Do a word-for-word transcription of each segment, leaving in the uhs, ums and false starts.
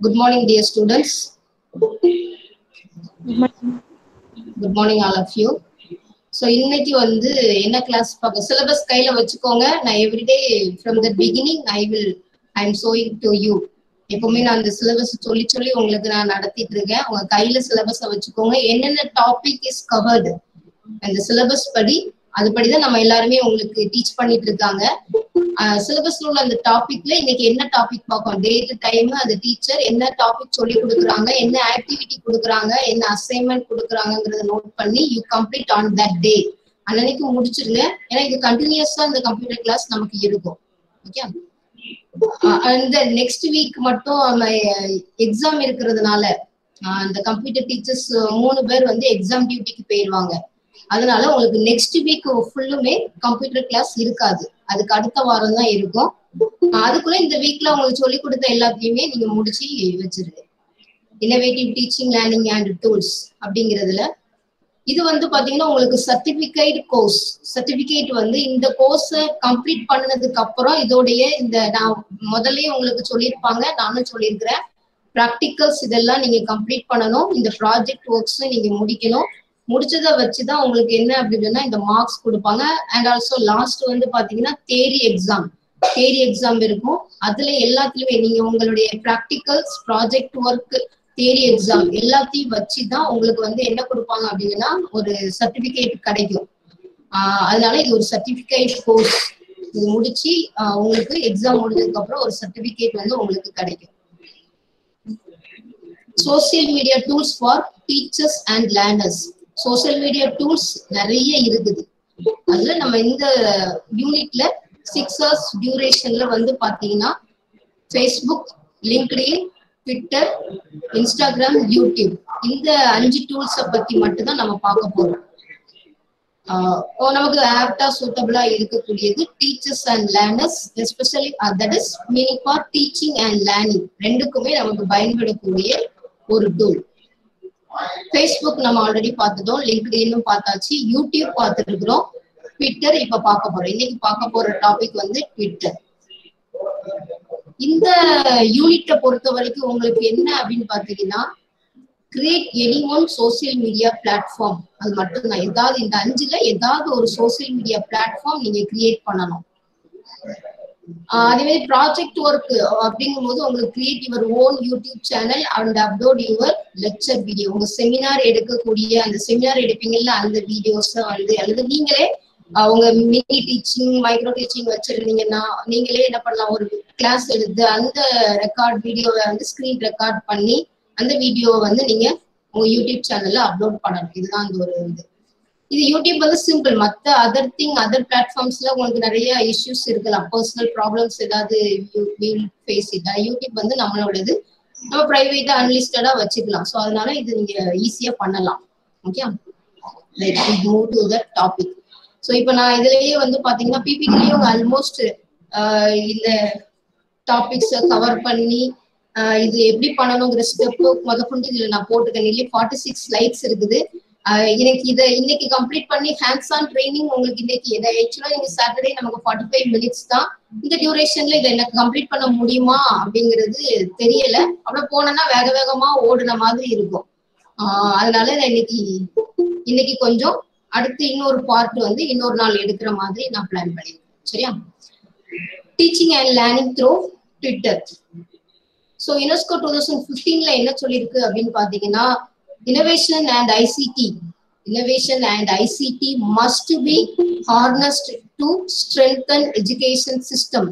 Good morning, dear students. Good morning, all of you. So, இன்னைக்கு வந்து என்ன class பார்க்க சிலபஸ் கையில வச்சுக்கோங்க. நான் everyday from the beginning I will I am showing to you. எப்பவுமே நான் அந்த சிலபஸ் சொல்லி சொல்லி உங்களுக்கு நான் நடத்திட்டு இருக்கேன். உங்க கையில சிலபஸை வச்சுக்கோங்க. என்னென்ன டாபிக் இஸ் கவர்டு அந்த சிலபஸ் படி அதுபடிதான் நம்ம எல்லாருமே உங்களுக்கு டீச் பண்ணிட்டு இருக்காங்க. சிலபஸ்ல உள்ள அந்த டாபிக்ல இன்னைக்கு என்ன டாபிக் பார்ப்போம், டேட் டைம், அந்த டீச்சர் என்ன டாபிக் சொல்லி கொடுக்குறாங்க, என்ன ஆக்டிவிட்டி கொடுக்குறாங்க, என்ன அசைன்மெண்ட் கொடுக்குறாங்கிறத நோட் பண்ணி you complete on that day. அன்னைக்கு முடிச்சிருங்க. ஏன்னா இது கண்டினியூஸா இந்த கம்ப்யூட்டர் கிளாஸ் நமக்கு இருக்கும். ஓகே, அந்த நெக்ஸ்ட் வீக் மட்டும் எக்ஸாம் இருக்கிறதுனால அந்த கம்ப்யூட்டர் டீச்சர்ஸ் மூணு பேர் வந்து எக்ஸாம் டியூட்டிக்கு போயிடுவாங்க. அதனால உங்களுக்கு நெக்ஸ்ட் வீக் ஃபுல்லுமே கம்ப்யூட்டர் கிளாஸ் இருக்காது. அதுக்கு அடுத்த வாரம் தான் இருக்கும். அதுக்குள்ள இந்த வீக்ல உங்களுக்கு சொல்லி கொடுத்த எல்லாத்தையுமே நீங்க முடிச்சு வச்சிருங்க. Innovative teaching learning and tools அப்படிங்கிறதுல இது வந்து பாத்தீங்கன்னா உங்களுக்கு சர்டிபிகேட் கோர்ஸ். சர்டிபிகேட் வந்து இந்த கோர்ஸை கம்ப்ளீட் பண்ணதுக்கு அப்புறம் இதோடைய இந்த நான் முதல்ல உங்களுக்கு சொல்லியிருப்பாங்க, நானும் சொல்லியிருக்கிறேன், ப்ராக்டிகல்ஸ் இதெல்லாம் நீங்க கம்ப்ளீட் பண்ணணும். இந்த ப்ராஜெக்ட் ஒர்க்ஸ் நீங்க முடிக்கணும். முடிச்சதை வச்சுதான் உங்களுக்கு என்ன அப்படின்னா இந்த மார்க்ஸ் கொடுப்பாங்க. அண்ட் ஆல்சோ லாஸ்ட் வந்து பாத்தீங்கன்னா தேரி எக்ஸாம் தேரி எக்ஸாம் இருக்கும். அதுல எல்லாத்துலயுமே நீங்க உங்களுடைய practicals, project work, theory exam எல்லாத்தையும் வச்சுதான் உங்களுக்கு வந்து என்ன கொடுப்பாங்க அப்படின்னா ஒரு சர்டிபிகேட் கிடைக்கும். ஆஹ் அதனால இது ஒரு சர்டிபிகேட் கோர்ஸ். இது முடிச்சு ஆஹ் உங்களுக்கு எக்ஸாம் முடிஞ்சதுக்கு அப்புறம் ஒரு சர்டிபிகேட் வந்து உங்களுக்கு கிடைக்கும். Social media tools for teachers and learners. Social media tools நிறைய இருக்குது. அதுல நம்ம இந்த யூனிட்ல சிக்ஸ் ஹவர்ஸ் டியூரேஷன்ல வந்து பாத்தீங்கன்னா Facebook, LinkedIn, Twitter, Instagram, YouTube இந்த அஞ்சு டூல்ஸை பத்தி மட்டும்தான் நம்ம பார்க்க போறோம். ஆஹ் நமக்கு ஆப்டா சூட்டபிளா இருக்கக்கூடியது teachers and learners, especially that is meaning for teaching and learning ரெண்டுக்குமே நமக்கு பயன்படக்கூடிய ஒரு டூல். ஃபேஸ்புக் நம்ம ஆல்ரெடி பார்த்துட்டோம், லிங்க்டினும் பார்த்தாச்சு, யூடியூப் பார்த்துட்டு இருக்கிறோம், ட்விட்டர் இப்ப பார்க்க போறோம். இன்னைக்கு பார்க்க போற டாபிக் வந்து ட்விட்டர். இந்த யூனிட்டை பொறுத்த வரைக்கும் உங்களுக்கு என்ன அப்படின்னு பாத்தீங்கன்னா create any one social media platform. அது மட்டும்தான். ஏதாவது இந்த அஞ்சுல ஏதாவது ஒரு சோசியல் மீடியா பிளாட்ஃபார்ம் நீங்க கிரியேட் பண்ணணும். அதே மாதிரி ப்ராஜெக்ட் ஒர்க் அப்படிங்கும் போது உங்களுக்கு create your own YouTube channel and upload your lecture video. உங்க செமினார் எடுக்கக்கூடிய அந்த செமினார் எடுப்பீங்கல்ல அந்த வீடியோஸ வந்து அல்லது நீங்களே அவங்க மினி டீச்சிங், மைக்ரோ டீச்சிங் வச்சிருந்தீங்கன்னா நீங்களே என்ன பண்ணலாம், ஒரு கிளாஸ் எடுத்து அந்த ரெக்கார்ட் வீடியோவை வந்து ஸ்கிரீன் ரெக்கார்ட் பண்ணி அந்த வீடியோவை வந்து நீங்க உங்க யூடியூப் சேனல்ல அப்லோட் பண்ணணும். இதுதான் அந்த ஒரு இது. இது யூடியூப் வந்து சிம்பிள். மற்ற அதர் திங் அதர் பிளாட்ஃபார்ம்ஸ்ல உங்களுக்கு நிறைய இஷ்யூஸ் இருக்கலாம், பர்சனல் ப்ராப்ளம்ஸ் ஏதாவது ஃபேஸ் இட்டா. யூடியூப் வந்து நம்மளோடது, நம்ம பிரைவேட்டா அன்லிஸ்டடா வச்சுக்கலாம். ஸோ அதனால இது நீங்க ஈஸியா பண்ணலாம். Okay, let me move to the topic. So இப்போ நான் இதுலயே வந்து பாத்தீங்கன்னா பிபிடிலயும் ஆல்மோஸ்ட் இந்த டாபிக்ஸை கவர் பண்ணி இது எப்படி பண்ணணுங்கிற ஸ்டெப் முதற்கொண்டு இதுல நான் போட்டுக்கேன். இல்லையே ஃபார்ட்டி சிக்ஸ் ஸ்லைட்ஸ் இருக்குது. எனக்கு இதை இன்னைக்கு கம்ப்ளீட் பண்ணி ஹேண்ட்ஸ் ஆன் ட்ரைனிங் உங்களுக்கு இன்னைக்கு இதை ஆக்சுவலா நீங்க சாட்டர்டே நமக்கு ஃபார்ட்டி ஃபைவ் மினிட்ஸ் தான். இந்த டியூரேஷன்ல இதை எனக்கு கம்ப்ளீட் பண்ண முடியுமா அப்படிங்கிறது தெரியல. அவ்வளவு போனோம்னா வேக வேகமா ஓடுன மாதிரி இருக்கும். ஆஹ் அதனால இன்னைக்கு இன்னைக்கு கொஞ்சம் அடுத்து இன்னொரு பார்ட் வந்து இன்னொரு நாள் எடுக்கிற மாதிரி நான் பிளான் பண்ணிருக்கேன். சரியா? Teaching and learning through Twitter. So UNESCO two thousand பிப்டீன்ல என்ன சொல்லியிருக்கு அப்படின்னு பாத்தீங்கன்னா innovation and I C T innovation and I C T must be harnessed to strengthen education system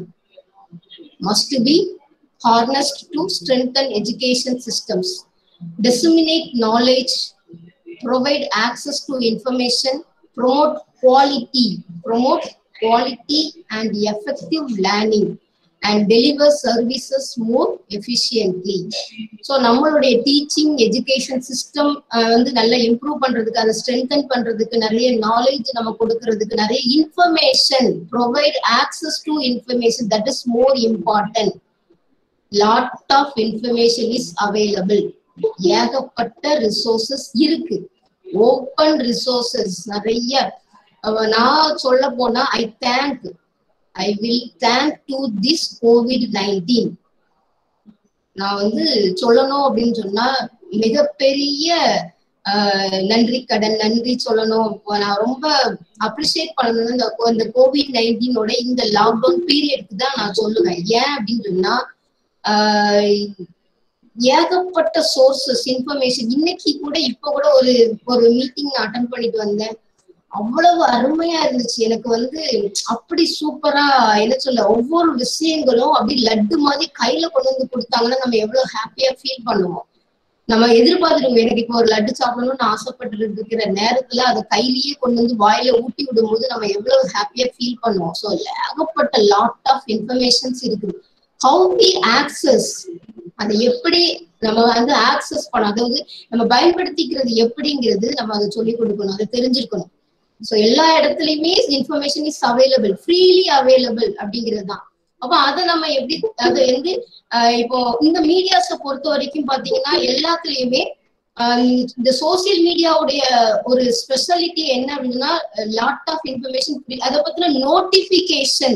must be harnessed to strengthen education systems, disseminate knowledge, provide access to information, promote quality promote quality and effective learning and deliver services more efficiently. So நம்மளுடைய teaching education system வந்து நல்லா improve பண்றதுக்கு, அதை strengthen பண்றதுக்கு, நிறைய knowledge நம்ம கொடுக்கறதுக்கு, நிறைய information, provide access to information, that is more important. Lot of information is available. ஏகப்பட்ட ரிசோர்சஸ் இருக்கு, ஓப்பன் ரிசோர்சஸ் நிறைய. நான் சொல்ல போனா I thank I will thank to this COVID nineteen. நான் வந்து சொல்லணும் அப்படின்னு சொன்னா மிகப்பெரிய ஆஹ் நன்றி கடன் நன்றி சொல்லணும். நான் ரொம்ப அப்ரிஷியேட் பண்ணணும் இந்த இந்த கோவிட் நைன்டீனோட இந்த லாக்டவுன் பீரியடுக்கு தான் நான் சொல்லுவேன். ஏன் அப்படின்னு சொன்னா ஆஹ் ஏகப்பட்ட சோர்சஸ் இன்ஃபர்மேஷன். இன்னைக்கு கூட இப்ப கூட ஒரு ஒரு மீட்டிங் நான் அட்டன் பண்ணிட்டு வந்தேன். அவ்வளவு அருமையா இருந்துச்சு. எனக்கு வந்து அப்படி சூப்பரா என்ன சொல்ல ஒவ்வொரு விஷயங்களும் அப்படி லட்டு மாதிரி கையில கொண்டு வந்து கொடுத்தாங்கன்னா நம்ம எவ்வளவு ஹாப்பியா ஃபீல் பண்ணுவோம். நம்ம எதிர்பார்த்துருவோம். எனக்கு இப்போ ஒரு லட்டு சாப்பிடணும்னு ஆசைப்பட்டு இருக்கிற நேரத்துல அதை கையிலேயே கொண்டு வந்து வாயில ஊட்டி விடும் போது நம்ம எவ்வளவு ஹாப்பியா ஃபீல் பண்ணுவோம். ஸோ ஏகப்பட்ட லாட் ஆஃப் இன்ஃபர்மேஷன்ஸ் இருக்குது. ஹவு வி ஆக்சஸ், அதை எப்படி நம்ம வந்து ஆக்சஸ் பண்ணணும், அதாவது நம்ம பயன்படுத்திக்கிறது எப்படிங்கிறது நம்ம அதை சொல்லிக் கொடுக்கணும், அதை தெரிஞ்சிருக்கணும். ஸோ எல்லா இடத்துலயுமே information is available, freely available அப்படிங்கிறது தான். அப்ப அதை நம்ம எப்படி அதை வந்து ஆஹ் இப்போ இந்த மீடியாஸை பொறுத்த வரைக்கும் பாத்தீங்கன்னா எல்லாத்துலயுமே ஆஹ் இந்த சோசியல் மீடியாவுடைய ஒரு ஸ்பெஷாலிட்டி என்ன அப்படின்னா லாட் ஆஃப் இன்ஃபர்மேஷன், அதை பத்தின நோட்டிபிகேஷன்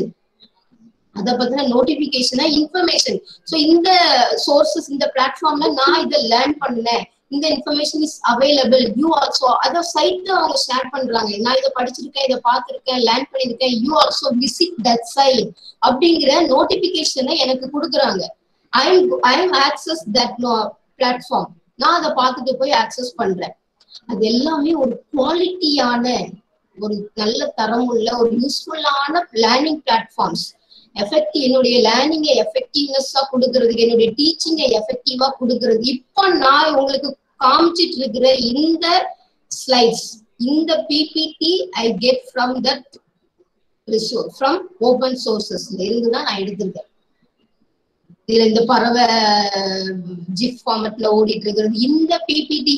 அதை பத்தின நோட்டிபிகேஷனா இன்ஃபர்மேஷன். ஸோ இந்த சோர்சஸ் இந்த பிளாட்ஃபார்ம்ல நான் இதை லேர்ன் பண்ணேன், இந்த information is available, you also அதை சைட்ல அவங்க ஷேர் பண்றாங்க. நான் இதை படிச்சிருக்கேன், இதை பார்த்திருக்கேன், லேர்ன் பண்ணிருக்கேன், you also visit that site அப்படிங்கிற நோட்டிபிகேஷனை எனக்கு கொடுக்குறாங்க. I am I am access that platform. நான் அதை பார்த்துட்டு போய் ஆக்சஸ் பண்றேன். அது எல்லாமே ஒரு குவாலிட்டியான ஒரு நல்ல தரம் உள்ள ஒரு யூஸ்ஃபுல்லான லேர்னிங் பிளாட்ஃபார்ம்ஸ். எஃபெக்டிவ் என்னுடைய லேர்னிங்கை எஃபெக்டிவ்னஸா கொடுக்கறதுக்கு, என்னுடைய டீச்சிங்கை எஃபெக்டிவா கொடுக்கறது. இப்போ நான் உங்களுக்கு காமிச்சிட்டு இருக்கிற இந்த ஸ்லைட்ஸ், இந்த PPT I get from that resource, from open சோர்சஸ்ல இருந்துதான் நான் எடுத்திருக்கேன். இதுல இந்த பறவை ஜிப் ஃபார்மட்ல ஓடிட்டு இருக்கிறது இந்த பிபிடி.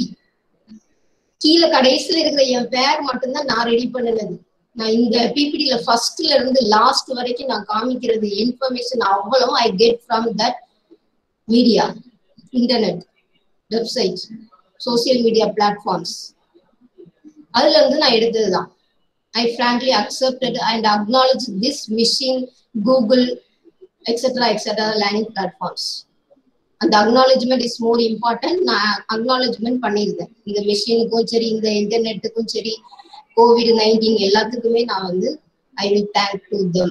கீழே கடைசியில இருக்கிற என் பேர் மட்டும்தான் நான் ரெடி பண்ணினது. நான் இந்த பிபிடில ஃபர்ஸ்ட்ல இருந்து லாஸ்ட் வரைக்கும் நான் காமிக்கிறது இன்ஃபர்மேஷன் அவ்வளவு I get from that media, internet, website, social media platforms. அதுல இருந்து நான் எடுத்ததுதான். I frankly accepted and acknowledge this machine, Google, et cetera et cetera learning platforms. அந்த அக்னாலஜ்மெண்ட் இஸ் மோர் இம்பார்ட்டன்ட். நான் அக்னாலஜ்மெண்ட் பண்ணியிருந்தேன். இந்த மெஷினுக்கும் சரி, இந்த இன்டர்நெட்டுக்கும் சரி, கோவிட் நைன்டீன் எல்லாத்துக்குமே நான் வந்து I will thank to them.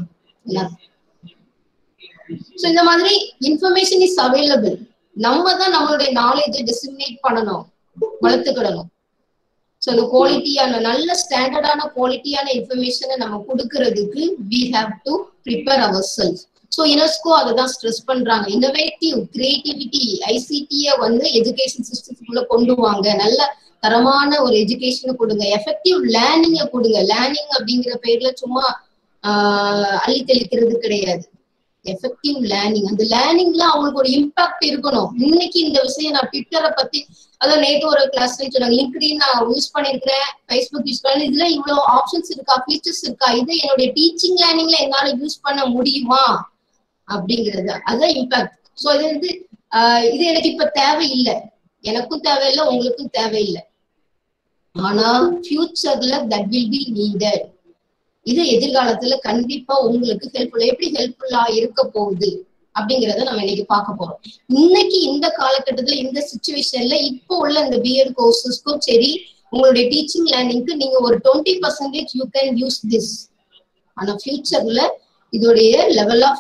So இந்த மாதிரி இன்ஃபர்மேஷன் இஸ் அவைலபிள். நம்ம தான் நம்மளுடைய நாலேஜை டிசிமினேட் பண்ணணும், வளர்த்துக்கிடணும். ஸோ இந்த குவாலிட்டியான நல்ல ஸ்டாண்டர்டான குவாலிட்டியான இன்ஃபர்மேஷனை நம்ம கொடுக்கறதுக்கு we have to prepare our self. So UNESCO அதை தான் ஸ்ட்ரெஸ் பண்றாங்க. இன்னோவேட்டிவ் கிரியேட்டிவிட்டி ஐசிடியை வந்து எஜுகேஷன் சிஸ்டத்துக்குள்ள கொண்டு வாங்க, நல்ல தரமான ஒரு எஜுகேஷனை கொடுங்க, எஃபெக்டிவ் லேர்னிங்கை கொடுங்க. லேர்னிங் அப்படிங்கிற பேர்ல சும்மா ஆஹ் அள்ளி தெளிக்கிறது கிடையாது. எஃபெக்டிவ் லேர்னிங், அந்த லேர்னிங்ல அவங்களுக்கு ஒரு இம்பாக்ட் இருக்கணும். இன்னைக்கு இந்த விஷயம் நான் ட்விட்டரை பத்தி, அதான் நேற்று ஒரு கிளாஸ்ல சொன்னாங்க, லிங்க்டின் நான் யூஸ் பண்ணிருக்கிறேன், ஃபேஸ்புக் யூஸ் பண்ணேன், இதுல இவ்வளவு ஆப்ஷன்ஸ் இருக்கா, ஃபீச்சர்ஸ் இருக்கா, இதை என்னுடைய டீச்சிங் லேர்னிங்ல என்னால யூஸ் பண்ண முடியுமா அப்படிங்கிறது, அதுதான் இம்பாக்ட். ஸோ இது வந்து ஆஹ் இது எனக்கு இப்ப தேவையில்லை, எனக்கும் தேவையில்லை, உங்களுக்கும் தேவையில்லை. ஆனா ஃபியூச்சர்ல தட் வில் பி நீடட். இது எதிர்காலத்துல கண்டிப்பா உங்களுக்கு ஹெல்ப்ஃபுல்லா, எப்படி ஹெல்ப்ஃபுல்லா இருக்க போகுது அப்படிங்கிறத நம்ம இன்னைக்கு பார்க்க போறோம். இன்னைக்கு இந்த காலகட்டத்துல இந்த சிச்சுவேஷன்ல இப்போ உள்ள இந்த பிஎட் கோர்சஸ்க்கும் சரி, உங்களுடைய டீச்சிங் லேர்னிங்க்கு நீங்க ஒரு twenty percentage you can use this. ஆனா ஃபியூச்சர்ல இதோடைய level of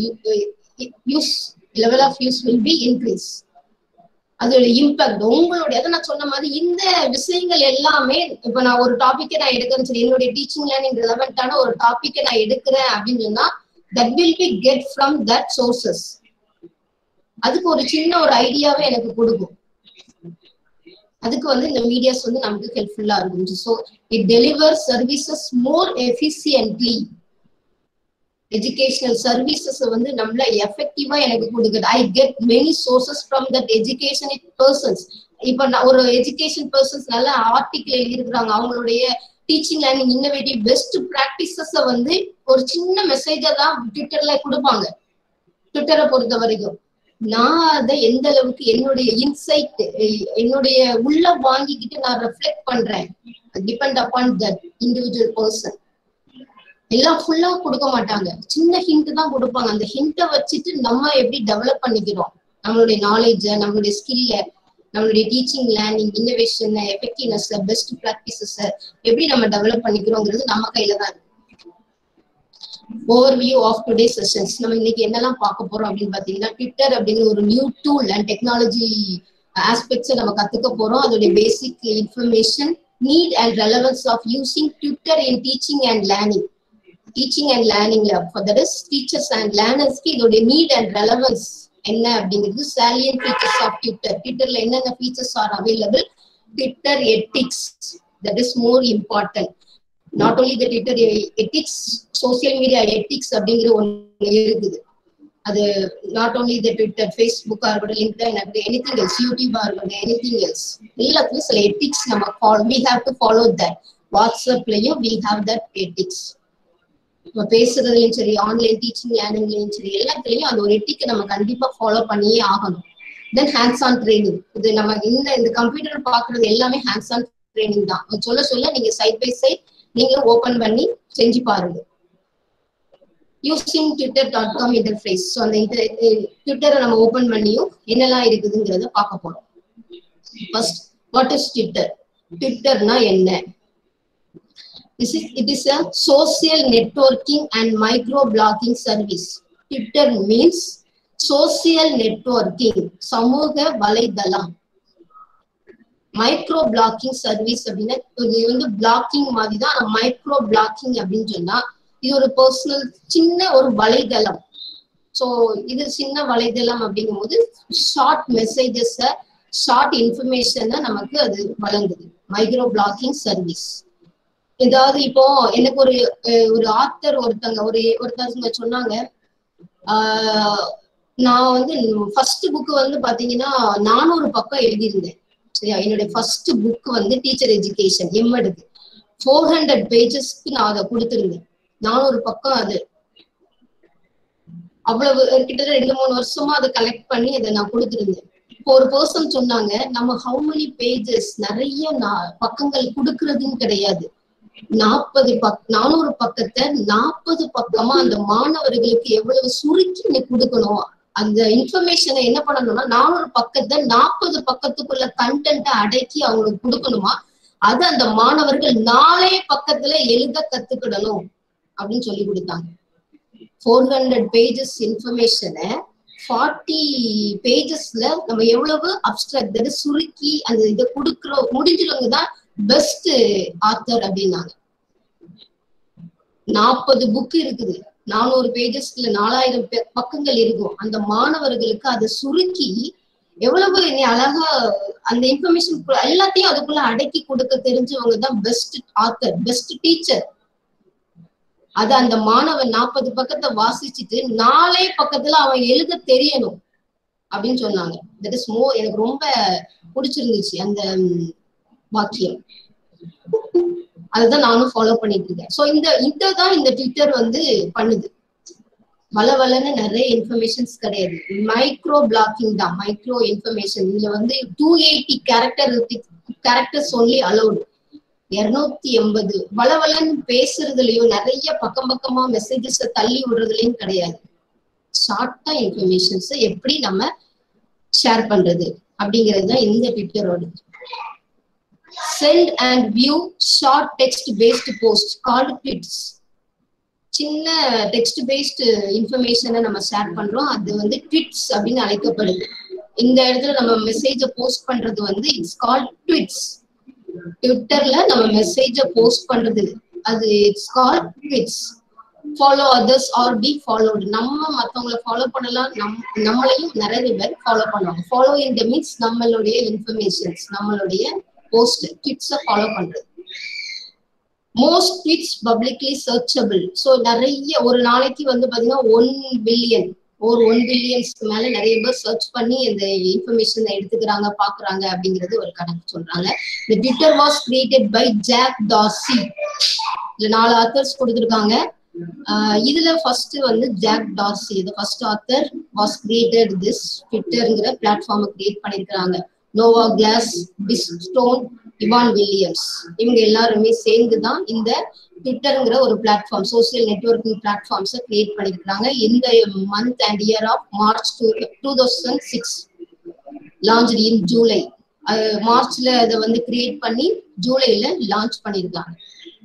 use level of use will be increase. அதோட இம்பாக்ட் உங்களுடைய, அதை நான் சொன்ன மாதிரி இந்த விஷயங்கள் எல்லாமே, இப்ப நான் ஒரு டாபிக்கை நான் எடுக்கிறேன்னு சொல்லி என்னுடைய டீச்சிங் லேர்னிங் ரிலவெண்டான ஒரு டாபிக்கை நான் எடுக்கிறேன் அப்படின்னு சொன்னா that will be get from that sources. அதுக்கு ஒரு சின்ன ஒரு ஐடியாவே எனக்கு கொடுக்கும். அதுக்கு வந்து இந்த மீடியாஸ் வந்து நமக்கு ஹெல்ப்ஃபுல்லா இருக்கும். So it deliver services more efficiently. Educational services வந்து நம்மள எஃபெக்டிவா எனக்கு கொடுக்குது. I get many sources from that education persons. இப்ப ஒரு எஜுகேஷன் பர்சன்ஸ் நல்ல ஆர்டிகிள் எழுதியிருக்கிறாங்க, அவங்களுடைய teaching learning innovative best practices வந்து ஒரு சின்ன மெசேஜா தான் ட்விட்டர்ல கொடுப்பாங்க. ட்விட்டரை பொறுத்த வரைக்கும் நான் அதை எந்த அளவுக்கு என்னுடைய இன்சைட், என்னுடைய உள்ள வாங்கிக்கிட்டு நான் ரெஃப்ளெக்ட் பண்றேன், depend upon that individual person. எல்லாம் ஃபுல்லா கொடுக்க மாட்டாங்க, சின்ன ஹிண்ட் தான் கொடுப்பாங்க. அந்த ஹிண்ட்டை வச்சுட்டு நம்ம எப்படி டெவலப் பண்ணிக்கிறோம் நம்மளுடைய நாலேஜ, நம்மளுடைய ஸ்கில்ல, நம்மளுடைய teaching, learning, innovation, effectiveness, best practices எப்படி நம்ம டெவலப் பண்ணிக்கிறோங்கிறது நம்ம கையில தான் இருக்கு. Overview of today sessions. நம்ம இன்னைக்கு என்னெல்லாம் பார்க்க போறோம் அப்படின்னு பாத்தீங்கன்னா, ட்விட்டர் அப்படிங்கிற ஒரு நியூ டூல் அண்ட் டெக்னாலஜி ஆஸ்பெக்ட்ஸை நம்ம கத்துக்க போறோம். அதோடைய basic information, need and relevance of using Twitter in teaching and learning. Teaching and லேர்னிங்ல தட் இஸ் டீச்சர்ஸ் அண்ட் லேர்னர்ஸ்க்கு இதோடைய நீட் அண்ட் ரெலவன்ஸ் என்ன அப்படிங்கிறது, salient features of Twitter. ட்விட்டர்ல என்னென்ன features are available, Twitter ethics, that is more important. Not only the Twitter ethics, social media ethics அப்படிங்கிற ஒன்று இருக்குது. அது நாட் ஓன்லி த ட்விட்டர், ஃபேஸ்புக்கா இருக்கட்டும், லிங்க்டின் இருக்கட்டும், எனிதிங் எல்ஸ், யூடியூபா இருக்கட்டும், எனிதிங் எல்ஸ், எல்லாத்துலயும் சில எத்திக்ஸ் நம்ம follow, we have to follow that. வாட்ஸ்அப்லயும் we have that ethics. நம்ம பேசுறதுலயும் சரி, ஆன்லைன் டீச்சிங் லேர்னிங்லயும் சரி, எல்லாத்துலயும் அந்த ஒரு எத்திக்கை நம்ம கண்டிப்பா ஃபாலோ பண்ணியே ஆகணும். Then hands on training. இது நம்ம இந்த இந்த கம்ப்யூட்டர் பாக்குறது எல்லாமே ஹேண்ட்ஸ் ஆன் ட்ரைனிங் தான். சொல்ல சொல்ல நீங்க சைட் பை சைட் நீங்க ஓபன் பண்ணி செஞ்சு பாருங்க. Using Twitter dot com interface. So அந்த ட்விட்டரை நம்ம ஓபன் பண்ணியும் என்னெல்லாம் இருக்குதுங்கிறத பார்க்க போறோம். First, what is Twitter? ட்விட்டர்னா என்ன? This is, it is a social networking and micro-blogging service. Twitter means social networking, சமூக வலைதளம். மைக்ரோ பிளாக்கிங் சர்வீஸ் அப்படின்னா இது வந்து பிளாக்கிங் மாதிரி தான். மைக்ரோ பிளாக்கிங் அப்படின்னு சொன்னா இது ஒரு பர்சனல் சின்ன ஒரு வலைதளம். ஸோ இது சின்ன வலைதளம் அப்படிங்கும் போது ஷார்ட் மெசேஜஸ், ஷார்ட் இன்ஃபர்மேஷனை நமக்கு அது வழங்குது. Micro blogging service. ஏதாவது இப்போ எனக்கு ஒரு ஒரு ஆத்தர் ஒருத்தங்க ஒரு ஒருத்தங்க சொன்னாங்க, ஆஹ் நான் வந்து ஃபர்ஸ்ட் புக் வந்து பாத்தீங்கன்னா நானூறு பக்கம் எழுதியிருந்தேன். சரியா? என்னுடைய ஃபர்ஸ்ட் புக் வந்து டீச்சர் எஜுகேஷன் எம்எடுக்கு ஃபோர் ஹண்ட்ரட் பேஜஸ்க்கு நான் அதை கொடுத்துருந்தேன். நானூறு பக்கம். அது அவ்வளவு கிட்டத்தட்ட ரெண்டு மூணு வருஷமா அதை கலெக்ட் பண்ணி அதை நான் கொடுத்துருந்தேன். இப்போ ஒரு பர்சன் சொன்னாங்க, நம்ம ஹவு மெனி பேஜஸ், நிறைய பக்கங்கள் கொடுக்கறதுன்னு கிடையாது. நாற்பது பக் நானூறு பக்கத்தை நாற்பது பக்கமா அந்த மாணவர்களுக்கு எவ்வளவு சுருக்கி நீ கொடுக்கணும். அந்த இன்ஃபர்மேஷனை என்ன பண்ணணும்னா, நானூறு பக்கத்தை நாற்பது பக்கத்துக்குள்ள கண்டென்ட்டை அடக்கி அவங்களுக்கு கொடுக்கணுமா. அது அந்த மாணவர்கள் நாலே பக்கத்துல எழுத கத்துக்கிடணும் அப்படின்னு சொல்லி கொடுத்தாங்க. ஃபோர் ஹண்ட்ரட் பேஜஸ் இன்ஃபர்மேஷனை ஃபார்ட்டி பேஜஸ்ல நம்ம எவ்வளவு அப்ஸ்ட்ராக்ட் சுருக்கி அந்த இதை கொடுக்குறோம். முடிஞ்சவங்க தான் பெஸ்ட் ஆத்தர் அப்படின்னாங்க. நாற்பது புக் இருக்குது, நானூறு பேஜஸ்ல நாலாயிரம் பக்கங்கள் இருக்கும். அந்த மாணவர்களுக்கு அதை சுருக்கி எவ்வளவு நீ அழகா அந்த இன்ஃபர்மேஷன் எல்லாத்தையும் அதுக்குள்ள அடக்கி கொடுக்க தெரிஞ்சவங்க தான் பெஸ்ட் ஆத்தர், பெஸ்ட் டீச்சர். அத அந்த மாணவன் நாற்பது பக்கத்தை வாசிச்சுட்டு நாலே பக்கத்துல அவன் எழுத தெரியணும் அப்படின்னு சொன்னாங்க. தட் இஸ் மோர், எனக்கு ரொம்ப பிடிச்சிருந்துச்சு அந்த வாக்கியம். அதுதான் நானும் ஃபாலோ பண்ணிட்டு இருக்கேன். ஸோ இந்த இதுதான் இந்த ட்விட்டர் வந்து பண்ணுது. வள வளன்னு நிறைய இன்ஃபர்மேஷன்ஸ் கிடையாது, மைக்ரோ பிளாக்கிங் தான். மைக்ரோ இன்ஃபர்மேஷன் இதுல வந்து two eighty character characters only allowed. இருநூத்தி எண்பது வள வளன்னு பேசுறதுலயும் நிறைய பக்கம் பக்கமா மெசேஜஸ் தள்ளி விடுறதுலயும் கிடையாது. ஷார்ட்டா இன்ஃபர்மேஷன்ஸ் எப்படி நம்ம ஷேர் பண்றது அப்படிங்கிறது தான் இந்த ட்விட்டரோட. Send and view short text based post called tweets. சின்ன டெக்ஸ்ட் பேஸ்ட் இன்ஃபர்மேஷனை நம்ம ஷேர் பண்றோம், அது வந்து ட்வீட்ஸ் அப்படின்னு அழைக்கப்படுது. இந்த இடத்துல நம்ம மெசேஜை போஸ்ட் பண்றது வந்து இட்ஸ் கால்ட் ட்வீட்ஸ். ட்விட்டர்ல நம்ம மெசேஜை போஸ்ட் பண்றது அது it's called tweets. Follow others or be followed. நம்ம மற்றவங்களை ஃபாலோ பண்ணலாம், நம் நம்மளையும் நிறைய பேர் ஃபாலோ பண்ணுவாங்க. ஃபாலோ இன் த மீன்ஸ் நம்மளுடைய இன்ஃபர்மேஷன்ஸ், நம்மளுடைய போஸ்ட் ட்வீட்ஸை ஃபாலோ பண்றது. Most tweets publicly searchable. So நிறைய ஒரு நாளைக்கு வந்து பாத்தீங்கன்னா ஒன் பில்லியன் ஒரு ஒன் பில்லியன்ஸ்க்கு மேல நிறைய பேர் சர்ச் பண்ணி இந்த இன்ஃபர்மேஷனை எடுத்துக்கிறாங்க, பாக்குறாங்க அப்படிங்கிறது ஒரு கணக்கு சொல்றாங்க. இந்த Twitter was created by Jack Dorsey. இதுல நாலு ஆத்தர்ஸ் கொடுத்துருக்காங்க. ஆஹ் இதுல ஃபர்ஸ்ட் வந்து ஜாக் டார்சி, இது first author was created this ட்விட்டர்ங்கிற பிளாட்ஃபார்மை கிரியேட் பண்ணிருக்கிறாங்க. Noah Glass, Biz Stone, Evan Williams, இவங்க எல்லாருமே சேர்ந்துதான் இந்த ட்விட்டர்ங்கிற ஒரு பிளாட்ஃபார்ம், சோசியல் நெட்வொர்க்கிங் பிளாட்ஃபார்ம்ஸை கிரியேட் பண்ணிருக்காங்க. இந்த month and year of March two thousand six launch in July. மார்ச்ல அதை வந்து கிரியேட் பண்ணி ஜூலைல லான்ச் பண்ணிருக்காங்க.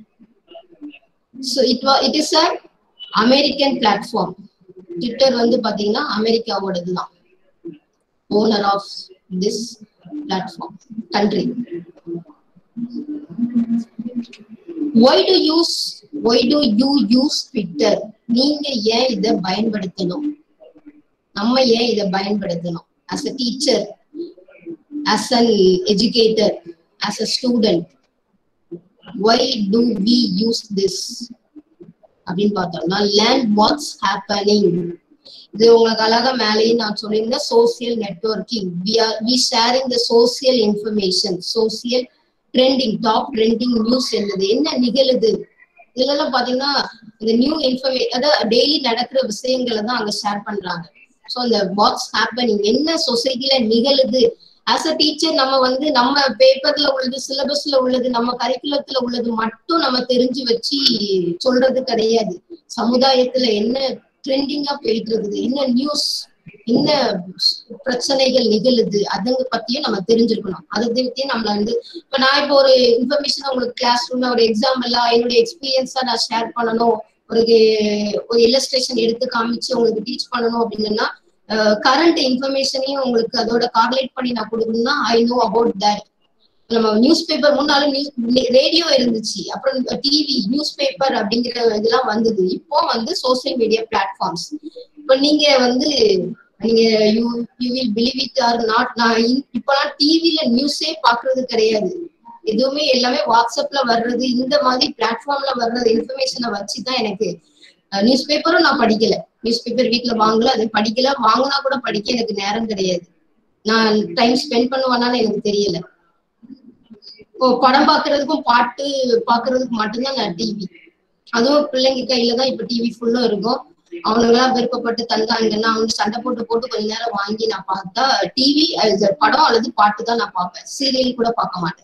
ஸோ இட் வா it is a American platform. Twitter வந்து பாத்தீங்கன்னா அமெரிக்காவோடது தான் owner of this platform country. Why do use why do you use Twitter? நீங்க ஏன் இதை பயன்படுத்தணும்? நம்ம ஏன் இதை பயன்படுத்தணும்? As a teacher, as an educator, as a student, why do we use this? அப்படின்னு பார்த்தோம்னா learn what's happening. இது உங்களுக்கு அழகா மேலேயே நான் சொல்லியிருந்தேன், social networking. we are we sharing the social information, social trending, top trending news என்னது, என்ன நிகழுது, இதெல்லாம் பாத்தீங்கன்னா இந்த நியூ இன்ஃபர்மே அதாவது டெய்லி நடக்கிற விஷயங்களை தான் அங்க ஷேர் பண்றாங்க. ஸோ இந்த வாட்ஸ் ஹேப்பனிங், என்ன சொசைட்டில நிகழுது. ஆஸ் அ டீச்சர் நம்ம வந்து நம்ம பேப்பர்ல உள்ளது, சிலபஸ்ல உள்ளது, நம்ம கரிக்குலத்துல உள்ளது மட்டும் நம்ம தெரிஞ்சு வச்சு சொல்றது கிடையாது. சமுதாயத்துல என்ன ட்ரெண்டிங்கா போயிட்டு இருக்குது, என்ன நியூஸ், என்ன பிரச்சனைகள் நிகழுது, அதுங்க பத்தியும் நம்ம தெரிஞ்சிருக்கணும். அதை பத்தியும் நம்மள வந்து இப்ப நான் இப்போ ஒரு இன்ஃபர்மேஷன் உங்களுக்கு கிளாஸ் ரூம்ல ஒரு எக்ஸாம்பிளா என்னுடைய எக்ஸ்பீரியன்ஸா நான் ஷேர் பண்ணணும், ஒரு ஒரு இல்லஸ்ட்ரேஷன் எடுத்து காமிச்சு உங்களுக்கு டீச் பண்ணணும் அப்படின்னா கரண்ட் இன்ஃபர்மேஷனையும் உங்களுக்கு அதோட கார்லேட் பண்ணி நான் கொடுக்கணும்னா ஐ நோ அபவுட் தட். நம்ம நியூஸ் பேப்பர் முன்னாலும் ரேடியோ இருந்துச்சு, அப்புறம் டிவி, நியூஸ் பேப்பர் அப்படிங்கிற இதெல்லாம் வந்தது. இப்போ வந்து சோசியல் மீடியா பிளாட்ஃபார்ம்ஸ். இப்ப நீங்க வந்து நீங்க you you will believe it or not, நான் இப்பெல்லாம் டிவில நியூஸே பாக்குறது கிடையாது. எதுவுமே எல்லாமே வாட்ஸ்அப்ல வர்றது, இந்த மாதிரி பிளாட்ஃபார்ம்ல வர்றது இன்ஃபர்மேஷனை வச்சுதான். எனக்கு நியூஸ் பேப்பரும் நான் படிக்கல, நியூஸ் பேப்பர் வீட்டுல வாங்கல, அது படிக்கல, வாங்கினா கூட படிக்க எனக்கு நேரம் கிடையாது. நான் டைம் ஸ்பெண்ட் பண்ணுவேனான்னு எனக்கு தெரியல. இப்போ படம் பாக்குறதுக்கும் பாட்டு பாக்குறதுக்கு மட்டும்தான் நான் டிவி, அதுவும் பிள்ளைங்க கையில தான் இப்ப டிவி ஃபுல்லும் இருக்கும். அவனுங்களா விருப்பப்பட்டு தந்தாங்கன்னா அவங்க சண்டை போட்டு போட்டு கொஞ்ச நேரம் வாங்கி நான் பார்த்தா டிவி படம் அல்லது பாட்டு தான் நான் பார்ப்பேன், சீரியல் கூட பார்க்க மாட்டேன்.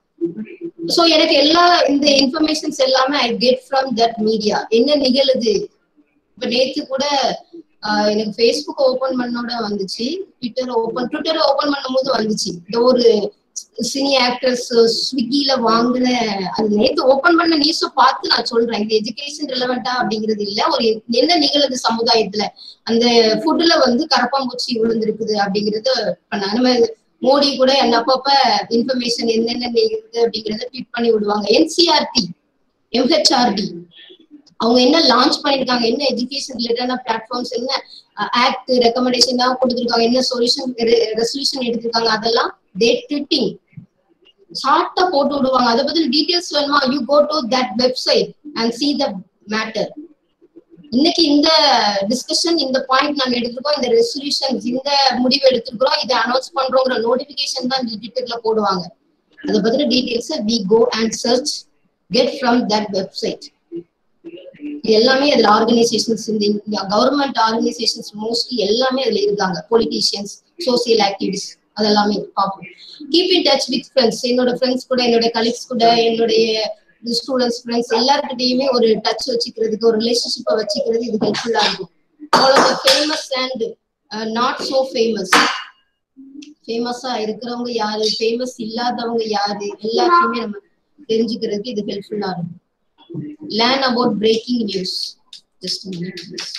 சோ எனக்கு எல்லா இந்த இன்ஃபர்மேஷன்ஸ் எல்லாமே I get from that media. என்ன நிகழுது, இப்ப நேத்து கூட ஆஹ் எனக்கு ஃபேஸ்புக் ஓபன் பண்ணோட வந்துச்சு, ட்விட்டர் ஓபன் ட்விட்டர் ஓபன் பண்ணும் போது வந்துச்சு இந்த ஒரு சினி ஆக்டர்ஸ் ஸ்விக்கில வாங்கின அது நேத்து ஓபன் பண்ண நியூஸ பார்த்து நான் சொல்றேன். இது எஜுகேஷன் ரிலவெண்டா அப்படிங்கிறது இல்ல, ஒரு என்ன நிகழுது சமுதாயத்துல, அந்த ஃபுட்ல வந்து கரப்பாம்பூச்சி விழுந்திருக்குது அப்படிங்கறது பண்ணாங்க. நம்ம மோடி கூட என்ன அப்பப்ப இன்ஃபர்மேஷன் என்னென்ன நிகழுது அப்படிங்கறத ட்வீட் பண்ணி விடுவாங்க. என்சிஆர்டி, எம்ஹெச்ஆர்டி அவங்க என்ன லான்ச் பண்ணிருக்காங்க, என்ன எஜுகேஷன் ரிலேட்டடான பிளாட்ஃபார்ம்ஸ், என்ன ஆக்ட் ரெக்கமெண்டேஷன் தான் கொடுத்துருக்காங்க, என்ன சொல்யூஷன் ரெசல்யூஷன் எடுத்திருக்காங்க, அதெல்லாம் டே ட்விட்டிங் ஷார்ட்டா போட்டு விடுவாங்க. அதை பத்தி டீடைல்ஸ் வேணுமா, you go to that website and see the matter. இன்னைக்கு இந்த டிஸ்கஷன், இந்த பாயிண்ட் நாங்க எடுத்திருக்கோம், இந்த ரெசல்யூஷன், இந்த முடிவு எடுத்திருக்கிறோம், இதை அனௌன்ஸ் பண்றோங்கிற நோட்டிபிகேஷன் தான் ட்விட்டர்ல போடுவாங்க. அதை பத்தின details we go and search, get from that website. எல்லாமே அதுல ஆர்கனைசேஷன்ஸ், இந்த கவர்மெண்ட் ஆர்கனைசேஷன்ஸ் மோஸ்ட்லி எல்லாமே அதுல இருக்காங்க. பொலிட்டீஷியன்ஸ், சோசியல் ஆக்டிவிஸ்ட், அதெல்லாமே பார்ப்போம். Keep in touch with friends, என்னோட ஃப்ரெண்ட்ஸ் கூட, என்னோட கலீக்ஸ் கூட, என்னுடைய ஸ்டூடெண்ட்ஸ் ஃப்ரெண்ட்ஸ் எல்லாருக்கிட்டையுமே ஒரு டச் வச்சுக்கிறதுக்கு, ஒரு ரிலேஷன்ஷிப்பை வச்சுக்கிறது இது ஹெல்ப்ஃபுல்லா இருக்கும். அவ்வளவு famous and not so famous, ஃபேமஸா இருக்கிறவங்க யாரு, ஃபேமஸ் இல்லாதவங்க யாரு, எல்லாத்தையுமே நம்ம தெரிஞ்சுக்கிறதுக்கு இது ஹெல்ப்ஃபுல்லா இருக்கும். Learn about breaking news. Just a minute, please.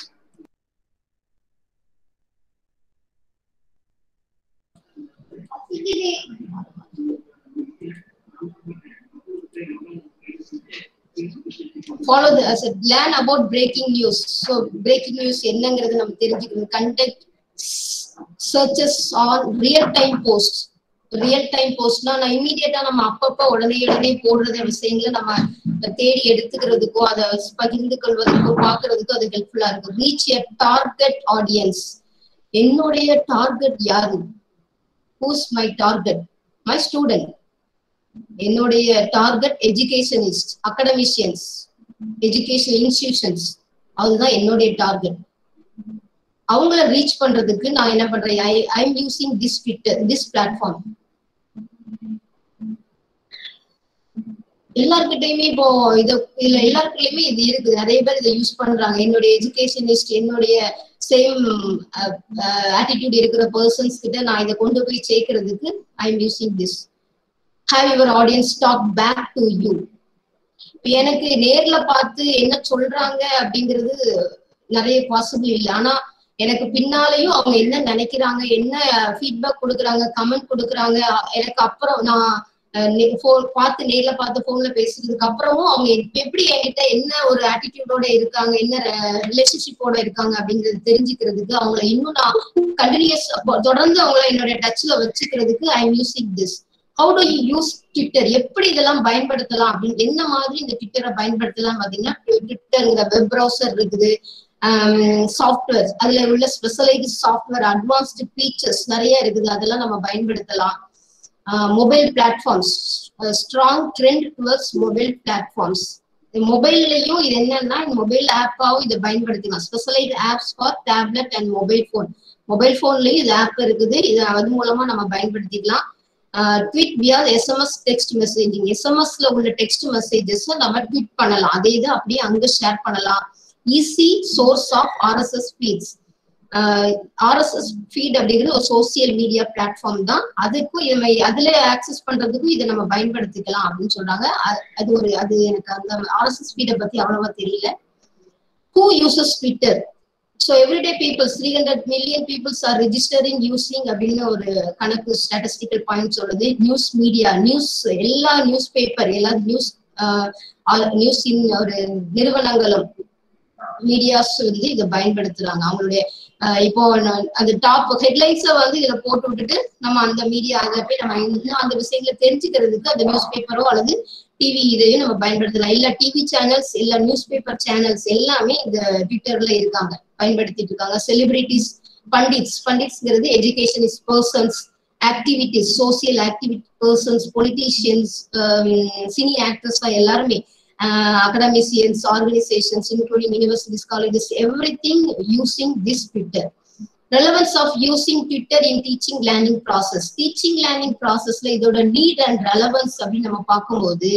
Follow the as a learn about breaking news. So breaking news என்னங்கிறது நம்ம தெரிஞ்சுக்கணும். Conduct searches on real time posts. Real time போஸ்ட்னா நான் இமீடியட்டா நம்ம அப்பப்ப உடனே உடனே போடுறத விஷயங்களை நம்ம தேடி எடுத்துக்கிறதுக்கோ, அதை பகிர்ந்து கொள்வதற்கோ, பாக்குறதுக்கோ அது ஹெல்ப்ஃபுல்லா இருக்கும். Reach a target audience. என்னுடைய டார்கெட் யாரு? Who's my target? My student. என்னுடைய target educationist, academicians, education institutions, அதுதான் என்னுடைய டார்கெட். அவங்கள ரீச் பண்றதுக்கு நான் என்ன பண்றேன், I I am using this Twitter, this platform. எல்லார்கிட்டயுமே இப்போ இத இதுல எல்லாருக்குள்ளயுமே இது இருக்குது. நிறைய பேர் இதை யூஸ் பண்றாங்க. என்னுடைய எஜுகேஷனிஸ்ட், என்னுடைய சேம் ஆட்டிடியூட் இருக்கிற பர்சன்ஸ் கிட்ட நான் இதை கொண்டு போய் சேர்க்கறதுக்கு I am using this. Have your audience talk back to you. எனக்கு நேர்ல பார்த்து என்ன சொல்றாங்க அப்படிங்கிறது நிறைய பாசிபிள் இல்லை. ஆனா எனக்கு பின்னாலையும் அவங்க என்ன நினைக்கிறாங்க, என்ன ஃபீட்பேக் கொடுக்குறாங்க, கமெண்ட் கொடுக்குறாங்க, எனக்கு அப்புறம் நான் பார்த்து நேர்ல பார்த்து போன்ல பேசுறதுக்கு அப்புறமும் அவங்க எப்படி என்கிட்ட என்ன ஒரு ஆட்டிடியூடோட இருக்காங்க, என்ன ரிலேஷன்ஷிப்போட இருக்காங்க அப்படிங்கறது தெரிஞ்சுக்கிறதுக்கு, அவங்கள இன்னும் நான் கண்டினியூஸ் தொடர்ந்து அவங்கள என்னோட டச்ல வச்சுக்கிறதுக்கு I am using this. How do you use Twitter, எப்படி இதெல்லாம் பயன்படுத்தலாம் அப்படின்னு, என்ன மாதிரி இந்த ட்விட்டரை பயன்படுத்தலாம் பாத்தீங்கன்னா, ட்விட்டர்ங்கிற வெப் ப்ரௌசர் இருக்குது, சாஃப்ட்வேர், அதுல உள்ள ஸ்பெஷலைஸ்ட் சாஃப்ட்வேர், அட்வான்ஸ்டு ஃபீச்சர்ஸ் நிறைய இருக்குது, அதெல்லாம் நம்ம பயன்படுத்தலாம். Mobile platforms, strong trend towards mobile platforms. மொபைல்லையும் இது என்னன்னா மொபைல் ஆப்பாவும் இதை பயன்படுத்திக்கலாம். Specialised apps for tablet and mobile phone. Mobile போன்லயும் இது ஆப் இருக்குது, இது அது மூலமா நம்ம பயன்படுத்திக்கலாம். ட்வீட் வியா எஸ்எம்எஸ் டெக்ஸ்ட் மெசேஜிங். எஸ்எம்எஸ்ல உள்ள டெக்ஸ்ட் மெசேஜஸ் நம்ம ட்வீட் பண்ணலாம், அதே இது அப்படியே அங்க ஷேர் பண்ணலாம். Easy source of RSS feeds. RSS feed அப்படிங்கிறது ஒரு சோசியல் மீடியா பிளாட்ஃபார்ம் தான். அதுக்கும் அதுல ஆக்சஸ் பண்றதுக்கும் இதை நம்ம பயன்படுத்திக்கலாம் அப்படின்னு சொல்றாங்க. அது ஒரு அது எனக்கு அந்த ஆர்எஸ்எஸ் ஃபீடை பத்தி அவ்வளவா தெரியல. Who uses Twitter? So everyday peoples three hundred million peoples are registering using அப்படின்னு ஒரு கணக்கு ஸ்டாட்டிஸ்டிக்கல் பாயிண்ட் சொல்லுது. நியூஸ் மீடியா, நியூஸ் எல்லா நியூஸ் பேப்பர், எல்லா நியூஸ் நியூஸ் ஒரு நிறுவனங்களும் மீடியாஸ் வந்து இதை பயன்படுத்துறாங்க. அவங்களுடைய இப்போ அந்த டாப் ஹெட்லைன்ஸை வந்து இதுல போட்டு விட்டுட்டு நம்ம அந்த மீடியா அதுல போய் நம்ம இன்னும் அந்த விஷயங்களை தெரிஞ்சுக்கிறதுக்கு அந்த நியூஸ் பேப்பரோ அல்லது டிவி இதையும் நம்ம பயன்படுத்தலாம். இல்ல டிவி சேனல்ஸ், இல்ல நியூஸ் பேப்பர் சேனல்ஸ் எல்லாமே இந்த ட்விட்டர்ல இருக்காங்க, பயன்படுத்திட்டு இருக்காங்க. செலிபிரிட்டிஸ், பண்டிட்ஸ், பண்டிட்ஸ்ங்கிறது educationist persons, activities, social activity persons, politicians, cine actors எல்லாருமே, Uh, academicians, organizations, including universities, colleges, everything using this Twitter. Relevance of using Twitter in teaching learning process. Teaching learning process la idoda need and relevance appdi nama paakumbodhu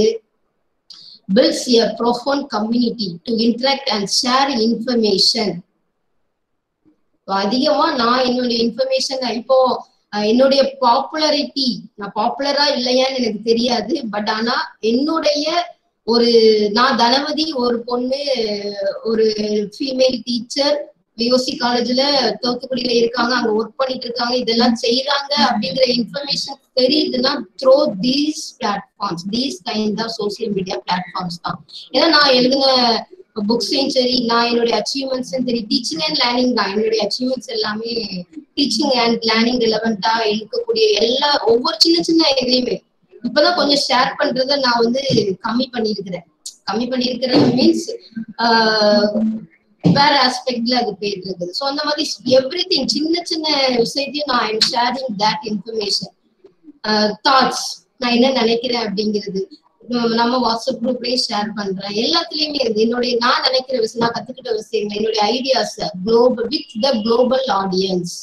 builds a profound community to interact and share information. அதிகமா நான் என்னுடைய information இப்போ என்னுடைய popularity, நான் பாப்புலரா இல்லையான்னு எனக்கு தெரியாது, but ஆனா என்னுடைய ஒரு நான் தனவதி ஒரு பொண்ணு, ஒரு ஃபீமேல் டீச்சர் விஓசி காலேஜ்ல தூத்துக்குடியில இருக்காங்க, அங்க ஒர்க் பண்ணிட்டு இருக்காங்க, இதெல்லாம் செய்யறாங்க அப்படிங்கிற இன்ஃபர்மேஷன் தெரியுதுன்னா through these platforms, these kind of social media platforms தான். ஏன்னா நான் எழுதின புக்ஸையும் சரி, நான் என்னுடைய அச்சீவ்மெண்ட்ஸும் சரி, டீச்சிங் அண்ட் லேர்னிங் தான். என்னுடைய அச்சீவ்மெண்ட்ஸ் எல்லாமே டீச்சிங் அண்ட் லேர்னிங் ரிலவெண்டா இருக்கக்கூடிய எல்லா ஒவ்வொரு சின்ன சின்ன இதுலையுமே இப்பதான் கொஞ்சம் ஷேர் பண்றத நான் வந்து கம்மி பண்ணிருக்கிறேன். கம்மி பண்ணிருக்கிறது மீன்ஸ் வேற ஆஸ்பெக்ட்ல அது போயிட்டு இருக்குது. ஸோ அந்த மாதிரி எவ்ரி திங் சின்ன சின்ன விஷயத்தையும் நான் I'm sharing that information, thoughts, நான் என்ன நினைக்கிறேன் அப்படிங்கிறது நம்ம வாட்ஸ்அப் குரூப்லயே ஷேர் பண்றேன். எல்லாத்துலயுமே இருக்கு என்னுடைய நான் நினைக்கிற விஷயம், நான் கத்துக்கிட்ட விஷயங்கள், என்னுடைய ideas global with the global audience,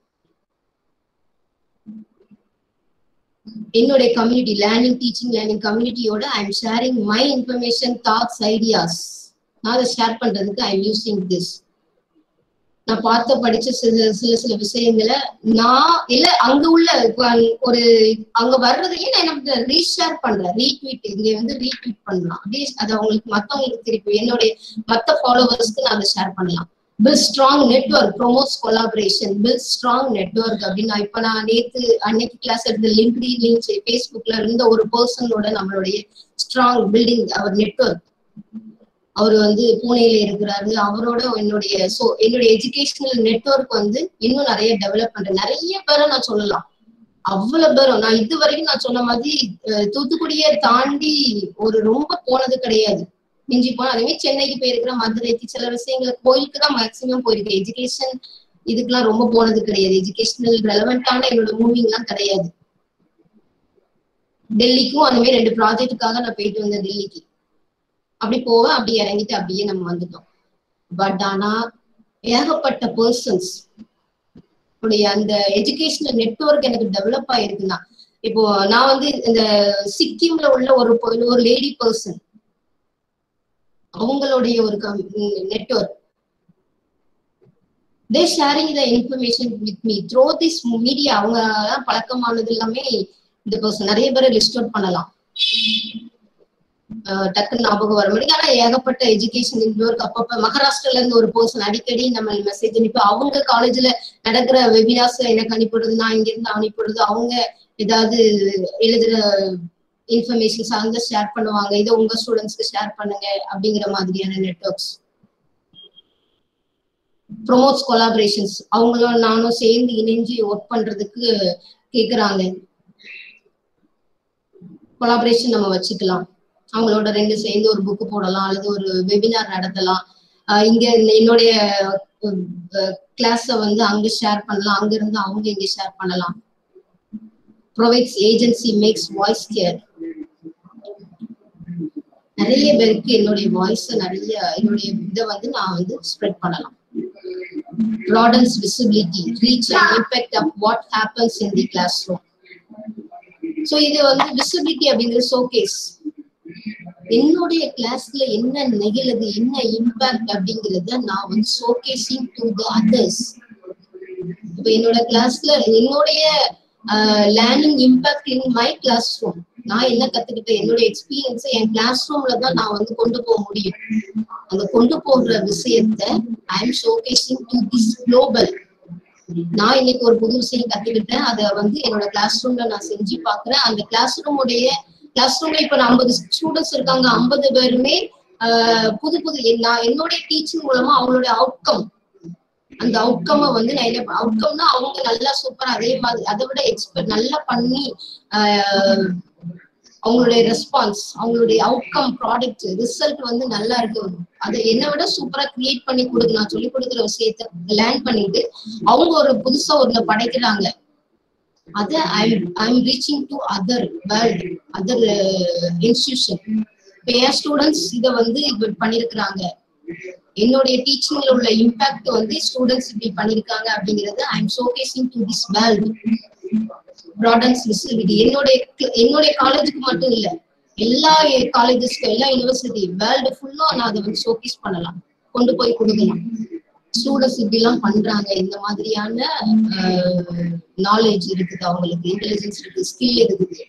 என்னுடைய கம்யூனிட்டி, லேர்னிங் டீச்சிங் லேர்னிங் கம்யூனிட்டியோட I am sharing my information, thoughts, ideas. நான் அதை ஷேர் பண்றதுக்கு ஐ எம் யூசிங் திஸ். நான் பார்த்த படிச்ச சில சில சில விஷயங்களை நான் இல்ல அங்க உள்ள ஒரு அங்க வர்றதையும் நான் என்ன ரீஷேர் பண்றேன், ரீட்வீட், இங்க வந்து ரீட்வீட் பண்ணலாம், அதை அவங்களுக்கு மத்தவங்களுக்கு திருப்பி என்னுடைய மத்த ஃபாலோவர்ஸ்க்கு நான் அதை ஷேர் பண்ணலாம். build strong network, promotes collaboration, build strong network அப்படின்னா இப்ப நான் நேத்து அன்னைக்கு கிளாஸ் எடுத்த லிங்க்டின் லிங்க் ஃபேஸ்புக்ல இருந்த ஒரு பர்சனோட நம்மளுடைய ஸ்ட்ராங் பில்டிங் அவர் நெட்வொர்க், அவர் வந்து பூனேல இருக்கிறாரு, அவரோட என்னுடைய சோ என்னுடைய எஜுகேஷனல் நெட்வொர்க் வந்து இன்னும் நிறைய டெவலப் பண்றேன். நிறைய பேரை நான் சொல்லலாம், அவ்வளவு பேரும். நான் இது வரைக்கும் நான் சொன்ன மாதிரி தூத்துக்குடியை தாண்டி ஒரு ரொம்ப போனது கிடையாது, மிஞ்சி போனா அதுவே சென்னைக்கு போயிருக்கிறேன், மதுரைக்கு, சில விஷயங்களுக்கு கோயிலுக்கு தான் மேக்சிமம் போயிருக்கேன். எஜுகேஷன் இதுக்கெல்லாம் ரொம்ப போனது கிடையாது, எஜுகேஷனல் ரெலவெண்டான என்னோட மூவிங் எல்லாம் கிடையாது. டெல்லிக்கும் அந்த மாதிரி ரெண்டு ப்ராஜெக்டுக்காக நான் போயிட்டு வந்தேன் டெல்லிக்கு. அப்படி போவேன், அப்படி இறங்கிட்டு அப்படியே நம்ம வந்துட்டோம். பட் ஆனா ஏகப்பட்ட பர்சன்ஸ் உடைய அந்த எஜுகேஷனல் நெட்வொர்க் எனக்கு டெவலப் ஆயிருக்குன்னா இப்போ நான் வந்து இந்த சிக்கிம்ல உள்ள ஒரு ஒரு லேடி பர்சன், அவங்களுடைய ஒரு network, they sharing the information with me through this media. அவங்க பழக்கமானது எல்லாமே இந்த பர்சன் நிறைய பேரை லிஸ்ட் அவுட் பண்ணலாம், டக்குன்னு ஞாபகம் வர முடியும். ஆனா ஏகப்பட்ட எஜுகேஷன் நெட்வொர்க். அப்பப்ப மகாராஷ்டிரால இருந்து ஒரு பர்சன் அடிக்கடி நம்ம மெசேஜ் அனுப்பி அவங்க காலேஜ்ல நடக்கிற வெபினார்ஸ் எனக்கு அனுப்பிடுறது, நான் இங்க இருந்து அனுப்பிடுறது, அவங்க ஏதாவது எழுதுற இன்ஃபர்மேஷன்ஸ் அங்க ஷேர் பண்ணுவாங்க, இதை உங்க ஸ்டூடெண்ட்ஸ்க்கு ஷேர் பண்ணுங்க அப்படிங்கிற மாதிரியான நெட்வொர்க்ஸ். ப்ரொமோட்ஸ் கொலாபரேஷன்ஸ், அவங்களும் நானும் சேர்ந்து இணைஞ்சு ஒர்க் பண்றதுக்கு கேக்குறாங்க, கொலாபரேஷன் நம்ம வச்சுக்கலாம். அவங்களோட ரெண்டு சேர்ந்து ஒரு புக்கு போடலாம் அல்லது ஒரு வெபினார் நடத்தலாம். இங்க என்னுடைய கிளாஸ வந்து அங்க ஷேர் பண்ணலாம், அங்க இருந்து அவங்க இங்க ஷேர் பண்ணலாம். Provides agency makes voice care. நிறைய பேருக்கு என்னுடைய வாய்ஸ் நிறைய என்னுடைய இதை வந்து நான் வந்து ஸ்ப்ரெட் பண்ணலாம். broadens visibility, reach and impact of what happens in the classroom. So இது வந்து visibility அப்படிங்கிற ஷோகேஸ். என்னுடைய கிளாஸ்ல என்ன நிகழுது, என்ன இம்பாக்ட் அப்படிங்கறத நான் வந்து ஷோகேசிங் டு தி அதர்ஸ். இப்போ என்னோட கிளாஸ்ல என்னுடைய learning impact in my classroom, நான் என்ன கத்துக்கிட்டேன், என்னுடைய எக்ஸ்பீரியன்ஸை என் கிளாஸ் ரூம்ல தான் நான் வந்து கொண்டு போக முடியும். அந்த கொண்டு போகிற விஷயத்த I am showcasing to this global. நான் இன்னைக்கு ஒரு புது விஷயம் கத்துக்கிட்டேன், அதை வந்து என்னோட கிளாஸ் ரூம்ல நான் செஞ்சு பாக்குறேன். அந்த கிளாஸ் ரூமுடைய கிளாஸ் ரூம்ல இப்ப ஐம்பது ஸ்டூடெண்ட்ஸ் இருக்காங்க, ஐம்பது பேருமே ஆஹ் புது புது நான் என்னுடைய டீச்சிங் மூலமா அவங்களுடைய அவுட்கம், அந்த அவுட்கம் வந்து நான் என்ன அவுட்கம்னா அவங்க நல்லா சூப்பரா அதே மாதிரி அதை விட எக்ஸ்பெக்ட் நல்லா பண்ணி ஆஹ் அவங்களுடைய ரெஸ்பான்ஸ், அவங்களுடைய அவுட்கம் ப்ராடக்ட் ரிசல்ட் வந்து நல்லா இருக்கு, அதை என்னை விட சூப்பரா கிரியேட் பண்ணி கொடுக்கு. நான் சொல்லி கொடுக்குற விஷயத்த லேர்ன் பண்ணிட்டு அவங்க ஒரு புதுசா ஒண்ணு படைக்கிறாங்க, அதை I'm reaching to other world, other institution. இப்போ என் ஸ்டூடெண்ட்ஸ் இதை வந்து இப்படி பண்ணிருக்கிறாங்க, என்னுடைய டீச்சிங்ல உள்ள இம்பாக்ட் வந்து ஸ்டூடெண்ட்ஸ் இப்படி பண்ணிருக்காங்க அப்படிங்கிறது I am showcasing to this world. broadens visibility. என்னுடைய என்னுடைய காலேஜுக்கு மட்டும் இல்ல, எல்லா காலேஜஸ்க்கு, எல்லா யூனிவர்சிட்டி வேர்ல்டு ஃபுல்லா நான் அதை வந்து ஷோகேஸ் பண்ணலாம், கொண்டு போய் கொடுக்கலாம். ஸ்டூடெண்ட்ஸ் இப்படி எல்லாம் பண்றாங்க, இந்த மாதிரியான நாலேஜ் இருக்குது, அவங்களுக்கு இன்டெலிஜென்ஸ் இருக்கு, ஸ்கில் இருக்குது.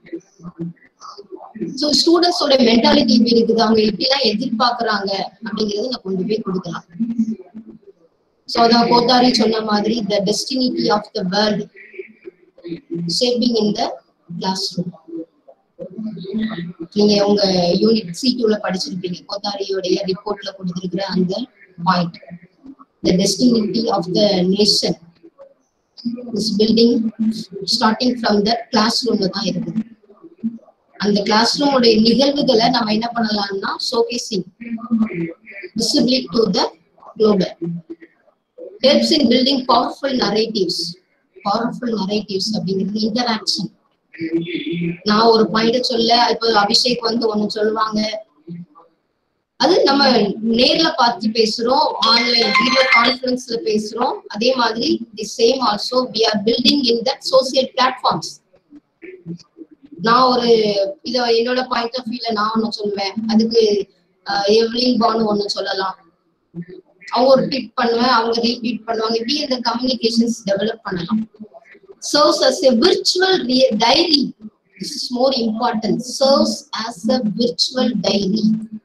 ஸோ ஸ்டூடெண்ட்ஸோட மென்டாலிட்டி இப்படி இருக்குது, அவங்க எப்படிலாம் எதிர்பார்க்கறாங்க அப்படிங்கறத நான் கொண்டு போய் கொடுக்கலாம். ஸோ அதான் கோத்தாரி சொன்ன மாதிரி the destiny of the world shaping in the classroom. நீங்க உங்க யூனிட் சி டூல படிச்சிருப்பீங்க, கோத்தாரியோடைய ரிப்போர்ட்ல கொடுத்திருக்கிற அந்த point. The destiny of the nation is building starting from the classroom தான் இருக்குது. அந்த கிளாஸ் ரூம் உடைய நிகழ்வுகளை நம்ம என்ன பண்ணலாம்னா showcasing visibility to the global. Helps in building powerful narratives. Powerful narratives அப்படிங்கிறது இன்டராக்ஷன். நான் ஒரு பாயிண்ட் சொல்ல, இப்போ அபிஷேக் வந்து ஒண்ணு சொல்லுவாங்க, அது நம்ம நேர்ல பார்த்து பேசுறோம், ஆன்லைன் வீடியோ கான்ஃபரன்ஸ்ல பேசுறோம். அதே மாதிரி the same also we are building in that social platforms. நான் ஒரு இத என்னோட பாயிண்ட் ஆஃப் வியூல நான் ஒண்ணு சொல்லுவேன், அதுக்கு எவ்லின் பானு ஒண்ணு சொல்லலாம், அவங்க ஒரு ட்வீட் பண்ணுவேன், அவங்க ரீட்வீட் பண்ணுவாங்க, இப்படி இந்த கம்யூனிகேஷன்ஸ் டெவலப் பண்ணலாம். Serves as a virtual diary. This is more important. Serves as a virtual diary.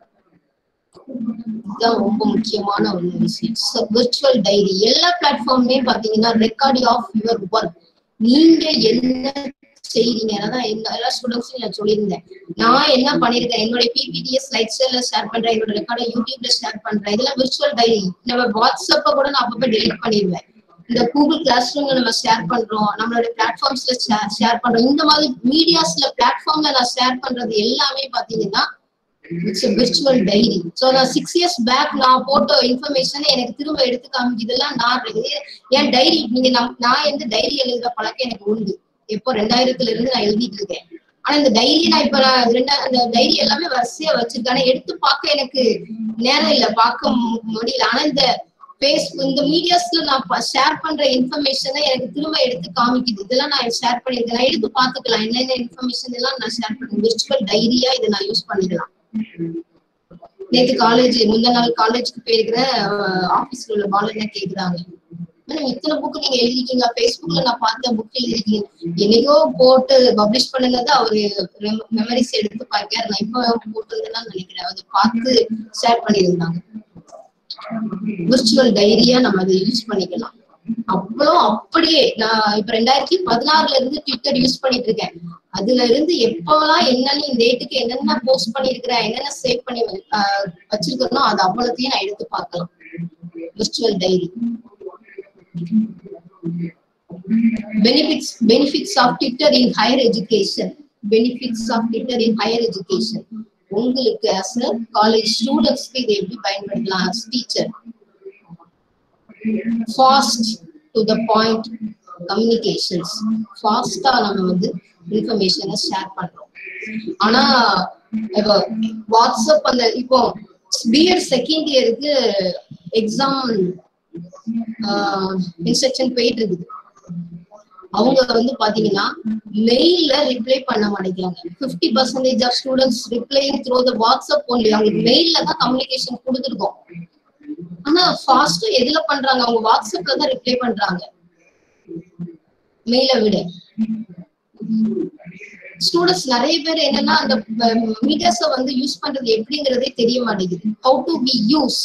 இதுதான் ரொம்ப முக்கியமான ஒரு விஷயம். விர்ச்சுவல் டைரி எல்லா பிளாட்ஃபார்ம்லயே பாத்தீங்கன்னா ரெக்கார்ட் ஆஃப் யுவர் ஒர்க், நீங்க என்ன செய்றீங்க. அதான் எல்லா ஸ்டூடெண்ட்ஸும் நான் சொல்லியிருந்தேன், நான் என்ன பண்ணிருக்கேன், என்னோட பிபிடிஎ ஸ்லைட்ஸ்ல ஷேர் பண்றேன், என்னோட ரெக்கார்டை யூடியூப்ல ஷேர் பண்றேன். இதெல்லாம் விர்ச்சுவல் டைரி. நம்ம வாட்ஸ்அப்ப கூட நான் அப்பப்ப டெலிட் பண்ணிடுவேன். இந்த கூகுள் கிளாஸ் ரூம்ல நம்ம ஷேர் பண்றோம், நம்மளோட பிளாட்ஃபார்ம்ஸ்ல ஷேர் பண்றோம், இந்த மாதிரி மீடியாஸ்ல பிளாட்ஃபார்ம்ல நான் ஷேர் பண்றது எல்லாமே பாத்தீங்கன்னா இட்ஸ் விர்ச்சுவல் டைரி. ஸோ நான் சிக்ஸ் இயர்ஸ் பேக் நான் போட்ட இன்ஃபர்மேஷன் எனக்கு திரும்ப எடுத்து காமிக்கு, இதெல்லாம் நான் என் டைரி. நீங்க நான் எந்த டைரி எழுதுற பழக்கம் எனக்கு உண்டு, எப்போ ரெண்டாயிரத்துல இருந்து நான் எழுதிட்டு இருக்கேன். ஆனா இந்த டைரி நான் இப்ப ரெண்டா அந்த டைரி எல்லாமே வரிசையா வச்சிருக்கேன், எடுத்து பார்க்க எனக்கு நேரம் இல்லை, பார்க்க முடியல. ஆனா இந்த பேஸ்புக் இந்த மீடியாஸ்ல நான் ஷேர் பண்ற இன்ஃபர்மேஷனை எனக்கு திரும்ப எடுத்து காமிக்குது. இதெல்லாம் நான் ஷேர் பண்ணிருக்கேன், நான் எடுத்து பாத்துக்கலாம் என்னென்ன இன்ஃபர்மேஷன் எல்லாம் நான் ஷேர் பண்ணுவேன். விர்ச்சுவல் டைரியா இதை நான் யூஸ் பண்ணிக்கலாம். நேற்று காலேஜ் முந்த நாள் காலேஜுக்கு போயிருக்கிற ஆபீஸ்ல உள்ள பாலனை கேக்குறாங்க, இத்தனை புக்கு நீங்க எழுதிருக்கீங்க, பேஸ்புக்ல நான் பார்த்த புக் எழுதிருக்கீங்க, என்னைக்கோ போட்டு பப்ளிஷ் பண்ணது அவரு மெமரிஸ் எடுத்து பாக்காரு, நான் இப்ப போட்டதுதான் நினைக்கிறேன், அதை பார்த்து ஷேர் பண்ணியிருந்தாங்க. விர்ச்சுவல் டைரியா நம்ம அதை யூஸ் பண்ணிக்கலாம். அவ்வளோ அப்படியே நான் இப்ப ரெண்டாயிரத்தி பதினாறுல இருந்து ட்விட்டர் யூஸ் பண்ணிட்டு இருக்கேன். அதுல இருந்து எப்பெல்லாம் என்னென்ன இந்த டேட்டுக்கு என்னென்ன போஸ்ட் பண்ணிருக்கிறேன், என்னென்ன சேவ் பண்ணி வச்சிருக்கணும், அது அவ்வளோத்தையும் நான் எடுத்து பார்க்கலாம். Virtual diary. Benefits benefits of Twitter in higher education. Benefits of Twitter in higher education. உங்களுக்கு as a காலேஜ் ஸ்டூடெண்ட்ஸ்க்கு இதை எப்படி பயன்படுத்தலாம்? as teacher, fast to the point communications. ஃபாஸ்டா நம்ம வந்து இன்ஃபர்மேஷனை ஷேர் பண்றோம். ஆனா இப்போ வாட்ஸ்அப் அந்த இப்போ பிஎட் செகண்ட் இயருக்கு எக்ஸாம் இன்ஸ்ட்ரக்ஷன் போயிட்டு இருக்குது. அவங்க வந்து பாத்தீங்கன்னா மெயில்ல ரிப்ளை பண்ண மாட்டேங்கிறாங்க. Fifty percentage of students replying through the WhatsApp only. அவங்களுக்கு மெயில்ல தான் கம்யூனிகேஷன் கொடுத்துருக்கோம். ஆனா ஃபாஸ்டா எதுல பண்றாங்க? அவங்க வாட்ஸ்அப்ல தான் ரிப்ளை பண்றாங்க மெயிலை விட. ஸ்டூடெண்ட்ஸ் நிறைய பேர் என்னன்னா அந்த மீடியாஸ வந்து யூஸ் பண்றது எப்படிங்கிறதே தெரிய மாட்டேங்குது. How to be use,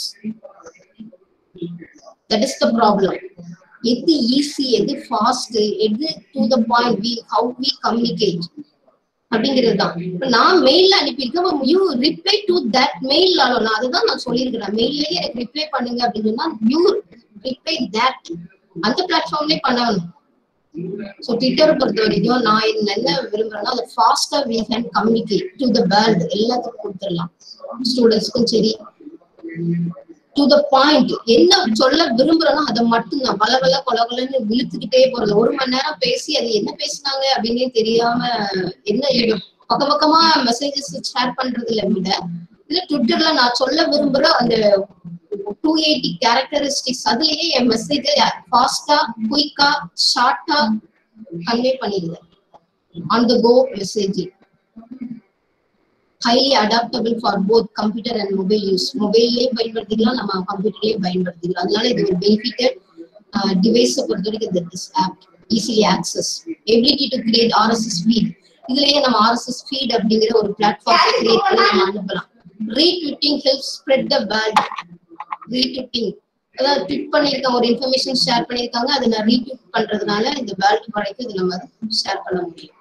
that is the problem. எது ஈஸி, எது ஃபாஸ்ட், எது to the point, we how we communicate அப்படிங்கிறது தான். இப்ப நான் மெயில்ல அனுப்பியிருக்கேன், you reply to that mail. நான் அதுதான் நான் சொல்லியிருக்கிறேன், மெயிலே எனக்கு ரிப்ளை பண்ணுங்க அப்படின்னு சொன்னா யூ ரிப்ளை தட் அந்த பிளாட்ஃபார்ம்லயே பண்ணணும். ஸோ ட்விட்டரை பொறுத்த வரைக்கும் நான் என்ன விரும்புறேன்னா அது ஃபாஸ்டா we can communicate to the world. எல்லாத்துக்கும் கொடுத்துடலாம், ஸ்டூடெண்ட்ஸ்க்கும் சரி. டு த பாயிண்ட் என்ன சொல்ல விரும்புறோம்னா அதை மட்டும் தான் வள வள கொல கொலன்னு இழுத்துக்கிட்டே போறது. ஒரு மணி நேரம் பேசி அது என்ன பேசினாங்க அப்படின்னே தெரியாம என்ன பக்க பக்கமா மெசேஜஸ் ஷேர் பண்றதுல விட இல்ல ட்விட்டர்ல நான் சொல்ல விரும்புற அந்த டூ எயிட்டி கேரக்டரிஸ்டிக்ஸ் அதுலயே என் மெசேஜை ஃபாஸ்டா குயிக்கா ஷார்ட்டா கன்வே பண்ணிடுது. On the go messaging. highly adaptable for both computer and mobile use. மொபைல்லயே பயன்படுத்திக்கலாம், நம்ம கம்ப்யூட்டர்லயே பயன்படுத்திக்கலாம். அதனால இது ஒரு பெனிஃபிட்டட் டிவைஸ் பொறுத்த வரைக்கும் this app easily access. ability to create R S S feed. இதுலயே நம்ம R S S feed அப்படிங்கிற ஒரு பிளாட்ஃபார்ம் கிரியேட் பண்ணி நம்ம அனுப்பலாம். retweeting helps spread the word. retweeting அதாவது ட்வீட் பண்ணிருக்காங்க, ஒரு இன்ஃபர்மேஷன் ஷேர் பண்ணிருக்காங்க, அதை நான் ரீட்வீட் பண்றதுனால இந்த வேர்ல்ட் வரைக்கும் இது நம்ம ஷேர் பண்ண முடியும்.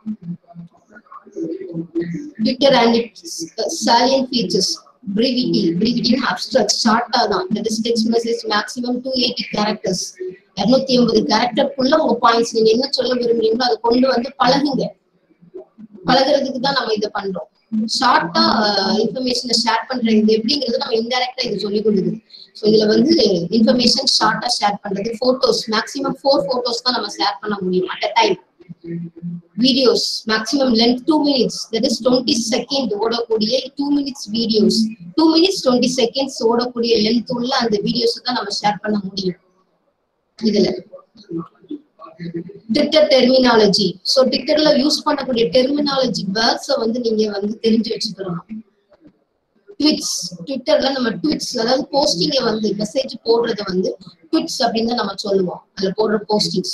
Twitter and its salient features. Brevity. Brevity in abstract. Short தான். That is text message maximum two eighty characters. இருநூத்தி ஐம்பது கேரக்டர் குள்ள உங்க பாயிண்ட்ஸ் நீங்க என்ன சொல்ல விரும்புறீங்களோ அதை கொண்டு வந்து பழகுங்க. பழகுறதுக்கு தான் நம்ம இதை பண்றோம். ஷார்ட்டா இன்ஃபர்மேஷனை ஷேர் பண்றது எப்படிங்கிறது நம்ம இன்டைரக்டா இது சொல்லி கொடுக்குது. ஸோ இதுல வந்து இன்ஃபர்மேஷன் ஷார்ட்டா ஷேர் பண்றது. போட்டோஸ் மேக்ஸிமம் ஃபோர் போட்டோஸ் தான் நம்ம ஷேர் பண்ண முடியும் at a time. Videos maximum length two minutes, that is twenty seconds ஓடக்கூடிய two minutes videos, two minutes twenty seconds ஓடக்கூடிய length உள்ள அந்த வீடியோஸ் தான் நம்ம ஷேர் பண்ண முடியும் இதுல. Twitter terminology. So Twitterல யூஸ் பண்ணக்கூடிய டெர்மினாலஜி வேர்ட்ஸை வந்து நீங்க வந்து தெரிஞ்சு வச்சுக்கணும். ட்விட்ஸ், ட்விட்டர்ல நம்ம ட்விட்ஸ் அதாவது போஸ்டிங்கை வந்து மெசேஜ் போடுறத வந்து ட்விட்ஸ் அப்படின்னு தான் நம்ம சொல்லுவோம். அதுல போடுற போஸ்டிங்ஸ்.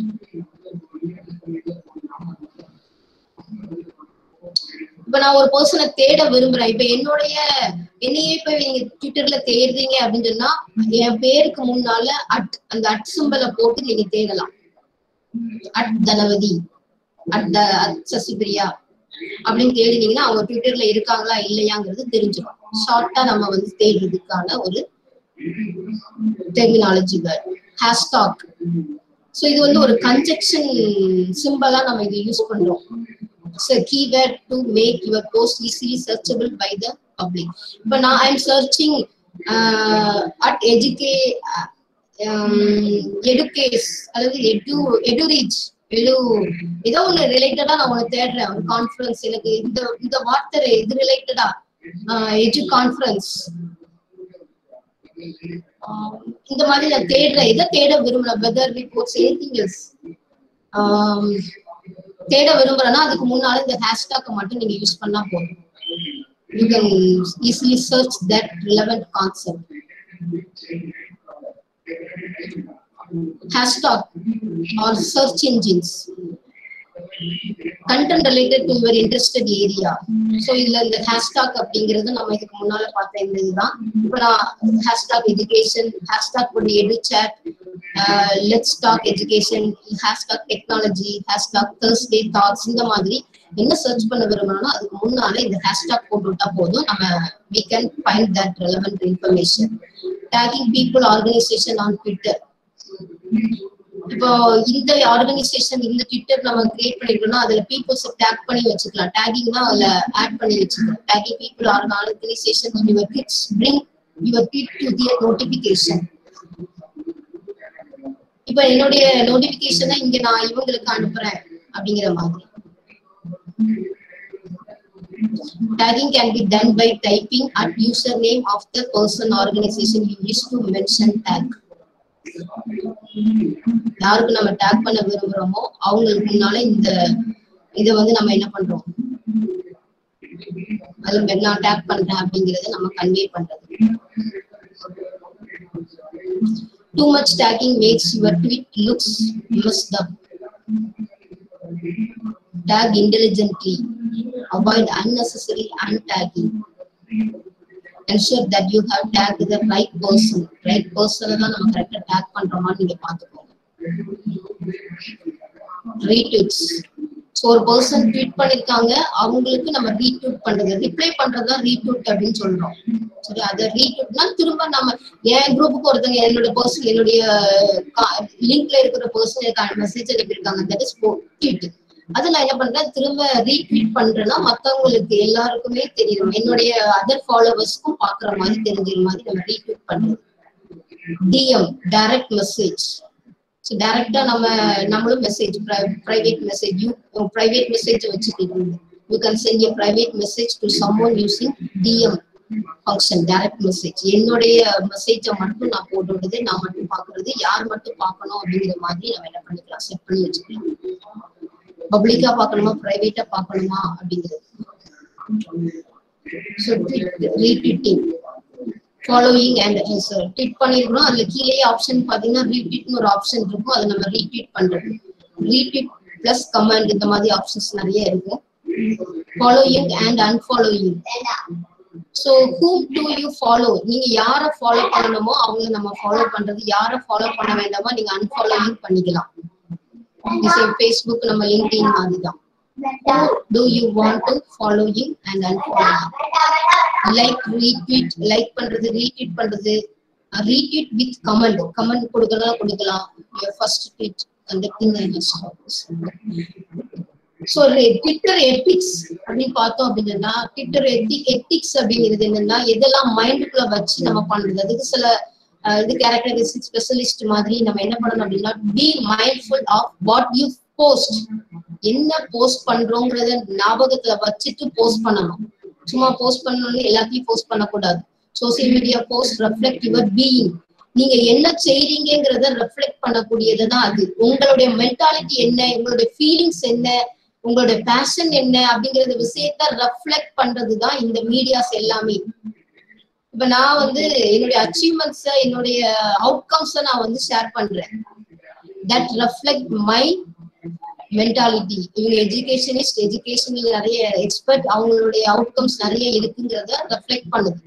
இப்ப நான் ஒரு பர்சனை தேட விரும்புறேன். இப்ப என்னுடைய என்னையே இப்ப நீங்க ட்விட்டர்ல தேடுறீங்க அப்படின்னு சொன்னா என் பேருக்கு முன்னால அட் அந்த அட் சிம்பலை போட்டு நீங்க தேடலாம். At Dhanavathi, at at Sasipriya அப்படின்னு தேடினீங்கன்னா அவங்க ட்விட்டர்ல இருக்காங்களா இல்லையாங்கிறது தெரிஞ்சிடும். ஷார்ட்டா நம்ம வந்து தேடுறதுக்கான ஒரு டெர்மினாலஜி வேர்ட். ஹேஷ்டாக். சோ இது வந்து ஒரு கன்ஜெக்ஷன் சிம்பலா நம்ம இதை யூஸ் பண்றோம். It's a keyword to make your post easily searchable by the public. But now I'm searching uh, at educate, um, educase, அதாவது edu, edureach, edu, ஏதோ ஒன்று ரிலேட்டடா நான் உனக்கு தேடுறேன். ஒரு கான்ஃபரன்ஸ் எனக்கு இந்த இந்த வார்த்தை இது ரிலேட்டடா எஜு கான்ஃபரன்ஸ் இந்த மாதிரி நான் தேடுற எதை தேட விரும்புறேன், வெதர் ரிப்போர்ட்ஸ் எனிதிங் எல்ஸ் தேட விரும்புறேன்னா அதுக்கு முன்னால இந்த ஹேஷ்டாக் மட்டும் நீங்க யூஸ் பண்ணா போதும். You can easily search that relevant concept. Hashtag or search engines content related to your interested area. So இதுல இந்த hashtag அப்படிங்கிறது நம்ம இதுக்கு முன்னால பார்த்த இந்த இதுதான். இப்போ நான் hashtag education, hashtag for educhat, uh, let's talk education, hashtag technology, hashtag Thursday thoughts, இந்த மாதிரி என்ன சர்ச் பண்ண விரும்புறோம்னா அதுக்கு முன்னால இந்த hashtag போட்டு விட்டா போதும், நம்ம we can find that relevant information. Tagging people organization on Twitter. இப்போ இந்த ஆர்கனைசேஷன் இந்த ட்விட்டர் நம்ம கிரியேட் பண்ணிருக்கோம்னா அதுல பீப்புள்ஸ் டேக் பண்ணி வச்சுக்கலாம். டேகிங்னா அதுல ஆட் பண்ணி வச்சுக்கலாம். Tagging people organisation on your tweets bring your tweet to their notification. இப்போ என்னுடைய நோட்டிபிகேஷனை இங்க நான் இவங்களுக்கு அனுப்புறேன் அப்படிங்கிற மாதிரி. Tagging can be done by typing at username of the person organization you wish to mention tag. யாருக்கு நம்ம டேக் பண்ண விரும்புறோமோ அவங்களுக்கு முன்னால இந்த இதை வந்து நம்ம என்ன பண்றோம், அதுல நான் டேக் பண்றேன் அப்படிங்கறத நம்ம கன்வே பண்றது. Too much tagging makes your tweet looks messed up. Tag intelligently. Avoid unnecessary untagging. Ensure that you have tagged the right person. Right person தான் நம்ம கரெக்டா டேக் பண்றோமா நீங்க பாத்துக்கோங்க. Retweets. So ஒரு பர்சன் ட்வீட் பண்ணிருக்காங்க, அவங்களுக்கு நம்ம ரீட்வீட் பண்றது, ரிப்ளை பண்றதா ரீட்வீட் அப்படின்னு சொல்றோம். சரி, அதை ரீட்வீட்னா திரும்ப நம்ம என் குரூப்புக்கு ஒருத்தங்க என்னோட பர்சன் என்னுடைய லிங்க்ல இருக்கிற பர்சன் எனக்கு மெசேஜ் அனுப்பியிருக்காங்க, தட் இஸ் ட்வீட். அது நான் என்ன பண்றேன், திரும்ப ரீட்வீட் பண்றேன்னா மத்தவங்களுக்கு எல்லாருக்குமே தெரியும், என்னுடைய அதர் ஃபாலோவர்ஸ்க்கும் பாக்குற மாதிரி தெரிஞ்சுற மாதிரி நம்ம ரீட்வீட் பண்றது. DM direct message. ஸோ டைரக்டா நம்ம நம்மளும் message private message you private message வச்சுக்கிட்டு you can send a private message to someone using DM function, direct message. என்னுடைய மெசேஜை மட்டும் நான் போட்டு விடுறது, நான் மட்டும் பாக்குறது, யார் மட்டும் பார்க்கணும் அப்படிங்கிற மாதிரி நம்ம என்ன பண்ணிக்கலாம், செட் பண்ணி வச்சுக்கலாம். பப்ளிக்கா பார்க்கணுமா பிரைவேட்டா பார்க்கணுமா அப்படிங்கிறது. So retweeting following and tweet பண்ணிருக்கணும். அதுல கீழே ஆப்ஷன் பாத்தீங்கன்னா ரீட்வீட்னு ஒரு ஆப்ஷன் இருக்கும், அதை நம்ம ரீட்வீட் பண்றது. ரீட்வீட் பிளஸ் கமெண்ட் இந்த மாதிரி ஆப்ஷன்ஸ் நிறைய இருக்கு. Following and unfollowing. So whom do you follow, நீங்க யாரை ஃபாலோ பண்ணணுமோ அவங்க நம்ம ஃபாலோ பண்றது, யாரை ஃபாலோ பண்ண வேண்டாமோ நீங்க அன்ஃபாலோயிங் பண்ணிக்கலாம். Facebook நம்ம லிங்க்டின் மாதிரி தான். Do you want to following and unfollowing? Like retweet, like பண்றது, retweet பண்றது, retweet with comment, comment கொடுக்கலாம் கொடுக்கலாம். Your first tweet conducting the response. So Twitter ethics அப்படின்னு பார்த்தோம் அப்படின்னா, Twitter ethics அப்படிங்கிறது என்னன்னா எதெல்லாம் மைண்டுக்குள்ள வச்சு நம்ம பண்றது, அதுக்கு சில இது கேரக்டரிஸ்டிக் ஸ்பெஷலிஸ்ட் மாதிரி நம்ம என்ன பண்ணணும் அப்படின்னா, be mindful of what you post. என்ன போஸ்ட் பண்றோங்கிறத ஞாபகத்துல வச்சுட்டு போஸ்ட் பண்ணணும். சும்மா போஸ்ட் பண்ணணும்னு எல்லாத்தையும் போஸ்ட் பண்ணக்கூடாது. Social media post reflect your being. நீங்க என்ன செய்றீங்கிறத ரெஃப்ளெக்ட் பண்ணக்கூடியதுதான் அது. உங்களுடைய மென்டாலிட்டி என்ன, உங்களுடைய ஃபீலிங்ஸ் என்ன, உங்களுடைய பேஷன் என்ன அப்படிங்கறத விஷயத்த ரெஃப்ளெக்ட் பண்றதுதான் இந்த மீடியாஸ் எல்லாமே. இப்ப நான் வந்து என்னுடைய அச்சீவ்மெண்ட்ஸ என்னுடைய அவுட்கம்ஸ நான் வந்து ஷேர் பண்றேன். That reflect my mentality. இவங்க எஜுகேஷனிஸ்ட், எஜுகேஷன்ல நிறைய எக்ஸ்பர்ட், அவங்களுடைய அவுட்கம்ஸ் நிறைய இருக்குங்கிறத ரெஃப்ளெக்ட் பண்ணுது.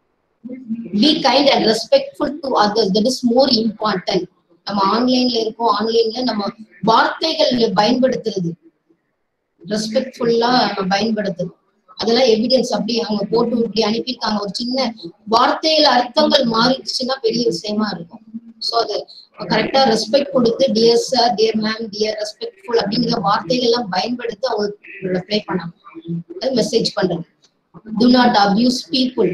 Be kind and respectful to others, that is more important. நம்ம ஆன்லைன்ல இருக்கோம், ஆன்லைன்ல நம்ம வார்த்தைகள் பயன்படுத்துறது ரெஸ்பெக்ட்ஃபுல்லா நம்ம பயன்படுத்துறது, அதெல்லாம் எவிடன்ஸ். அப்படி அவங்க போட்டு இப்படி அனுப்பியிருக்காங்க, ஒரு சின்ன வார்த்தையில அர்த்தங்கள் மாறிடுச்சுன்னா பெரிய விஷயமா இருக்கும். ஸோ அது கரெக்டா ரெஸ்பெக்ட் கொடுத்து dear sir, dear ma'am, dear respectful அப்படிங்கிற வார்த்தைகள் எல்லாம் பயன்படுத்தி அவங்க ரிப்ளை பண்ணணும், அது மெசேஜ் பண்றது. Do not abuse people.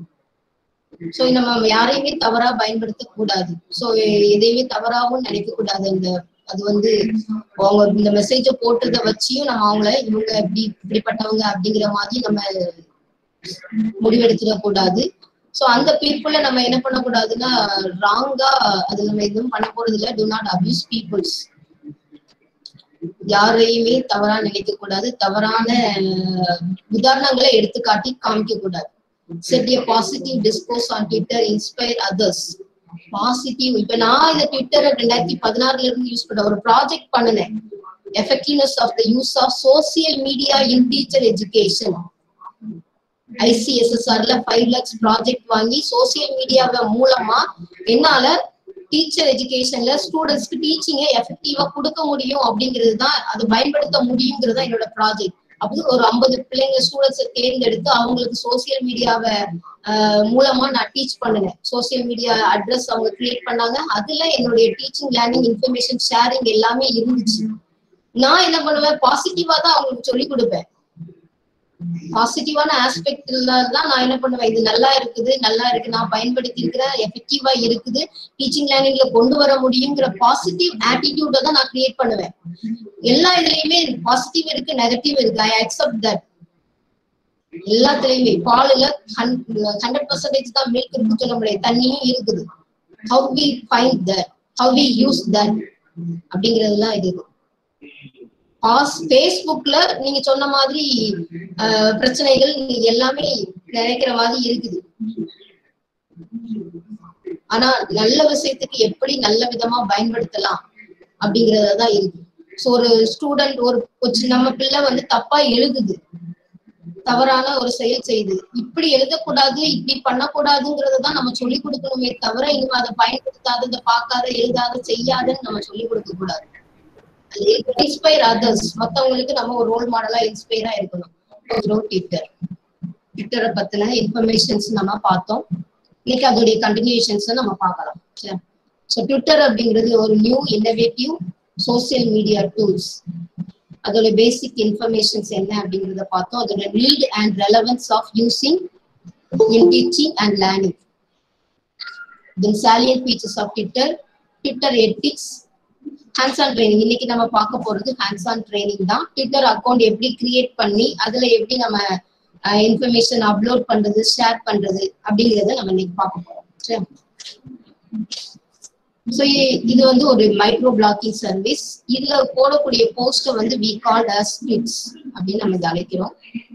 So நம்ம யாரையுமே தவறா பயன்படுத்த கூடாது. ஸோ எதையுமே தவறாகவும் நினைக்க கூடாது. அந்த அது வந்து அவங்க இந்த மெசேஜ போட்டதை வச்சியும் நம்ம அவங்கள இவங்க இப்படி இப்படிப்பட்டவங்க அப்படிங்கிற மாதிரி நம்ம முடிவெடுத்துட கூடாது. சோ அந்த பீப்புள நம்ம என்ன பண்ணக்கூடாதுன்னா ராங்கா அது நம்ம எதுவும் பண்ண போறது இல்ல. Do not abuse peoples. யாரையுமே தவறா நினைக்க கூடாது, தவறான உதாரணங்களை எடுத்துக்காட்டி காமிக்க கூடாது. Set a positive discourse on Twitter, inspire others. Positive. இப்ப நான் இந்த ட்விட்டர் ரெண்டாயிரத்தி பதினாறுல இருந்து யூஸ் பண்ண ஒரு ப்ராஜெக்ட் பண்ணினேன். effectiveness of the use of social media in teacher education. I C S S R ல five lakhs ப்ராஜெக்ட் வாங்கி சோசியல் மீடியாவை மூலமா என்னால டீச்சர் எஜுகேஷன்ல ஸ்டூடெண்ட்ஸ்க்கு டீச்சிங்கை எஃபெக்டிவா கொடுக்க முடியும் அப்படிங்கிறது தான், அது பயன்படுத்த முடியுங்கிறது தான் என்னோட ப்ராஜெக்ட். அப்படி ஒரு ஐம்பது பிள்ளைங்க ஸ்டூடெண்ட்ஸை தேர்ந்தெடுத்து அவங்களுக்கு சோசியல் மீடியாவை ஆஹ் மூலமா நான் டீச் பண்ணினேன். சோசியல் மீடியா அட்ரஸ் அவங்க கிரியேட் பண்ணாங்க. அதுல என்னுடைய டீச்சிங், லேர்னிங், இன்ஃபர்மேஷன் ஷேரிங் எல்லாமே இருந்துச்சு. நான் என்ன பண்ணுவேன், பாசிட்டிவா தான் அவங்களுக்கு சொல்லி கொடுப்பேன். பாசிட்டிவான ஆஸ்பெக்ட்ல தான் நான் என்ன பண்ணுவேன், இது நல்லா இருக்குது, நல்லா இருக்கு, நான் பயன்படுத்தி இருக்கிறேன், எஃபெக்டிவா இருக்குது, டீச்சிங் லேர்னிங்ல கொண்டு வர முடியுங்கிற பாசிட்டிவ் ஆட்டிடியூட தான் நான் கிரியேட் பண்ணுவேன். எல்லா இதுலயுமே பாசிட்டிவ் இருக்கு, நெகட்டிவ் இருக்கு. I accept that. எல்லாத்துலயுமே பாலுல ஹண்ட்ரட் பர்சன்டேஜ் தான் மில்க் இருக்குன்னு சொல்ல முடியாது, தண்ணியும் இருக்குது. How we find that, how we use that அப்படிங்கறதுலாம் இது. பேஸ்புக்ல நீங்க சொன்ன மாதிரி அஹ் பிரச்சனைகள் எல்லாமே நினைக்கிற மாதிரி இருக்குது. ஆனா நல்ல விஷயத்துக்கு எப்படி நல்ல விதமா பயன்படுத்தலாம் அப்படிங்கறதுதான் இருக்கு. சோ ஒரு ஸ்டூடெண்ட், ஒரு நம்ம பிள்ளை வந்து தப்பா எழுதுது, தவறான ஒரு செயல் செய்யுது, இப்படி எழுதக்கூடாது, இப்படி பண்ணக்கூடாதுங்கிறதான் நம்ம சொல்லி கொடுக்கணுமே தவிர இன்னும் அதை பயன்படுத்தாத, இதை பார்க்காத, எழுதாத, செய்யாதன்னு நம்ம சொல்லி கொடுக்க கூடாது. இன்ஸ்பயர் அதர்ஸ், மத்தவங்களுக்கு நம்ம ஒரு ரோல் மாடலா இன்ஸ்பயரா இருக்கணும். ட்விட்டர் ட்விட்டரை பத்தின இன்ஃபர்மேஷன்ஸ் நம்ம பார்த்தோம். இன்னைக்கு அதோடைய கண்டினியூஷன்ஸ் நம்ம பார்க்கலாம். ஸோ ட்விட்டர் அப்படிங்கிறது ஒரு new innovative social media tools. அதோட பேசிக் இன்ஃபர்மேஷன்ஸ் என்ன அப்படிங்கிறத பார்த்தோம். அதோட need and relevance of using in teaching and learning. Then salient features of Twitter, Twitter ethics, hands on training. இன்னைக்கு நம்ம பார்க்க போறது ஹேண்ட்ஸ் ஆன் ட்ரைனிங் தான். ட்விட்டர் அக்கௌண்ட் எப்படி கிரியேட் பண்ணி அதுல எப்படி நம்ம இன்ஃபர்மேஷன் அப்லோட் பண்றது, ஷேர் பண்றது அப்படிங்கறத நம்ம இன்னைக்கு பார்க்க போறோம். ஸோ இது வந்து ஒரு மைக்ரோ பிளாக்கிங் சர்வீஸ். இதுல போடக்கூடிய போஸ்ட வந்து வி கால்ட் அஸ் ட்வீட்ஸ் அப்படின்னு நம்ம இதை அழைக்கிறோம்.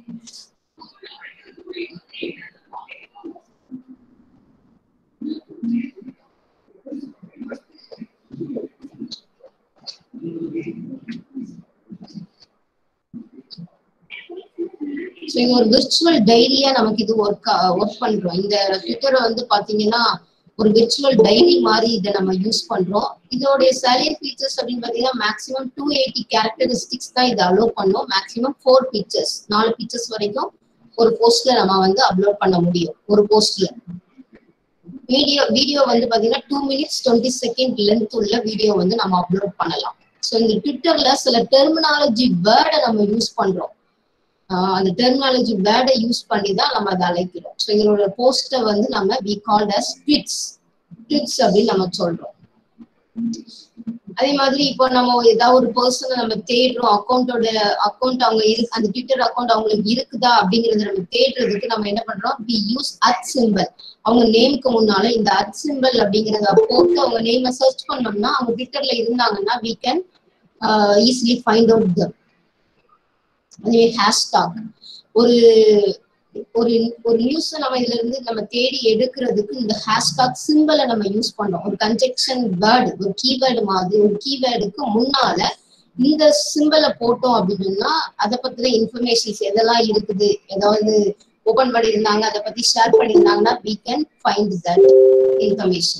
ஸோ இது ஒரு விர்ச்சுவல் டைரியா நமக்கு இது ஒர்க் ஒர்க் பண்றோம். இந்த ட்விட்டரை வந்து பாத்தீங்கன்னா ஒரு விர்ச்சுவல் டைரி மாதிரி இதை நம்ம யூஸ் பண்றோம். இதோடைய salient features அப்படின்னு பாத்தீங்கன்னா மேக்ஸிமம் டூ எயிட்டி கேரக்டரிஸ்டிக்ஸ் தான் இதை அலோவ் பண்ணோம். மேக்ஸிமம் ஃபோர் பிக்சர்ஸ், நாலு பிக்சர்ஸ் வரைக்கும் ஒரு போஸ்ட்ல நம்ம வந்து அப்லோட் பண்ண முடியும். ஒரு போஸ்ட்ல வீடியோ வீடியோ வந்து பாத்தீங்கன்னா two minutes twenty second length உள்ள வீடியோ வந்து நம்ம அப்லோட் பண்ணலாம். ஸோ இந்த ட்விட்டர்ல சில டெர்மினாலஜி வேர்டை நம்ம யூஸ் பண்றோம். அந்த டெர்மினாலஜி வேர்டை யூஸ் பண்ணி தான் நம்ம அதை அழைக்கிறோம். ஸோ இதோட போஸ்டை வந்து நம்ம we called as tweets tweets அப்படின்னு நம்ம சொல்றோம். அதே மாதிரி இப்போ நம்ம ஏதாவது ஒரு பர்சனை நம்ம தேடுறோம், அக்கௌண்டோட அக்கௌண்ட் அவங்க இருக்கு, அந்த ட்விட்டர் அக்கௌண்ட் அவங்களுக்கு இருக்குதா அப்படிங்கறத நம்ம தேடுறதுக்கு நம்ம என்ன பண்றோம், வி யூஸ் அட் சிம்பிள். அவங்க நேமுக்கு முன்னால இந்த அட் சிம்பிள் அப்படிங்கறத போட்டு அவங்க நேமை சர்ச் பண்ணோம்னா அவங்க ட்விட்டர்ல இருந்தாங்கன்னா we can easily find out them. அதுவே ஹேஷ்டாக், ஒரு ஒரு ஒரு நியூஸ் நம்ம இதுல இருந்து நம்ம தேடி எடுக்கிறதுக்கு இந்த ஹேஷ்டாக் சிம்பிளை நம்ம யூஸ் பண்றோம். ஒரு கன்ஜெக்ஷன் வேர்டு, ஒரு கீவேர்டு மாதிரி ஒரு கீவேர்டுக்கு முன்னால இந்த சிம்பிளை போட்டோம் அப்படின்னா அதை பத்தின இன்ஃபர்மேஷன்ஸ் எதெல்லாம் இருக்குது, ஏதாவது ஓபன் பண்ணியிருந்தாங்க, அதை பத்தி ஷேர் பண்ணியிருந்தாங்கன்னா we can find that information.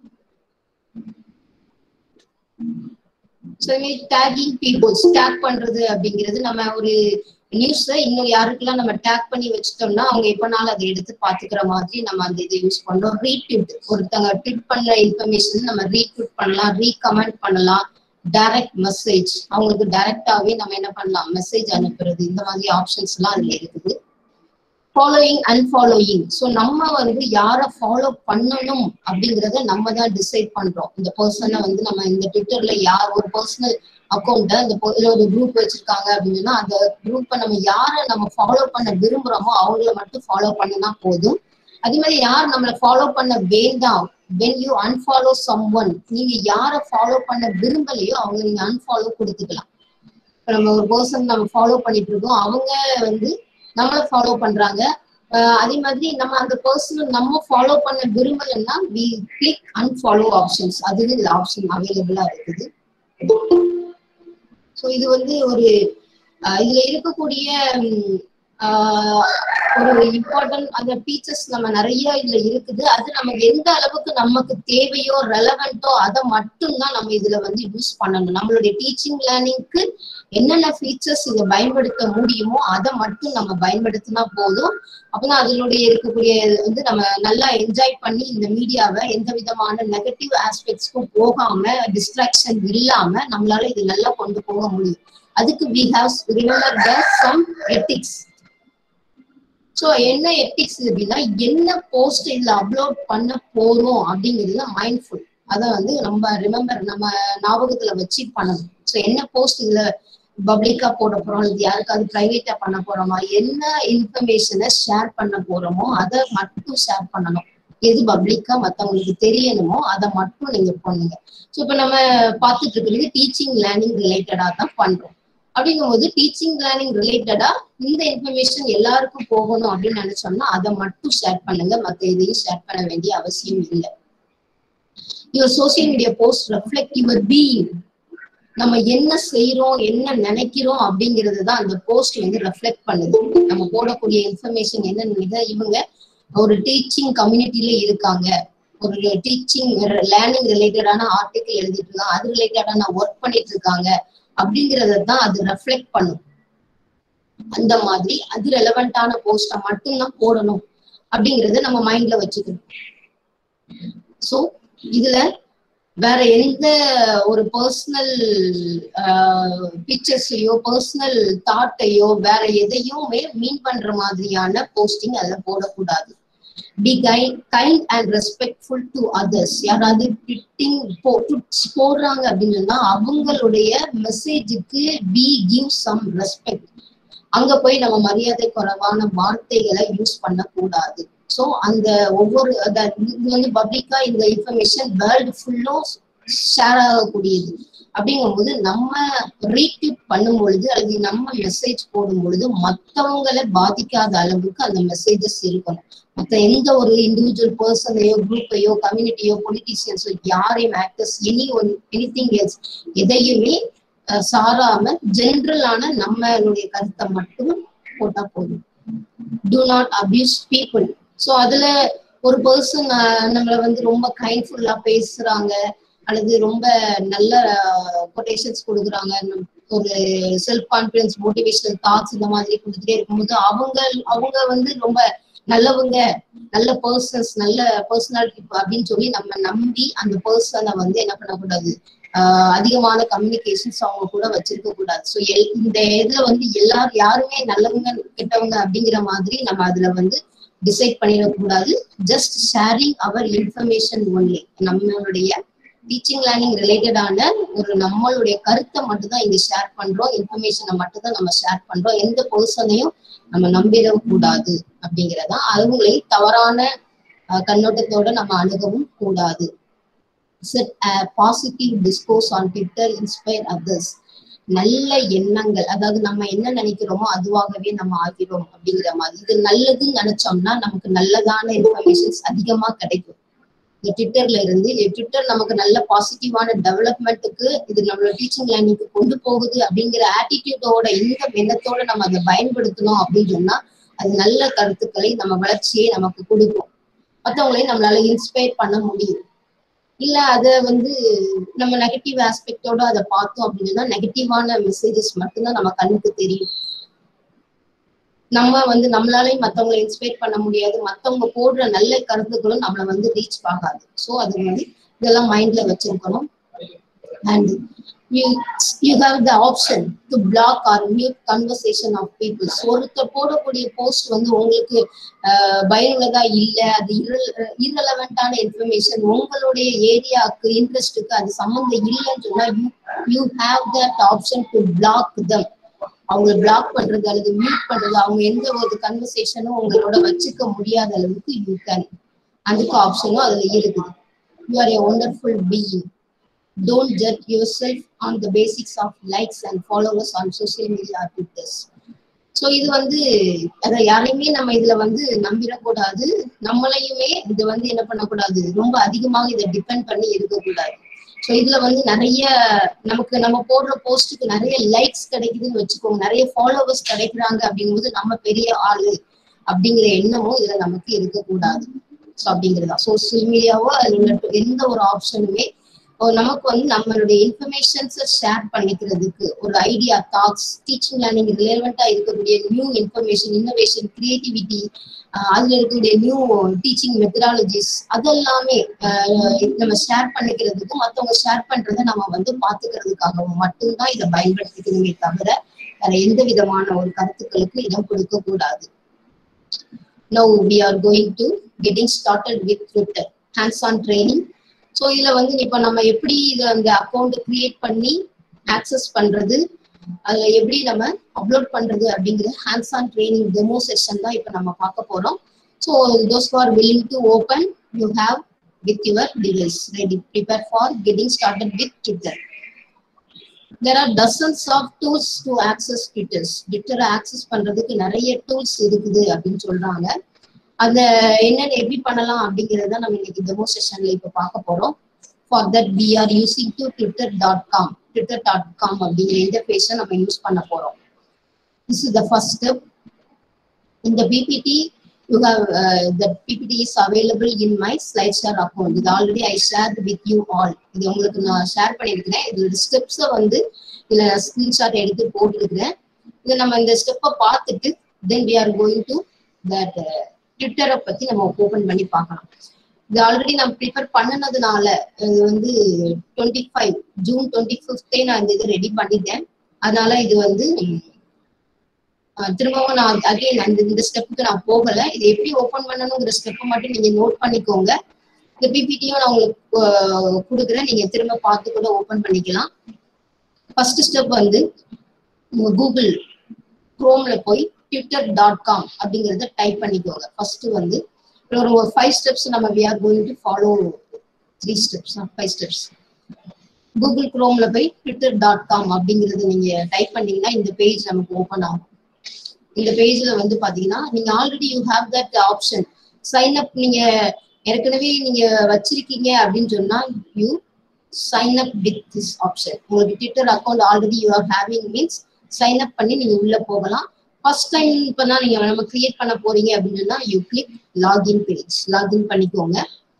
So tagging peoples, tag பண்றது அப்படிங்கிறது நம்ம ஒரு நியூஸை இன்னும் யாருக்கெல்லாம் நம்ம டேக் பண்ணி வச்சுட்டோம்னா அவங்க எப்பனாலும் அதை எடுத்து பாத்துக்கிற மாதிரி நம்ம அந்த இதை யூஸ் பண்றோம். ரீட்வீட், ஒருத்தங்க ட்வீட் பண்ண இன்ஃபர்மேஷன் நம்ம ரீட்வீட் பண்ணலாம், ரீகமெண்ட் பண்ணலாம், டைரக்ட் மெசேஜ், அவங்களுக்கு டைரக்டாவே நம்ம என்ன பண்ணலாம், மெசேஜ் அனுப்புறது, இந்த மாதிரி ஆப்ஷன்ஸ் எல்லாம் அதுல இருக்குது. ஃபாலோயிங், அன்ஃபாலோயிங். ஸோ நம்ம வந்து யாரை ஃபாலோ பண்ணணும் அப்படிங்கிறத நம்ம தான் டிசைட் பண்றோம். இந்த பர்சனை வந்து நம்ம இந்த ட்விட்டர்ல யார் ஒரு பர்சனல் அக்கௌண்ட்டை இந்த ஒரு குரூப் வச்சிருக்காங்க அப்படின்னா அந்த குரூப்பை நம்ம யாரை நம்ம ஃபாலோ பண்ண விரும்புறோமோ அவங்கள மட்டும் ஃபாலோ பண்ணினா போதும். அதே மாதிரி யார் நம்மளை ஃபாலோ பண்ண வேண்டாம், when you unfollow someone, நீங்க யாரை ஃபாலோ பண்ண விரும்பலையோ அவங்க நீங்க அன்ஃபாலோ கொடுத்துக்கலாம். இப்ப நம்ம ஒரு பர்சன் நம்ம ஃபாலோ பண்ணிட்டு இருக்கோம், அவங்க வந்து நம்மளை ஃபாலோ பண்றாங்க, அதே மாதிரி நம்ம அந்த பர்சனை நம்ம ஃபாலோ பண்ண விரும்பலைன்னா we click unfollow options, அதுக்கு இந்த ஆப்ஷன் அவைலபிளா இருக்குது. ஸோ இது வந்து ஒரு இதுல இருக்கக்கூடிய ஒரு இம்பார்ட்டன்ட் அந்த ஃபீச்சர்ஸ் நம்ம நிறைய இதுல இருக்குது. அது நமக்கு எந்த அளவுக்கு நமக்கு தேவையோ ரெலவெண்டோ அதை மட்டும்தான் நம்ம இதுல வந்து யூஸ் பண்ணணும். நம்மளுடைய டீச்சிங் லேர்னிங்க்கு என்னென்ன ஃபீச்சர்ஸ் இதை பயன்படுத்த முடியுமோ அதை மட்டும் நம்ம பயன்படுத்தினா போதும். அப்பதான் அதனுடைய இருக்கக்கூடிய வந்து நம்ம நல்லா என்ஜாய் பண்ணி இந்த மீடியாவை எந்த விதமான நெகட்டிவ் ஆஸ்பெக்ட்ஸ்க்கும் போகாம டிஸ்ட்ராக்ஷன் இல்லாம நம்மளால இது நல்லா கொண்டு போக முடியும். அதுக்கு we have remember the some ethics. So என்ன எத்திக்ஸ் அப்படின்னா என்ன போஸ்ட் இதுல அப்லோட் பண்ண போறோம் அப்படிங்கிறது மைண்ட்ஃபுல். அதை வந்து நம்ம ரிமெம்பர் நம்ம ஞாபகத்துல வச்சு பண்ணணும். ஸோ என்ன போஸ்ட் இதுல பப்ளிக்கா போட போறோம், இது யாருக்காவது பிரைவேட்டா பண்ண போறோமா, என்ன இன்ஃபர்மேஷனை ஷேர் பண்ண போறோமோ அதை மட்டும் ஷேர் பண்ணணும். எது பப்ளிக்கா மற்றவங்களுக்கு தெரியணுமோ அதை மட்டும் நீங்க பண்ணுங்க. ஸோ இப்போ நம்ம பார்த்துட்டு இருக்கிறது டீச்சிங் லேர்னிங் ரிலேட்டடா தான் பண்றோம். அப்படிங்கும் போது டீச்சிங் லேர்னிங் ரிலேட்டடா இந்த இன்ஃபர்மேஷன் எல்லாருக்கும் போகணும் அப்படின்னு நினைச்சோம்னா அதை மட்டும் ஷேர் பண்ணுங்க, மற்ற எதையும் ஷேர் பண்ண வேண்டிய அவசியம் இல்லை. Your social media post reflect your being. நம்ம என்ன செய்யறோம் என்ன நினைக்கிறோம் அப்படிங்கிறது தான் அந்த போஸ்ட் வந்து ரெஃப்ளெக்ட் பண்ணுது. நம்ம போடக்கூடிய இன்ஃபர்மேஷன் என்ன நினைக்கிற, இவங்க ஒரு டீச்சிங் கம்யூனிட்டில இருக்காங்க, ஒரு டீச்சிங் லேர்னிங் ரிலேட்டடான ஆர்டிக்கல் எழுதிட்டு இருக்காங்க, அது ரிலேட்டடான ஒர்க் பண்ணிட்டு இருக்காங்க அப்படிங்கறத தான் அது ரெஃப்ளெக்ட் பண்ணும். அந்த மாதிரி அது ரெலவெண்டான போஸ்ட மட்டும்தான் போடணும் அப்படிங்கறத நம்ம மைண்ட்ல வச்சுக்கணும். சோ இதுல வேற எந்த ஒரு பர்சனல் பிக்சர்ஸையோ பர்சனல் தாட்டையோ வேற எதையுமே மீன் பண்ற மாதிரியான போஸ்டிங் அதுல போடக்கூடாது. Be kind, kind and respectful to others. யாராவது ட்விட்டிங் போடுறாங்க அப்படின்னா அவங்களுடைய மெசேஜுக்கு we give some respect. அங்க போய் நம்ம மரியாதை குறைவான வார்த்தைகளை யூஸ் பண்ணக்கூடாது. ஸோ அந்த ஒவ்வொரு இது வந்து பப்ளிக்கா இந்த இன்ஃபர்மேஷன் வேர்ல்டு ஃபுல்லும் ஷேர் ஆகக்கூடியது. அப்படிங்கும்போது நம்ம ரீட்வீட் பண்ணும் பொழுது அல்லது நம்ம மெசேஜ் போடும் பொழுது மற்றவங்களை பாதிக்காத அளவுக்கு அந்த மெசேஜஸ் இருக்கணும். மற்ற எந்த ஒரு இண்டிவிஜுவல் பர்சனையோ குரூப்பையோ கம்யூனிட்டியோ பொலிட்டீஷியன்ஸோ யாரையும் actors anyone anything else எதையுமே சாராம ஜென்ரலான நம்மளுடைய கருத்தை மட்டும் போட்டா போதும். Do not abuse people. So அதுல ஒரு பர்சன் நம்மளை வந்து ரொம்ப கைண்ட்ஃபுல்லா பேசுறாங்க அல்லது ரொம்ப நல்ல கொட்டேஷன்ஸ் கொடுக்குறாங்க, ஒரு செல்ஃப் கான்பிடன்ஸ் மோட்டிவேஷனல் தாட்ஸ் இந்த மாதிரி கொடுத்துட்டே இருக்கும்போது அவங்க அவங்க வந்து ரொம்ப நல்லவங்க நல்ல பர்சன்ஸ் நல்ல பர்சனாலிட்டி அப்படின்னு சொல்லி நம்ம நம்பி அந்த பர்சனை வந்து என்ன பண்ணக்கூடாது, ஆஹ் அதிகமான கம்யூனிகேஷன்ஸ் அவங்க கூட வச்சிருக்க கூடாது. ஸோ எல் இந்த இதுல வந்து எல்லாரும் யாருமே நல்லவங்க கெட்டவங்க அப்படிங்கிற மாதிரி நம்ம அதுல வந்து டிசைட் பண்ணிடக்கூடாது. Just sharing our information only. நம்மளுடைய டீச்சிங் லேர்னிங் ரிலேட்டடான ஒரு நம்மளுடைய கருத்தை மட்டும் தான் இங்க ஷேர் பண்றோம், இன்ஃபர்மேஷனை மட்டும் தான் நம்ம ஷேர் பண்றோம். எந்த பர்சனையும் நம்ம நம்பிடக்கூடாது அப்படிங்கிறதா. அவங்களையும் தவறான கண்ணோட்டத்தோட நம்ம அணுகவும் கூடாது. Set a positive discourse on Twitter, inspire others. நல்ல எண்ணங்கள், அதாவது நம்ம என்ன நினைக்கிறோமோ அதுவாகவே நம்ம ஆகிறோம் அப்படிங்கிற மாதிரி. இது நல்லதுன்னு நினைச்சோம்னா நமக்கு நல்லதான இன்ஃபர்மேஷன்ஸ் அதிகமா கிடைக்கும். இந்த ட்விட்டர்ல இருந்து ட்விட்டர் நமக்கு நல்ல பாசிட்டிவான டெவலப்மெண்ட்டுக்கு இது நம்மளோட டீச்சிங் லேர்னிங்க்கு கொண்டு போகுது அப்படிங்கிற ஆட்டிடியூடோட இந்த எண்ணத்தோட நம்ம அதை பயன்படுத்தணும் அப்படின்னு சொன்னா அது நல்ல கருத்துக்களை நம்ம வளர்ச்சியை நமக்கு கொடுக்கும். மற்றவங்களையும் நம்மளால இன்ஸ்பயர் பண்ண முடியும். இல்ல அதை வந்து நம்ம நெகட்டிவ் ஆஸ்பெக்டோட அதை பார்த்தோம் அப்படின்னா நெகட்டிவான மெசேஜஸ் மட்டும்தான் நம்ம கண்ணுக்கு தெரியும். நம்ம வந்து நம்மளாலையும் மற்றவங்களை இன்ஸ்பயர் பண்ண முடியாது, மற்றவங்க போடுற நல்ல கருத்துக்களும் நம்மளை வந்து ரீச் ஆகாது. ஸோ அது வந்து இதெல்லாம் மைண்ட்ல வச்சிருக்கணும். And you you have the option to block or mute conversation of peoples. ஒருத்தர் போடக்கூடிய போஸ்ட் வந்து உங்களுக்கு பயனுள்ளதா இல்லை, அது இரலவெண்டான இன்ஃபர்மேஷன் உங்களுடைய ஏரியாவுக்கு இன்ட்ரெஸ்டுக்கு அது சம்மந்தம் இல்லைன்னு சொன்னா you you have that option to block them. அவங்களை பிளாக் பண்றது அல்லது மியூட் பண்றது, அவங்க எந்த ஒரு கன்வர்சேஷனும் உங்களோட வச்சுக்க முடியாத அளவுக்கு யூ கேன், அதுக்கு ஆப்ஷனும் அதுல இருக்குது. You are a wonderful being. Don't judge yourself on the basics of likes and followers on social media or Twitter. So இது வந்து அதை யாரையுமே நம்ம இதுல வந்து நம்பிடக்கூடாது. நம்மளையுமே இது வந்து என்ன பண்ணக்கூடாது, ரொம்ப அதிகமாக இதை டிபெண்ட் பண்ணி இருக்கக்கூடாது. ஸோ இதுல வந்து நிறைய நமக்கு நம்ம போடுற போஸ்ட்டுக்கு நிறைய லைக்ஸ் கிடைக்குதுன்னு வச்சுக்கோங்க, நிறைய ஃபாலோவர்ஸ் கிடைக்கிறாங்க அப்படிங்கும்போது நம்ம பெரிய ஆளு அப்படிங்கிற எண்ணமும் இதுல நமக்கு இருக்கக்கூடாது. ஸோ அப்படிங்கிறதா சோசியல் மீடியாவோ அது உள்ள எந்த ஒரு ஆப்ஷனுமே நமக்கு வந்து நம்மளுடைய இன்ஃபர்மேஷன்ஸை ஷேர் பண்ணிக்கிறதுக்கு ஒரு ஐடியா, தாட்ஸ், டீச்சிங் லேர்னிங் ரிலேவெண்டா இருக்கக்கூடிய நியூ இன்ஃபர்மேஷன், இன்னோவேஷன், கிரியேட்டிவிட்டி, அதுல இருக்கக்கூடிய நியூ டீச்சிங் மெத்தடாலஜிஸ் அதெல்லாமே நம்ம ஷேர் பண்ணிக்கிறதுக்கும் மற்றவங்க ஷேர் பண்றதை நம்ம வந்து பாத்துக்கிறதுக்காகவும் மட்டும்தான் இதை பயன்படுத்திக்கணுமே தவிர வேற எந்த விதமான ஒரு கருத்துக்களுக்கு இடம் கொடுக்க கூடாது. Now we are going to getting started with Twitter hands-on training. So இதுல வந்து இப்ப நம்ம எப்படி இதை அந்த அக்கௌண்ட் கிரியேட் பண்ணி ஆக்சஸ் பண்றது, அதுல எப்படி நம்ம அப்லோட் பண்றது அப்படிங்கிற hands on training demo session தான் இப்ப நம்ம பார்க்க போறோம். So those who are willing to open, you have with your device ready, prepare for getting started with Twitter. There are dozens of tools to access Twitter. Twitter access பண்றதுக்கு நிறைய tools இருக்குது அப்படின்னு சொல்றாங்க. அந்த என்னென்ன எப்படி பண்ணலாம் அப்படிங்கறத நம்ம இன்னைக்கு டெமோ செஷன்ல இப்ப பார்க்க போறோம். For that we are using to twitter dot com twitter dot com அப்படிங்கிற இன்டர்ஃபேஸை நம்ம யூஸ் பண்ண போறோம். This is the first step. In the P P T, you have uh, the P P T is available in my SlideShare account. இது already I shared with you all. இது உங்களுக்கு நான் share பண்ணிருக்கிறேன். இதோட ஸ்டெப்ஸை வந்து இதுல screenshot எடுத்து போட்டிருக்கிறேன். இதை நம்ம இந்த ஸ்டெப்பை பார்த்துட்டு then we are going to that uh, ட்விட்டரை பத்தி நம்ம ஓபன் பண்ணி பார்க்கலாம். இது ஆல்ரெடி நம்ம ப்ரிப்பேர் பண்ணினதுனால இது வந்து டுவெண்ட்டி ஃபைவ் ஜூன் டுவெண்ட்டி ஃபிஃப்த்தே நான் இந்த இது ரெடி பண்ணிட்டேன். அதனால இது வந்து திரும்பவும் நான் அகைன் அந்த இந்த ஸ்டெப்புக்கு நான் போகல. இது எப்படி ஓபன் பண்ணணுங்கிற ஸ்டெப்பை மட்டும் நீங்க நோட் பண்ணிக்கோங்க. இந்த பிபிடியும் நான் உங்களுக்கு கொடுக்குறேன், நீங்க திரும்ப பார்த்து கூட ஓபன் பண்ணிக்கலாம். ஃபர்ஸ்ட் ஸ்டெப் வந்து கூகுள் குரோம்ல போய் ட்விட்டர் டாட் காம் அப்படிங்கறத டைப் பண்ணிக்கோங்க. ஃபர்ஸ்ட் வந்து ஒரு ஃபைவ் ஸ்டெப்ஸ் நம்ம we are going to follow three steps five steps. Google குரோம்ல போய் ட்விட்டர் டாட் காம் அப்படிங்கறத நீங்க டைப் பண்ணீங்கன்னா இந்த பேஜ் நமக்கு ஓபன் ஆகும். இந்த பேஜ்ல வந்து பாத்தீங்கன்னா நீங்க already you have that option sign up, நீங்க ஏற்கனவே நீங்க வச்சிருக்கீங்க அப்படின்னு சொன்னா you sign up with this option. உங்களுக்கு Twitter account already you are having means sign up பண்ணி நீங்க உள்ள போகலாம். ஃபர்ஸ்ட் டைம் இப்பதான் நீங்க நம்ம கிரியேட் பண்ண போறீங்க அப்படின்னு சொன்னா you click login page, login பண்ணிக்கோங்க.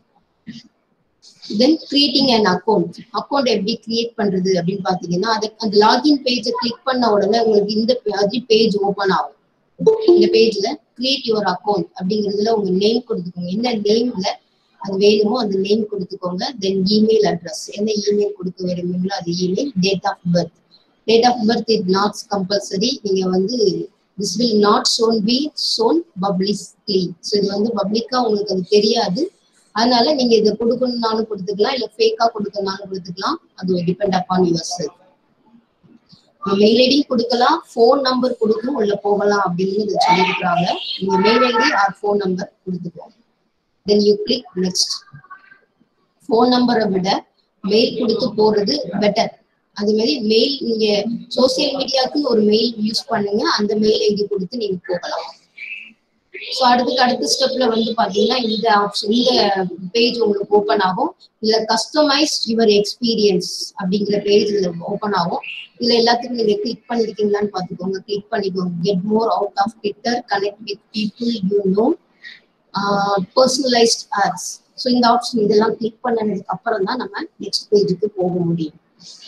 Then creating an account, account எப்படி கிரியேட் பண்றது அப்படின்னு பாத்தீங்கன்னா அதுக்கு அந்த லாகின் பேஜை கிளிக் பண்ண உடனே உங்களுக்கு இந்த பேஜ் ஓபன் ஆகும். இந்த பேஜ்ல கிரியேட் யுவர் அக்கௌண்ட் அப்படிங்கிறதுல உங்க நேம் கொடுத்துக்கோங்க, என்ன நேம்ல அது வேணுமோ அந்த நேம் கொடுத்துக்கோங்க. தென் இமெயில் அட்ரஸ், என்ன இமெயில் கொடுக்க விரும்புங்களோ அது email. Date of birth, date of birth it not compulsory. நீங்க வந்து this will not shown be shown publicly. So இது வந்து பப்ளிக்கா உங்களுக்கு அது தெரியாது. அதனால நீங்க இதை கொடுக்கணும்னாலும் கொடுத்துக்கலாம், இல்ல ஃபேக்கா கொடுக்கணும்னாலும் கொடுத்துக்கலாம். அது depend upon yourself. Mail ID கொடுக்கலாம், ஃபோன் நம்பர் கொடுத்தும் உள்ள போகலாம் அப்படின்னு இதை சொல்லியிருக்கிறாங்க. நீங்க mail ID or phone number கொடுத்துக்கோங்க. Then you click next. Phone நம்பரை விட மெயில் கொடுத்து போறது பெட்டர். அது மாதிரி மெயில் நீங்க சோசியல் மீடியாவுக்கு ஒரு மெயில் யூஸ் பண்ணுங்க, அந்த மெயில் ஐடி கொடுத்து நீங்க போகலாம். ஸோ அடுத்துக்கு அடுத்த ஸ்டெப்ல வந்து பாத்தீங்கன்னா இந்த ஆப்ஷன் இந்த பேஜ் உங்களுக்கு ஓப்பன் ஆகும். இதுல கஸ்டமைஸ் யுவர் எக்ஸ்பீரியன்ஸ் அப்படிங்கிற பேஜ் ஓப்பன் ஆகும். இதுல எல்லாத்துக்கும் நீங்க கிளிக் பண்ணிருக்கீங்களான்னு பாத்துக்கோங்க. கிளிக் பண்ணிக்கோங்க. Get more out of Twitter, connect with people you know, personalised ads. So இந்த ஆப்ஷன் இதெல்லாம் கிளிக் பண்ணதுக்கு அப்புறம் தான் நம்ம நெக்ஸ்ட் பேஜுக்கு போக முடியும்.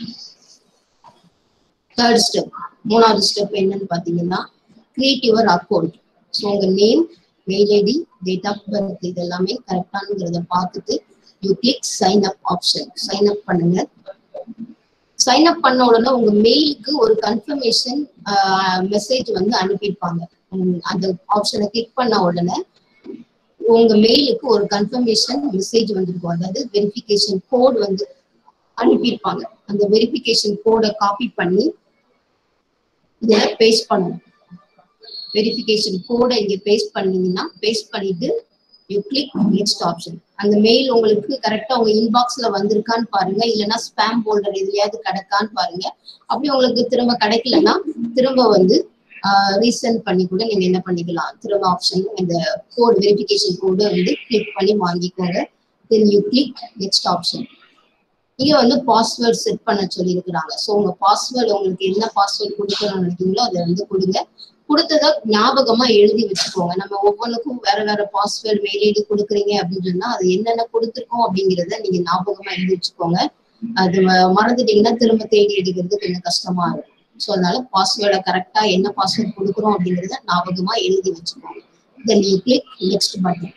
தேர்ட் ஸ்டெப், மூணாவது ஸ்டெப் என்னன்னு பாத்தீங்கன்னா கிரியேட் யுவர் அக்கௌண்ட். ஸோ உங்க name, mail ID, date of birth இது எல்லாமே கரெக்டானுங்கிறத பார்த்துட்டு you click sign up option. Sign up பண்ணுங்க. சைன் அப் பண்ண உடனே உங்க மெயிலுக்கு ஒரு கன்ஃபர்மேஷன் மெசேஜ் வந்து அனுப்பியிருப்பாங்க. அந்த ஆப்ஷனை கிளிக் பண்ண உடனே உங்க மெயிலுக்கு ஒரு கன்ஃபர்மேஷன் மெசேஜ் வந்துருக்கும். அதாவது வெரிஃபிகேஷன் கோட் வந்து அனுப்பியிருப்பாங்க. அந்த வெரிஃபிகேஷன் கோடை காப்பி பண்ணி இதுல பேஸ்ட் பண்ணணும். வெரிஃபிகேஷன் கோடை இங்க பேஸ்ட் பண்ணீங்கன்னா பேஸ்ட் பண்ணிட்டு யூ கிளிக் நெக்ஸ்ட் ஆப்ஷன். அந்த மெயில் உங்களுக்கு கரெக்டா உங்க இன்பாக்ஸ்ல வந்திருக்கான்னு பாருங்க, இல்லைன்னா ஸ்பேம் போல்டர் எதுலயாவது கிடைக்கான்னு பாருங்க. அப்படி உங்களுக்கு திரும்ப கிடைக்கலன்னா திரும்ப வந்து ரீசெண்ட் பண்ணி கூட நீங்க என்ன பண்ணிக்கலாம், திரும்ப ஆப்ஷன் இந்த கோட் வெரிஃபிகேஷன் கோடை வந்து கிளிக் பண்ணி வாங்கிக்கோங்க. Then you click next option. இங்க வந்து பாஸ்வேர்ட் செட் பண்ண சொல்லி இருக்கிறாங்க. ஸோ உங்க பாஸ்வேர்டு உங்களுக்கு என்ன பாஸ்வேர்ட் கொடுக்கணும்னு நினைக்கிறீங்களோ அதை வந்து கொடுங்க. கொடுத்ததை ஞாபகமா எழுதி வச்சுக்கோங்க. நம்ம ஒவ்வொன்றுக்கும் வேற வேற பாஸ்வேர்டு மெயில் ஐடி கொடுக்குறீங்க அப்படின்னு சொன்னா அது என்னென்ன கொடுத்துருக்கோம் அப்படிங்கிறத நீங்க ஞாபகமா எழுதி வச்சுக்கோங்க. அது மறந்துட்டீங்கன்னா திரும்ப தேடி எடுக்கிறது கொஞ்சம் கஷ்டமா இருக்கும். ஸோ அதனால பாஸ்வேர்டை கரெக்டா என்ன பாஸ்வேர்ட் கொடுக்குறோம் அப்படிங்கிறத ஞாபகமா எழுதி வச்சுக்கோங்க. Then you click next button.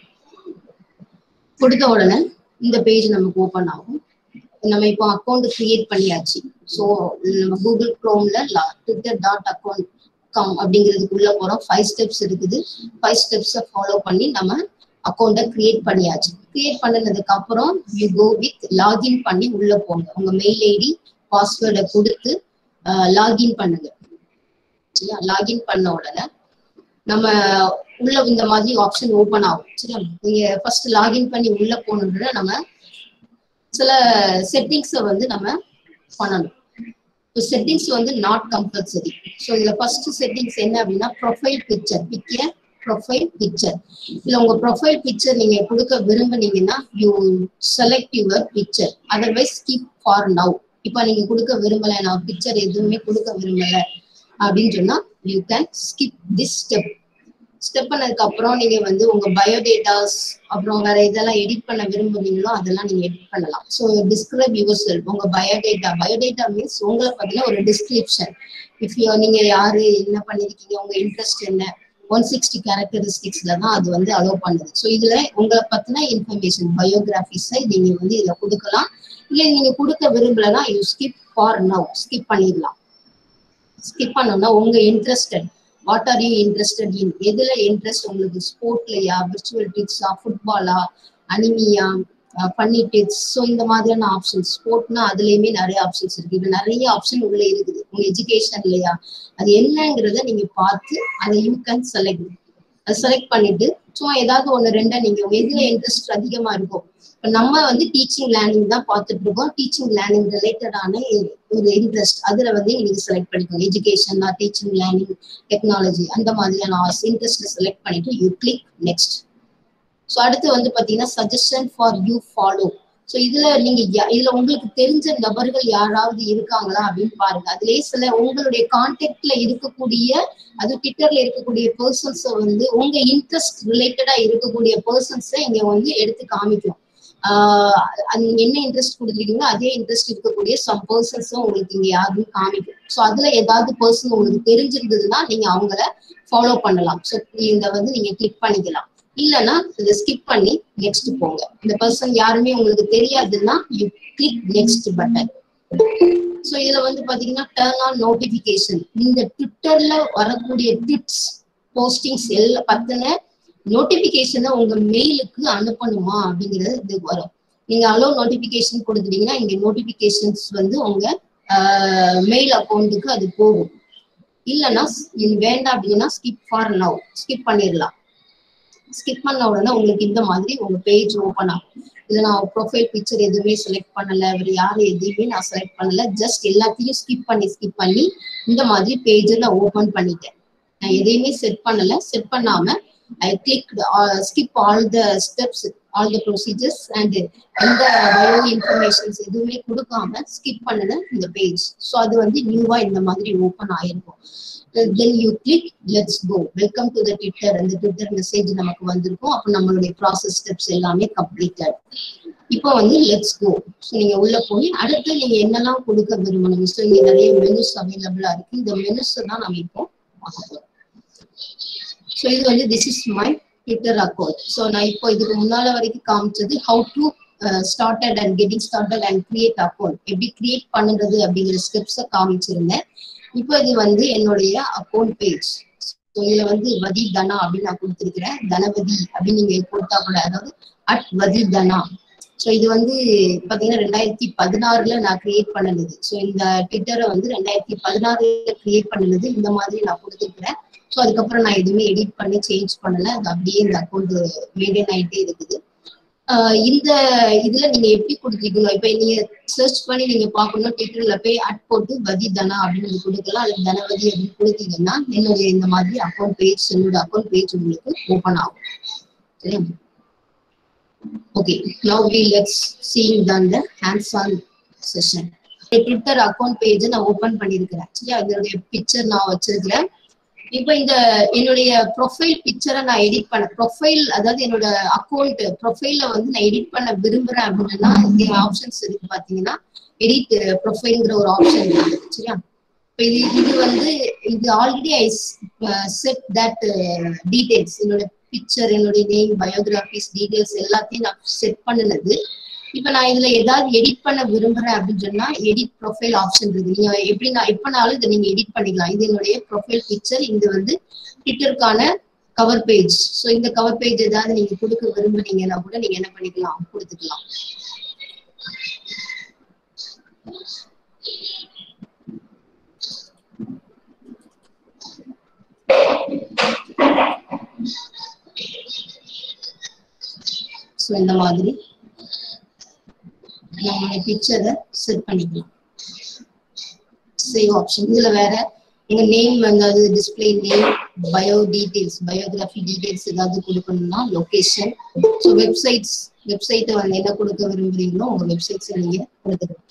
கொடுத்த உடனே இந்த பேஜ் நமக்கு ஓப்பன் ஆகும். நம்ம இப்போ அக்கௌண்ட் கிரியேட் பண்ணியாச்சு. ஸோ நம்ம கூகுள் குரோம்ல ட்விட்டர் டாட் அக்கௌண்ட் காம் அப்படிங்கிறதுக்குள்ள போறோம். ஃபைவ் ஸ்டெப்ஸ் இருக்குது. ஃபைவ் ஸ்டெப்ஸை ஃபாலோ பண்ணி நம்ம அக்கௌண்ட்டை கிரியேட் பண்ணியாச்சு. கிரியேட் பண்ணதுக்கு அப்புறம் யூ கோ வித் லாகின் பண்ணி உள்ள போங்க. உங்க மெயில் ஐடி பாஸ்வேர்டை கொடுத்து லாகின் பண்ணுங்க. சரியா? லாகின் பண்ண உடனே நம்ம உள்ள இந்த மாதிரி ஆப்ஷன் ஓப்பன் ஆகும். சரியா? நீங்க ஃபர்ஸ்ட் லாகின் பண்ணி உள்ள போகணும்னா நம்ம சில செட்டிங்ஸை வந்து நம்ம பண்ணணும். செட்டிங்ஸ் வந்து நாட் கம்பல்சரி. ஸோ இதுல ஃபர்ஸ்ட் செட்டிங்ஸ் என்ன அப்படின்னா profile picture. Pick a profile picture. இல்ல உங்க ப்ரொஃபைல் பிக்சர் நீங்க கொடுக்க விரும்புனீங்கன்னா you select your picture, otherwise skip for now. இப்ப நீங்க கொடுக்க விரும்பல, நான் பிக்சர் எதுவுமே கொடுக்க விரும்பல அப்படின்னு சொன்னா you can skip this step. Step பண்ணதுக்கு அப்புறம் நீங்க வந்து உங்க பயோடேட்டாஸ் அப்புறம் வேற இதெல்லாம் எடிட் பண்ண விரும்புறீங்களோ அதெல்லாம் நீங்க எடிட் பண்ணலாம். So describe yourself. உங்க பயோடேட்டா பயோடேட்டா மீன்ஸ் உங்களை பத்தின ஒரு டிஸ்கிரிப்ஷன். இஃப் யூ நீங்க யாரு, என்ன பண்ணிருக்கீங்க, உங்க இன்ட்ரெஸ்ட் என்ன, ஒன் சிக்ஸ்டி கேரக்டரிஸ்டிக்ஸ்ல தான் அது வந்து அலோவ் பண்ணுது. ஸோ இதுல உங்களை பத்தின இன்ஃபர்மேஷன் பயோகிராஃபிஸை நீங்க வந்து இதுல கொடுக்கலாம். இல்லை நீங்க கொடுக்க விரும்பலன்னா you skip for now. Skip பண்ணிடலாம். ஸ்கிப் பண்ணோம்னா உங்க interested, what are you interested in, எதுல இன்ட்ரெஸ்ட் உங்களுக்கு, ஸ்போர்ட்லயா, விர்ச்சுவல் டிப்ஸா, ஃபுட்பாலா, அனிமியா, ஃபன்னி டிப்ஸ், ஸோ இந்த மாதிரியான ஆப்ஷன்ஸ். ஸ்போர்ட்னா அதுலயுமே நிறைய ஆப்ஷன்ஸ் இருக்கு. இது நிறைய ஆப்ஷன் உள்ள இருக்குது. உங்க எஜுகேஷன்லயா அது என்னங்கிறத நீங்க பார்த்து அதை யூ கேன் செலக்ட். அதை செலக்ட் பண்ணிட்டு சும்மா ஏதாவது ஒன்று ரெண்டா நீங்க எதுல இன்ட்ரெஸ்ட் அதிகமா இருக்கும். இப்போ நம்ம வந்து டீச்சிங் லேர்னிங் தான் பார்த்துட்டு இருக்கோம். டீச்சிங் லேர்னிங் ரிலேட்டடான ஒரு இன்ட்ரெஸ்ட் அதுல வந்து நீங்க செலக்ட் பண்ணிக்கோங்க. எஜுகேஷன், டீச்சிங் லேர்னிங், டெக்னாலஜி அந்த மாதிரியான இன்ட்ரெஸ்ட் செலக்ட் பண்ணிட்டு யூ கிளிக் நெக்ஸ்ட். ஸோ அடுத்து வந்து பாத்தீங்கன்னா suggestion for you follow. So இதுல நீங்க இதுல உங்களுக்கு தெரிஞ்ச நபர்கள் யாராவது இருக்காங்களா அப்படின்னு பாருங்க. அதுலயே சில உங்களுடைய கான்டாக்ட்ல இருக்கக்கூடிய, அது ட்விட்டர்ல இருக்கக்கூடிய பர்சன்ஸை வந்து உங்க இன்ட்ரெஸ்ட் ரிலேட்டடா இருக்கக்கூடிய பர்சன்ஸை இங்க வந்து எடுத்து காமிக்கும். ஆஹ் நீங்க என்ன இன்ட்ரெஸ்ட் கொடுத்துருக்கீங்களோ அதே இன்ட்ரெஸ்ட் இருக்கக்கூடிய சம் பர்சன்ஸும் உங்களுக்கு இங்க யாருன்னு காமிக்கும். ஸோ அதுல ஏதாவது பர்சன் உங்களுக்கு தெரிஞ்சிருந்ததுன்னா நீங்க அவங்கள ஃபாலோ பண்ணலாம். ஸோ இந்த வந்து நீங்க கிளிக் பண்ணிக்கலாம். இல்லைன்னா இதை ஸ்கிப் பண்ணி நெக்ஸ்ட் போங்க. இந்த பர்சன் யாருமே உங்களுக்கு தெரியாதுன்னா you click next button. So இதுல வந்து பாத்தீங்கன்னா டர்ன் ஆன் நோட்டிபிகேஷன். இந்த ட்விட்டர்ல வரக்கூடிய ட்வீட்ஸ், போஸ்டிங்ஸ் எல்லாம் பத்தின நோட்டிபிகேஷனை உங்க மெயிலுக்கு அனுப்பணுமா அப்படிங்கிறது இது வரும். நீங்க அலோ நோட்டிபிகேஷன் கொடுத்துட்டீங்கன்னா இங்க நோட்டிபிகேஷன்ஸ் வந்து உங்க மெயில் அக்கௌண்ட்டுக்கு அது போகும். இல்லைன்னா வேண்டாம் அப்படின்னா ஸ்கிப் ஃபார் நவ், ஸ்கிப் பண்ணிடலாம். ஸ்கிப் பண்ண உடனே உங்களுக்கு இந்த மாதிரி உங்க பேஜ் ஓப்பன் ஆகும். இதுல நான் ப்ரொஃபைல் பிக்சர் எதுவுமே செலக்ட் பண்ணல, அவர் யாரும் எதுவுமே நான் செலக்ட் பண்ணல, ஜஸ்ட் எல்லாத்தையும் ஸ்கிப் பண்ணி ஸ்கிப் பண்ணி இந்த மாதிரி பேஜை நான் ஓப்பன் பண்ணிட்டேன். நான் எதையுமே செட் பண்ணல. செட் பண்ணாம I clicked uh, skip all the steps, all the procedures and இந்த பயோ இன்ஃபர்மேஷன்ஸ் எதுவுமே கொடுக்காம ஸ்கிப் பண்ணல இந்த பேஜ். ஸோ அது வந்து நியூவா இந்த மாதிரி ஓப்பன் ஆயிருக்கும். Then you click let's go, welcome to the Twitter. அந்த ட்விட்டர் மெசேஜ் நமக்கு வந்திருக்கும். அப்போ நம்மளுடைய ப்ராசஸ் ஸ்டெப்ஸ் எல்லாமே கம்ப்ளீட்டட். இப்போ வந்து லெட்ஸ் கோ. ஸோ நீங்க உள்ள போய் அடுத்து நீங்க என்னெல்லாம் கொடுக்க விரும்பணும். ஸோ இங்க நிறைய மெனுஸ் அவைலபிளா இருக்கு. இந்த மெனுஸ் தான் நம்ம இப்போ பார்க்க போறோம். ஸோ இது வந்து this is my Twitter account. So நான் இப்போ இதுக்கு முன்னால வரைக்கும் காமிச்சது how to started and getting started and create account, எப்படி கிரியேட் பண்ணுறது அப்படிங்கிற ஸ்டெப்ஸை காமிச்சிருந்தேன். இப்போ இது வந்து என்னுடைய அக்கௌண்ட் பேஜ். ஸோ இதுல வந்து வதி தனா அப்படின்னு நான் கொடுத்துருக்கிறேன். தனவதி அப்படின்னு நீங்க கொடுத்தா கூட, அதாவது அட் வதி தனா ஸோ இது வந்து பாத்தீங்கன்னா ரெண்டாயிரத்தி பதினாறுல நான் கிரியேட் பண்ணினது. ஸோ இந்த ட்விட்டரை வந்து ரெண்டாயிரத்தி பதினாறுல கிரியேட் பண்ணினது இந்த மாதிரி நான் கொடுத்துருக்கிறேன். ஸோ அதுக்கப்புறம் நான் எதுவுமே எடிட் பண்ணி சேஞ்ச் பண்ணல. அது அப்படியே இந்த அக்கௌண்ட் மெயின்டைன் ஆகிட்டே இருக்குது. ஆஹ் இந்த இதுல நீங்க எப்படி கொடுத்துருக்கணும், இப்ப நீங்க சர்ச் பண்ணி நீங்க பாக்கணும், ட்விட்டர்ல போய் அட் போட்டு வதி தனா அப்படின்னு கொடுக்கலாம், அல்லது தனவதி அப்படின்னு கொடுத்தீங்கன்னா என்னுடைய இந்த மாதிரி அக்கௌண்ட் பேஜ், என்னோட அக்கௌண்ட் பேஜ் உங்களுக்கு ஓபன் ஆகும். சரியா? Okay, now we let's see done the hands on session. Twitter account page நான் ஓபன் பண்ணிருக்கிறேன். சரியா? இதனுடைய பிக்சர் நான் வச்சிருக்கிறேன். இப்போ இந்த என்னுடைய ப்ரொஃபைல் பிக்சரை நான் எடிட் பண்ண ப்ரொஃபைல், அதாவது என்னோட அக்கௌண்ட் ப்ரொஃபைல வந்து நான் எடிட் பண்ண விரும்புறேன் அப்படின்னா இங்க ஆப்ஷன்ஸ் இருக்கு பாத்தீங்கன்னா, எடிட் ப்ரொஃபைல்ங்கிற ஒரு ஆப்ஷன் இருக்கு. சரியா? இப்போ இது இது வந்து இது already I set that details, என்னோட பிக்சர், என்னுடைய நேம், பயோகிராபிஸ் டீடைல்ஸ் எல்லாத்தையும் நான் செட் பண்ணினது. இப்ப நான் இதுல ஏதாவது எடிட் பண்ண விரும்புறேன் அப்படின்னு சொன்னா எடிட் ப்ரொஃபைல் ஆப்ஷன் இருக்கு. நீங்க எப்படி நான் எப்பனாலும் இதை நீங்க எடிட் பண்ணிக்கலாம். இது என்னுடைய ப்ரொஃபைல் பிக்சர், இது வந்து ட்விட்டருக்கான கவர் பேஜ். ஸோ இந்த கவர் பேஜ் ஏதாவது நீங்க கொடுக்க விரும்புனீங்கன்னா கூட நீங்க என்ன பண்ணிக்கலாம், கொடுத்துக்கலாம். ஸோ இந்த மாதிரி நம்மளுடைய பிக்சரை செட் பண்ணிக்கலாம். Save option. இதுல வேற உங்க நேம் வந்து display name, bio details, biography details ஏதாவது கொடுக்கணும்னா லொகேஷன். ஸோ வெப்சைட்ஸ், வெப்சைட்டை வந்து என்ன கொடுக்க விரும்புறீங்களோ உங்க வெப்சைட்ஸ் நீங்க கொடுத்துக்கலாம்.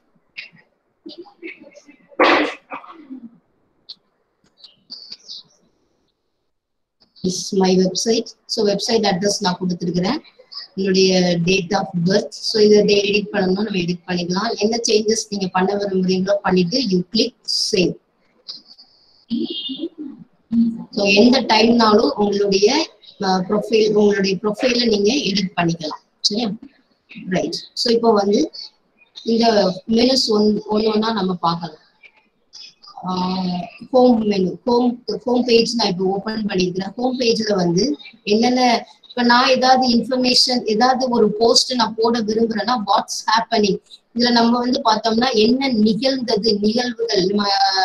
Is my website. So website address நான் கொடுத்துருக்கிறேன், என்னுடைய டேட் ஆஃப் பர்த். ஸோ இதை எடிட் பண்ணணும்னா நம்ம எடிட் பண்ணிக்கலாம். என்ன சேஞ்சஸ் நீங்க பண்ண விரும்புறீங்களோ பண்ணிட்டு யூ கிளிக் சேவ். ஸோ எந்த டைம்னாலும் உங்களுடைய ப்ரொஃபைல், உங்களுடைய ப்ரொஃபைல நீங்க எடிட் பண்ணிக்கலாம். சரியா? ரைட். ஸோ இப்போ வந்து இந்த மெனுஸ் ஒன் ஒன்று ஒன்றா நம்ம பார்க்கலாம். Home menu, home home page நான் இப்போ ஓபன் பண்ணிருக்கிறேன். ஹோம் பேஜ்ல வந்து என்னென்ன, இப்ப நான் ஏதாவது இன்ஃபர்மேஷன், ஏதாவது ஒரு போஸ்ட் நான் போட விரும்புறேன்னா வாட்ஸ் ஹேப்பனிங், இதுல நம்ம வந்து பார்த்தோம்னா என்ன நிகழ்ந்தது, நிகழ்வுகள் நம்ம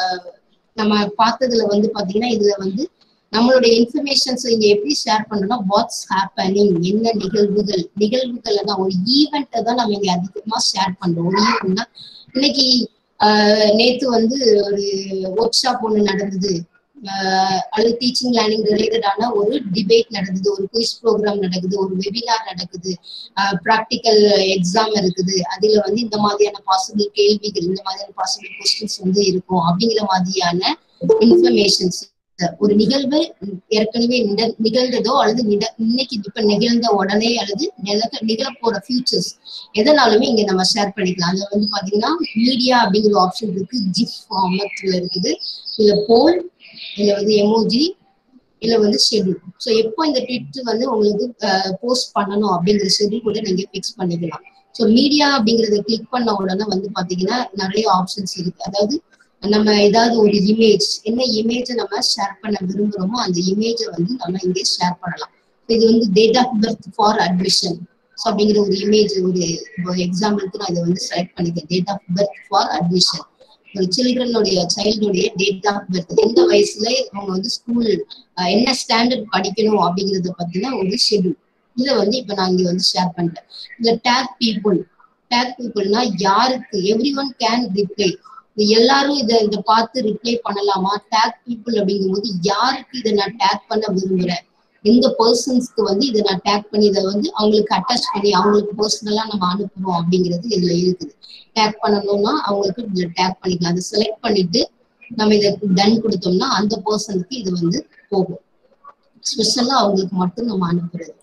நம்ம பார்த்ததுல வந்து பாத்தீங்கன்னா இதுல வந்து நம்மளுடைய இன்ஃபர்மேஷன்ஸ் இங்க எப்படி ஷேர் பண்ணணும்னா வாட்ஸ் ஹேப்பனிங், என்ன நிகழ்வுகள், நிகழ்வுகள் தான் ஒரு ஈவெண்ட்டை தான் நம்ம இங்க அதிகமா ஷேர் பண்றோம். ஒரு ஈவெண்ட்னா இன்னைக்கு ஆஹ் நேத்து வந்து ஒரு ஒர்க் ஷாப் ஒண்ணு நடந்தது, அல்லது டீச்சிங் லேர்னிங் ரிலேட்டடான ஒரு டிபேட் நடக்குது, ஒரு குயிஸ் ப்ரோக்ராம் நடக்குது, ஒரு வெபினார் நடக்குது, ப்ராக்டிக்கல் எக்ஸாம் இருக்குது, அதுல வந்து இந்த மாதிரியான பாசிபிள் கேள்விகள், இந்த மாதிரியான பாசிபிள் கொஸ்டின்ஸ் வந்து இருக்கும் அப்படிங்கிற மாதிரியான இன்ஃபர்மேஷன்ஸ். ஒரு நிகழ்வு ஏற்கனவே நிகழ்ந்ததோ அல்லது இன்னைக்கு இப்ப நிகழ்ந்த உடனே அல்லது நிகழ போற ஃபியூச்சர்ஸ் எதனாலுமே இங்க நம்ம ஷேர் பண்ணிக்கலாம். அதுல வந்து பாத்தீங்கன்னா மீடியா அப்படிங்கிற ஆப்ஷன் இருக்கு, ஜிப் ஃபார்மட்ல இருக்குது, இதுல போல், இதுல வந்து எமோஜி, இதுல வந்து ஷெட்யூல். ஸோ எப்போ இந்த ட்வீட் வந்து உங்களுக்கு போஸ்ட் பண்ணணும் அப்படிங்கிற ஷெட்யூல் கூட நீங்க பிக்ஸ் பண்ணிக்கலாம். ஸோ மீடியா அப்படிங்கறத கிளிக் பண்ண உடனே வந்து பாத்தீங்கன்னா நிறைய ஆப்ஷன்ஸ் இருக்கு. அதாவது நம்ம ஏதாவது ஒரு இமேஜ், என்ன இமேஜ் நம்ம ஷேர் பண்ண விரும்புறோமோ அந்த இமேஜை வந்து நம்ம இங்கே ஷேர் பண்ணலாம். இது வந்து date of birth for admission. So அப்படிங்கிற ஒரு இமேஜ், ஒரு எக்ஸாம்பிளுக்கு நான் இதை வந்து செலக்ட் பண்ணிக்கிறேன். Date of birth for admission, ஒரு சில்ட்ரனுடைய சைல்டுடைய டேட் ஆஃப் பர்த், எந்த வயசுல அவங்க வந்து ஸ்கூல் என்ன ஸ்டாண்டர்ட் படிக்கணும் அப்படிங்கறத பத்தின ஒரு ஷெட்யூல். இதை வந்து இப்ப நான் இங்க வந்து ஷேர் பண்றேன். இதுல டேக் பீப்புள், டேக் பீப்புள்னா யாருக்கு, எவ்ரி ஒன் கேன் ரிப்ளை, எல்லாரும் இதை இதை பார்த்து ரிப்ளை பண்ணலாமா. டேக் பீப்புள் அப்படிங்கும் போது யாருக்கு இதை நான் டேக் பண்ண விரும்புறேன், எந்த பர்சன்ஸ்க்கு வந்து இதை நான் டேக் பண்ணி இதை வந்து அவங்களுக்கு அட்டாச் பண்ணி அவங்களுக்கு பர்சனலா நம்ம அனுப்புறோம் அப்படிங்கிறது இதுல இருக்குது. டேக் பண்ணணும்னா அவங்களுக்கு இதுல டேக் பண்ணிக்கலாம். அதை செலக்ட் பண்ணிட்டு நம்ம இதை டன் கொடுத்தோம்னா அந்த பர்சனுக்கு இது வந்து போகும். ஸ்பெஷலா அவங்களுக்கு மட்டும் நம்ம அனுப்புறது.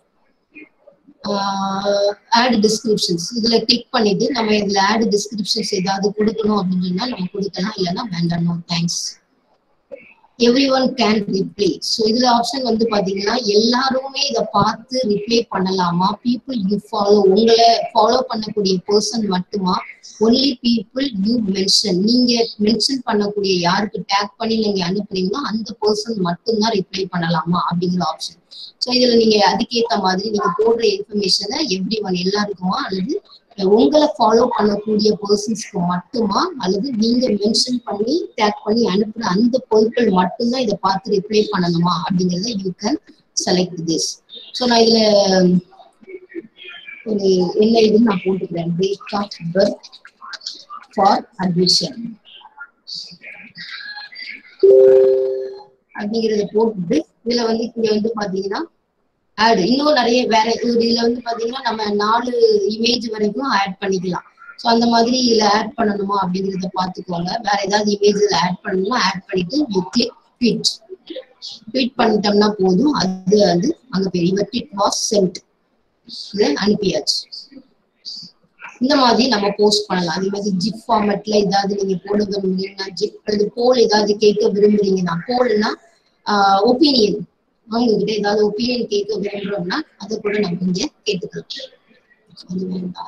ஆட் டிஸ்கிரிப்ஷன்ஸ், இதுல கிளிக் பண்ணிட்டு நம்ம இதுல ஆட் டிஸ்கிரிப்ஷன்ஸ் ஏதாவது கொடுக்கணும் அப்படின்னு சொன்னா நம்ம கொடுக்கலாம், இல்லைன்னா வேண்டாம், no thanks. everyone can reply. So இதுல ஆப்ஷன் வந்து பாத்தீங்கன்னா எல்லாருமே இத பார்த்து ரிப்ளை பண்ணலாமா, people you follow உங்களை ஃபாலோ பண்ணக்கூடிய பர்சன் மட்டுமா, only people you mention நீங்க மென்ஷன் பண்ணக்கூடிய யாருக்கு டேக் பண்ணி நீங்க அனுப்புறீங்களோ அந்த பர்சன் மட்டும்தான் ரிப்ளை பண்ணலாமா அப்படிங்கிற ஆப்ஷன். ஸோ இதுல நீங்க அதுக்கேற்ற மாதிரி நீங்க போடுற இன்ஃபர்மேஷனை எவ்ரி ஒன் எல்லாருக்குமா அல்லது உங்களை ஃபாலோ பண்ணக்கூடிய பர்சன்ஸ்க்கு மட்டுமா அல்லது நீங்க மென்ஷன் பண்ணி டேக் பண்ணி அனுப்புற அந்த பொருட்கள் மட்டும்தான் இதை பார்த்து ரிப்ளை பண்ணணுமா அப்படிங்கறத you can select this. So நான் இதுல ஒரு என்ன இதுன்னு நான் போட்டுக்கிறேன், date of birth for admission அப்படிங்கறத போட்டுட்டு இதுல வந்து இங்க வந்து பாத்தீங்கன்னா ஆட் இன்னும் நிறைய வேற இதுல வந்து பாத்தீங்கன்னா நம்ம நாலு இமேஜ் வரைக்கும் ஆட் பண்ணிக்கலாம். ஸோ அந்த மாதிரி இதுல ஆட் பண்ணணுமா அப்படிங்கிறத பாத்துக்கோங்க. வேற ஏதாவது இமேஜ் இதுல ஆட் பண்ணணுமா ஆட் பண்ணிட்டு யூ கிளிக் ட்வீட் ட்வீட் பண்ணிட்டோம்னா போதும், அது வந்து அங்க போய் யுவர் ட்வீட் வாஸ் சென்ட் அனுப்பியாச்சு. இந்த மாதிரி நம்ம போஸ்ட் பண்ணலாம். அதே மாதிரி ஜிப் ஃபார்மேட்ல ஏதாவது நீங்க போட விரும்புறீங்கன்னா ஜிப் அல்லது போல் ஏதாவது கேட்க விரும்புறீங்கன்னா போல்னா ஒப்பீனியன் அவங்க கிட்ட ஏதாவது ஒப்பீனியன் கேட்க விரும்புறோம்னா அதை கூட நம்ம இங்க கேட்டுக்கலாம்.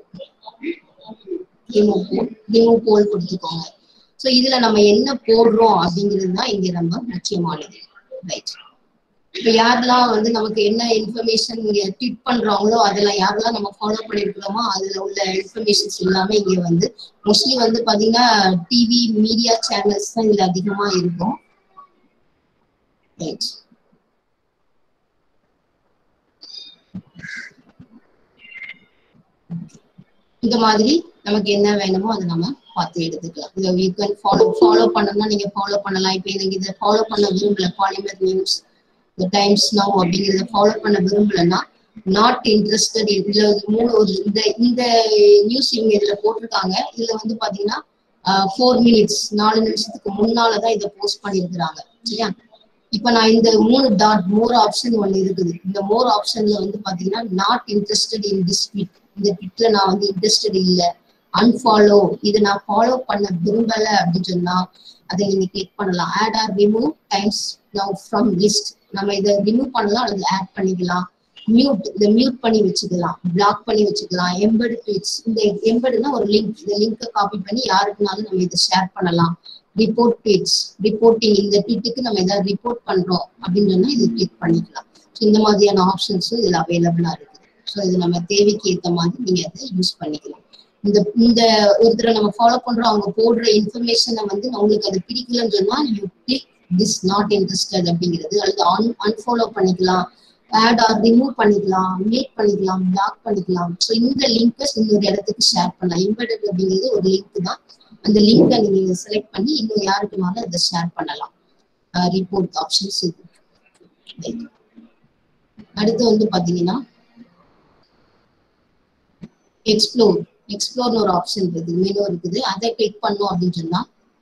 டெமோ போல் கொடுத்துக்கோங்க. ஸோ இதுல நம்ம என்ன போடுறோம் அப்படிங்கிறது தான் இங்க ரொம்ப முக்கியமானது. ரைட், இப்ப யாரெல்லாம் வந்து நமக்கு என்ன இன்ஃபர்மேஷன் இங்க ட்வீட் பண்றாங்களோ அதெல்லாம் யாரெல்லாம் நம்ம ஃபாலோ பண்ணிருக்கிறோமோ அதுல உள்ள இன்ஃபர்மேஷன்ஸ் எல்லாமே இங்க வந்து மோஸ்ட்லி வந்து பாத்தீங்கன்னா டிவி மீடியா சேனல்ஸ் தான் இதுல அதிகமா இருக்கும். ரைட், இந்த மாதிரி நமக்கு என்ன வேணுமோ அதை நம்ம பார்த்து எடுத்துக்கலாம். இதை யூ கேன் ஃபாலோ ஃபாலோ பண்ணணும்னா நீங்க ஃபாலோ பண்ணலாம். இப்போ எனக்கு இதை ஃபாலோ பண்ண விரும்பல, பாலிமர் நியூஸ் டைம்ஸ் நவ் அப்படிங்கிறத ஃபாலோ பண்ண விரும்பலன்னா நாட் இன்ட்ரெஸ்டட் இதுல மூணு ஒரு இந்த இந்த நியூஸ் இவங்க இதுல போட்டிருக்காங்க. இதுல வந்து பாத்தீங்கன்னா ஃபோர் மினிட்ஸ் நாலு நிமிஷத்துக்கு முன்னாலதான் இதை போஸ்ட் பண்ணிருக்கிறாங்க. சரியா, இப்ப நான் இந்த மூணு டாட் மோர் ஆப்ஷன் ஒண்ணு இருக்குது. இந்த மோர் ஆப்ஷன்ல வந்து பாத்தீங்கன்னா not interested in this tweet, இந்த ட்வீட்ல நான் வந்து இன்ட்ரெஸ்டட் இல்ல, அன்ஃபாலோ இதை நான் ஃபாலோ பண்ண விரும்பல அப்படின்னு சொன்னா அதை நீங்க கிளிக் பண்ணலாம். Add or remove Times Now from list, நம்ம இதை ரிமூவ் பண்ணலாம் அல்லது ஆட் பண்ணிக்கலாம். மியூட், இதை மியூட் பண்ணி வச்சுக்கலாம், பிளாக் பண்ணி வச்சுக்கலாம். எம்பெட் ட்வீட்ஸ், இந்த எம்பெட்னா ஒரு லிங்க், இந்த லிங்கை காப்பி பண்ணி யாருக்குனாலும் நம்ம இதை ஷேர் பண்ணலாம். ரிப்போர்ட் ட்வீட்ஸ், ரிப்போர்ட்டிங், இந்த ட்வீட்டுக்கு நம்ம ஏதாவது ரிப்போர்ட் பண்றோம் அப்படின்னு சொன்னா இதை கிளிக் பண்ணிக்கலாம். ஸோ இந்த மாதிரியான ஆப்ஷன்ஸும் இதுல அவைலபிளா இருக்குது. ஸோ இது நம்ம தேவைக்கு ஏற்ற மாதிரி நீங்க அதை யூஸ் பண்ணிக்கலாம். இந்த இந்த ஒருத்தரை நம்ம ஃபாலோ பண்றோம், அவங்க போடுற இன்ஃபர்மேஷனை வந்து உங்களுக்கு அது பிடிக்கலன்னு சொன்னா you click this not interested அப்படிங்கிறது, அல்லது அன் அன்ஃபாலோ பண்ணிக்கலாம், ஆட் ஆர் ரிமூவ் பண்ணிக்கலாம், மீட் பண்ணிக்கலாம், பிளாக் பண்ணிக்கலாம். ஸோ இந்த லிங்கை இன்னொரு இடத்துக்கு ஷேர் பண்ணலாம். எம்பெடட் அப்படிங்கிறது ஒரு லிங்க் தான், அந்த லிங்கை நீங்க செலக்ட் பண்ணி இன்னும் யாருக்குனாலும் அதை ஷேர் பண்ணலாம். ரிப்போர்ட் ஆப்ஷன்ஸ் இது. அடுத்து வந்து பாத்தீங்கன்னா எக்ஸ்ப்ளோர், எக்ஸ்ப்ளோர்னு ஒரு ஆப்ஷன் இருக்குது, மெனு இருக்குது. அதை கிளிக் பண்ணோம் அப்படின்னு சொன்னா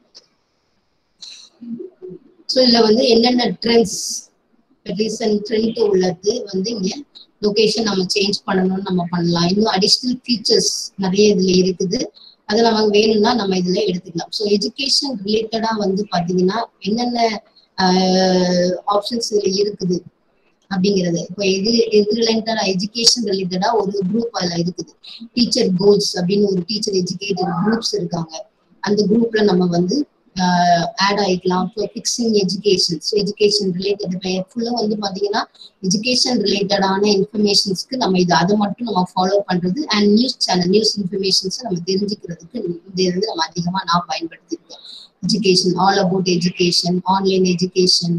ஸோ இதுல வந்து என்னென்ன ட்ரெண்ட்ஸ் ரீசன்ட் ட்ரெண்ட் உள்ளது வந்து இங்க லொகேஷன் நம்ம சேஞ்ச் பண்ணணும்னு நம்ம பண்ணலாம். இன்னும் அடிஷ்னல் ஃபீச்சர்ஸ் நிறைய இதுல இருக்குது, அது நமக்கு வேணும்னா நம்ம இதுல எடுத்துக்கலாம். ஸோ எஜுகேஷன் ரிலேட்டடா வந்து பாத்தீங்கன்னா என்னென்ன ஆப்ஷன்ஸ் இதுல இருக்குது அப்படிங்கிறது. இப்போ இது எது ரிலேட்டடா எஜுகேஷன் ரிலேட்டடா ஒரு குரூப் அதுல இருக்குது. டீச்சர் கோல்ஸ் அப்படின்னு ஒரு டீச்சர் எஜுகேட்டட் குரூப்ஸ் இருக்காங்க. அந்த குரூப்ல நம்ம வந்து ஆட் ஆயிக்கலாம். Fixing education, so education related ஃபுல்லா வந்து பாத்தீங்கன்னா எஜுகேஷன் ரிலேட்டடான இன்ஃபர்மேஷன்ஸ்க்கு நம்ம இது அதை மட்டும் நம்ம ஃபாலோ பண்றது. And news channel, news informations நம்ம தெரிஞ்சுக்கிறதுக்கு இந்த இருந்து நம்ம அதிகமா நான் பயன்படுத்திருக்கேன். Education, all about education, online education.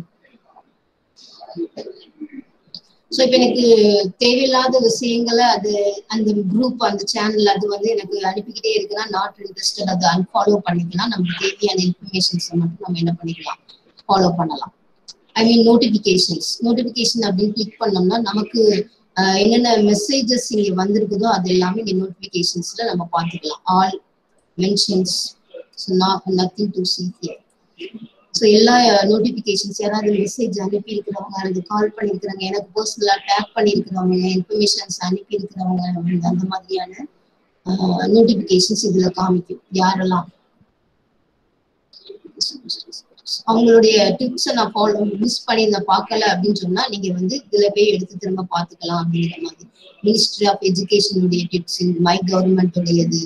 So இப்போ எனக்கு தேவையில்லாத விஷயங்களை அது அந்த குரூப் அந்த சேனல் அது வந்து எனக்கு அனுப்பிக்கிட்டே இருக்குன்னா நாட் இன்ட்ரெஸ்டட், அதை அன்ஃபாலோ பண்ணிக்கலாம். நமக்கு தேவையான இன்ஃபர்மேஷன்ஸை மட்டும் நம்ம என்ன பண்ணிக்கலாம், ஃபாலோ பண்ணலாம். ஐ மீன் நோட்டிபிகேஷன்ஸ், நோட்டிபிகேஷன் அப்படின்னு கிளிக் பண்ணோம்னா நமக்கு என்னென்ன மெசேஜஸ் இங்க வந்திருக்குதோ அது எல்லாமே இங்க நோட்டிபிகேஷன்ஸ்ல நம்ம பார்த்துக்கலாம். All mentions, so not nothing to see here. So எல்லா நோட்டிபிகேஷன்ஸ் யாராவது மெசேஜ் அனுப்பி இருக்கிறவங்க அல்லது கால் பண்ணிருக்கிறவங்க, எனக்கு பர்சனலா டேக் பண்ணிருக்கிறவங்க, இன்ஃபர்மேஷன்ஸ் அனுப்பி இருக்கிறவங்க, அந்த மாதிரியான நோட்டிபிகேஷன்ஸ் இதுல காமிக்கும் யாரெல்லாம் அவங்களுடைய டிப்ஸை நான் ஃபாலோ மிஸ் பண்ணி நான் பார்க்கல அப்படின்னு சொன்னா நீங்க வந்து இதுல போய் எடுத்து திரும்ப பார்த்துக்கலாம் அப்படிங்கிற மாதிரி. மினிஸ்ட்ரி ஆஃப் எஜுகேஷனுடைய டிப்ஸ், மை கவர்மெண்ட் உடையது.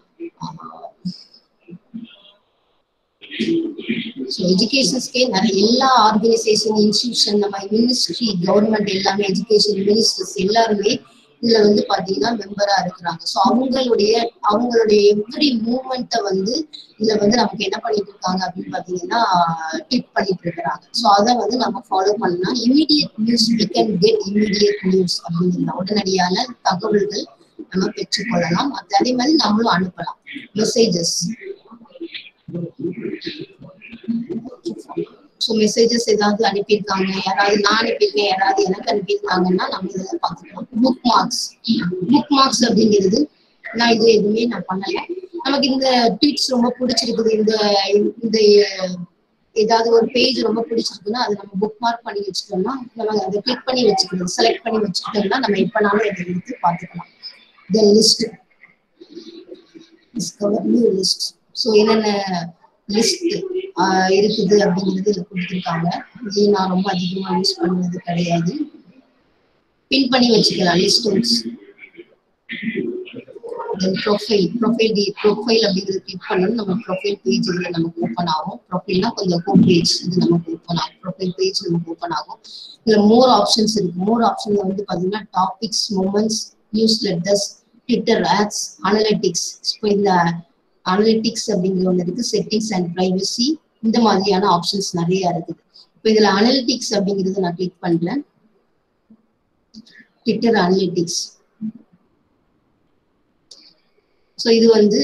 ஸோ எஜுகேஷன்ஸ்க்கே நிறைய எல்லா ஆர்கனைசேஷன், இன்ஸ்டிடியூஷன், நம்ம மினிஸ்ட்ரி, கவர்மெண்ட் எல்லாமே, எஜுகேஷன் மினிஸ்டர்ஸ் எல்லாருமே இதுல வந்து பாத்தீங்கன்னா மெம்பரா இருக்கிறாங்க. ஸோ அவங்களுடைய அவங்களுடைய எவ்ரி மூவ்மெண்ட்டை வந்து இதுல வந்து நமக்கு என்ன பண்ணிட்டு இருக்காங்க அப்படின்னு பாத்தீங்கன்னா டிப் பண்ணிட்டு இருக்கிறாங்க. ஸோ அதை வந்து நம்ம ஃபாலோ பண்ணா immediate news, we can get immediate news அப்படிங்கிற உடனடியான தகவல்கள் நம்ம பெற்றுக்கொள்ளலாம். அதே மாதிரி நம்மளும் அனுப்பலாம் மெசேஜஸ். ஸோ மெசேஜஸ் ஏதாவது அனுப்பியிருக்காங்க, யாராவது நான் அனுப்பியிருக்கேன், யாராவது எனக்கு அனுப்பியிருக்காங்கன்னா நம்ம இதெல்லாம் பார்த்துக்கலாம். புக் மார்க்ஸ், புக் மார்க்ஸ் அப்படிங்கிறது நான் இது எதுவுமே நான் பண்ணல. நமக்கு இந்த ட்வீட்ஸ் ரொம்ப பிடிச்சிருக்குது, இந்த இந்த ஏதாவது ஒரு பேஜ் ரொம்ப பிடிச்சிருக்குன்னா அதை நம்ம புக் மார்க் பண்ணி வச்சுட்டோம்னா, நம்ம அதை கிளிக் பண்ணி வச்சுக்கிறது, செலக்ட் பண்ணி வச்சுக்கிட்டோம்னா நம்ம எப்பனாலும் இதை எடுத்து பார்த்துக்கலாம். The list, discover new list. So என்னென்ன லிஸ்ட் இருக்குது அப்படிங்கிறது இதுல கொடுத்துருக்காங்க. இது நான் ரொம்ப அதிகமா யூஸ் பண்ணுறது கிடையாது. பின் பண்ணி வச்சுக்கலாம் லிஸ்ட். ப்ரொஃபைல், ப்ரொஃபைல் ப்ரொஃபைல் அப்படிங்கிறது கிளிக் பண்ணணும். நம்ம ப்ரொஃபைல் பேஜ் இதுல நமக்கு ஓப்பன் ஆகும். ப்ரொஃபைல்னா கொஞ்சம் ஹோம் பேஜ் இது நமக்கு ஓப்பன் ஆகும். ப்ரொஃபைல் பேஜ் நமக்கு ஓப்பன் ஆகும். இதுல மோர் ஆப்ஷன்ஸ் இருக்கு. மோர் ஆப்ஷன்ல வந்து பாத்தீங்கன்னா topics, moments, news letters, Twitter ads, analytics. இப்போ இந்த அனலிட்டிக்ஸ் அப்படிங்கிற ஒன்று இருக்கு. செட்டிங்ஸ் அண்ட் பிரைவசி, இந்த மாதிரியான ஆப்ஷன்ஸ் நிறைய இருக்குது. இப்போ இதுல அனலிட்டிக்ஸ் அப்படிங்கிறது நான் கிளிக் பண்றேன். Twitter analytics. ஸோ இது வந்து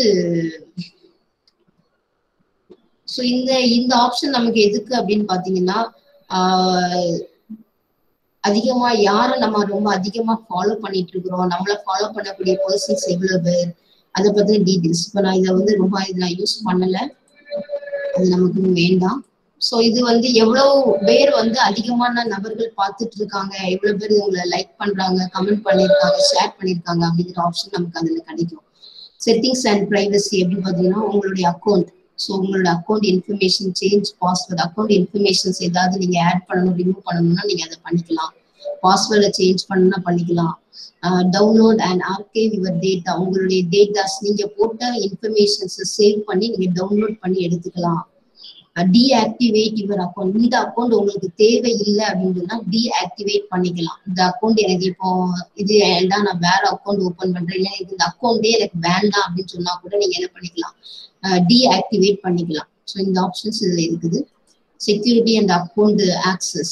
ஸோ இந்த இந்த ஆப்ஷன் நமக்கு எதுக்கு அப்படின்னு பாத்தீங்கன்னா ஆஹ் அதிகமா யாரை நம்ம ரொம்ப அதிகமா ஃபாலோ பண்ணிட்டு இருக்கிறோம், நம்மள ஃபாலோ பண்ணக்கூடிய பர்சன்ஸ் எவ்வளவு பேர், அதை பத்தின டீட்டெயில்ஸ். இப்போ நான் இதை வந்து ரொம்ப இது நான் யூஸ் பண்ணல, அது நமக்கு வேண்டாம். ஸோ இது வந்து எவ்வளவு பேர் வந்து அதிகமான நபர்கள் பார்த்துட்டு இருக்காங்க, எவ்வளவு பேர் உங்களை லைக் பண்றாங்க, கமெண்ட் பண்ணியிருக்காங்க, ஷேர் பண்ணியிருக்காங்க அப்படிங்கிற ஆப்ஷன் நமக்கு அதுல கிடைக்கும். செட்டிங்ஸ் அண்ட் பிரைவசி அப்படின்னு பாத்தீங்கன்னா உங்களுடைய அக்கௌண்ட். ஸோ உங்களோட account information, change password, account informations ஏதாவது நீங்க ஆட் பண்ணணும், ரிமூவ் பண்ணணும்னா நீங்க அதை பண்ணிக்கலாம். பாஸ்வேர்டை சேஞ்ச் பண்ணணும்னா பண்ணிக்கலாம். Download and archive your data, உங்களுடைய டேட்டாஸ் நீங்க போட்ட இன்ஃபர்மேஷன்ஸ் சேவ் பண்ணி நீங்க டவுன்லோட் பண்ணி எடுத்துக்கலாம். டீஆக்டிவேட் யுவர் அக்கௌண்ட், இந்த அக்கௌண்ட் உங்களுக்கு தேவை இல்லை அப்படின்னா டீஆக்டிவேட் பண்ணிக்கலாம். இந்த அக்கௌண்ட் எனக்கு இப்போ இது வேண்டாம், நான் வேற அக்கௌண்ட் ஓபன் பண்றேன், இல்லை இந்த அக்கௌண்டே எனக்கு வேண்டாம் அப்படின்னு சொன்னா கூட நீங்க என்ன பண்ணிக்கலாம், டீஆக்டிவேட் பண்ணிக்கலாம். ஸோ இந்த ஆப்ஷன்ஸ் இதுல இருக்குது. Security and account access,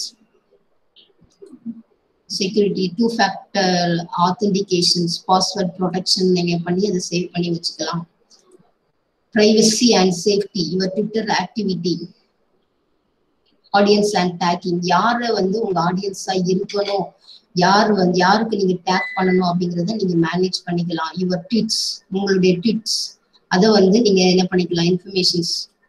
security, two factor authentications, password protection நீங்க பண்ணி அதை சேவ் பண்ணி வச்சுக்கலாம். Privacy and safety, your Twitter activity, audience and tagging, யாரை வந்து உங்க ஆடியன்ஸா இருக்கணும், யார் வந்து யாருக்கு நீங்க டேக் பண்ணணும் அப்படிங்கிறத நீங்க மேனேஜ் பண்ணிக்கலாம். யுவர் ட்வீட்ஸ், உங்களுடைய ட்வீட்ஸ் அதை வந்து நீங்க என்ன பண்ணிக்கலாம், இன்ஃபர்மேஷன்ஸ்.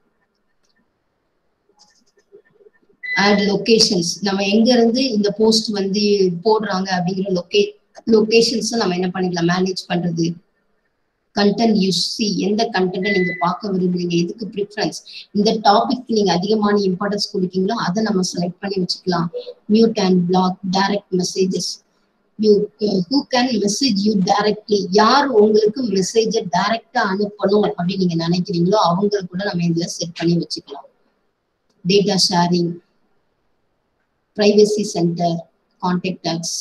ஆட் லொகேஷன்ஸ், நம்ம எங்க இருந்து இந்த போஸ்ட் வந்து போடுறாங்க அப்படிங்கிற லொகே லொகேஷன்ஸ் நம்ம என்ன பண்ணிக்கலாம், மேனேஜ் பண்றது. கண்டென்ட் யூ சி, எந்த கண்டென்ட்டை நீங்க பார்க்க விரும்புறீங்க, எதுக்கு ப்ரிஃபரன்ஸ், இந்த டாபிக் நீங்க அதிகமான இம்பார்ட்டன்ஸ் கொடுக்கீங்களோ அதை நம்ம செலக்ட் பண்ணி வச்சுக்கலாம். Mute and block, direct messages, you who can message you directly, யார் உங்களுக்கு மெசேஜை டைரக்டா அனுப்பணும் அப்படின்னு நீங்க நினைக்கிறீங்களோ அவங்க கூட நம்ம இதுல செட் பண்ணி வச்சுக்கலாம். Data sharing, privacy centre, contact docs,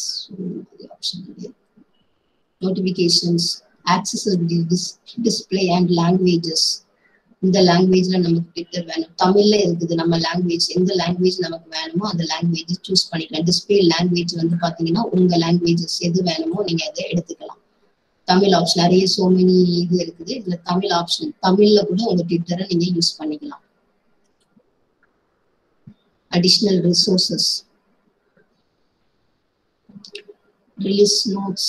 notifications, accessibility, display and languages. இந்த லாங்குவேஜ்ல நமக்கு ட்விட்டர் வேணும், தமிழ்ல இருக்குது, நம்ம லாங்குவேஜ் எந்த லாங்குவேஜ் நமக்கு வேணுமோ அந்த லாங்குவேஜ் சூஸ் பண்ணிக்கலாம். டிஸ்பிளே லாங்குவேஜ் வந்து பாத்தீங்கன்னா உங்க லாங்குவேஜஸ் எது வேணுமோ நீங்க அதை எடுத்துக்கலாம். தமிழ் ஆப்ஷன் நிறைய சோ மெனி இது இருக்குது, இதுல தமிழ் ஆப்ஷன், தமிழ்ல கூட உங்க ட்விட்டரை நீங்க யூஸ் பண்ணிக்கலாம். Additional resources, release notes,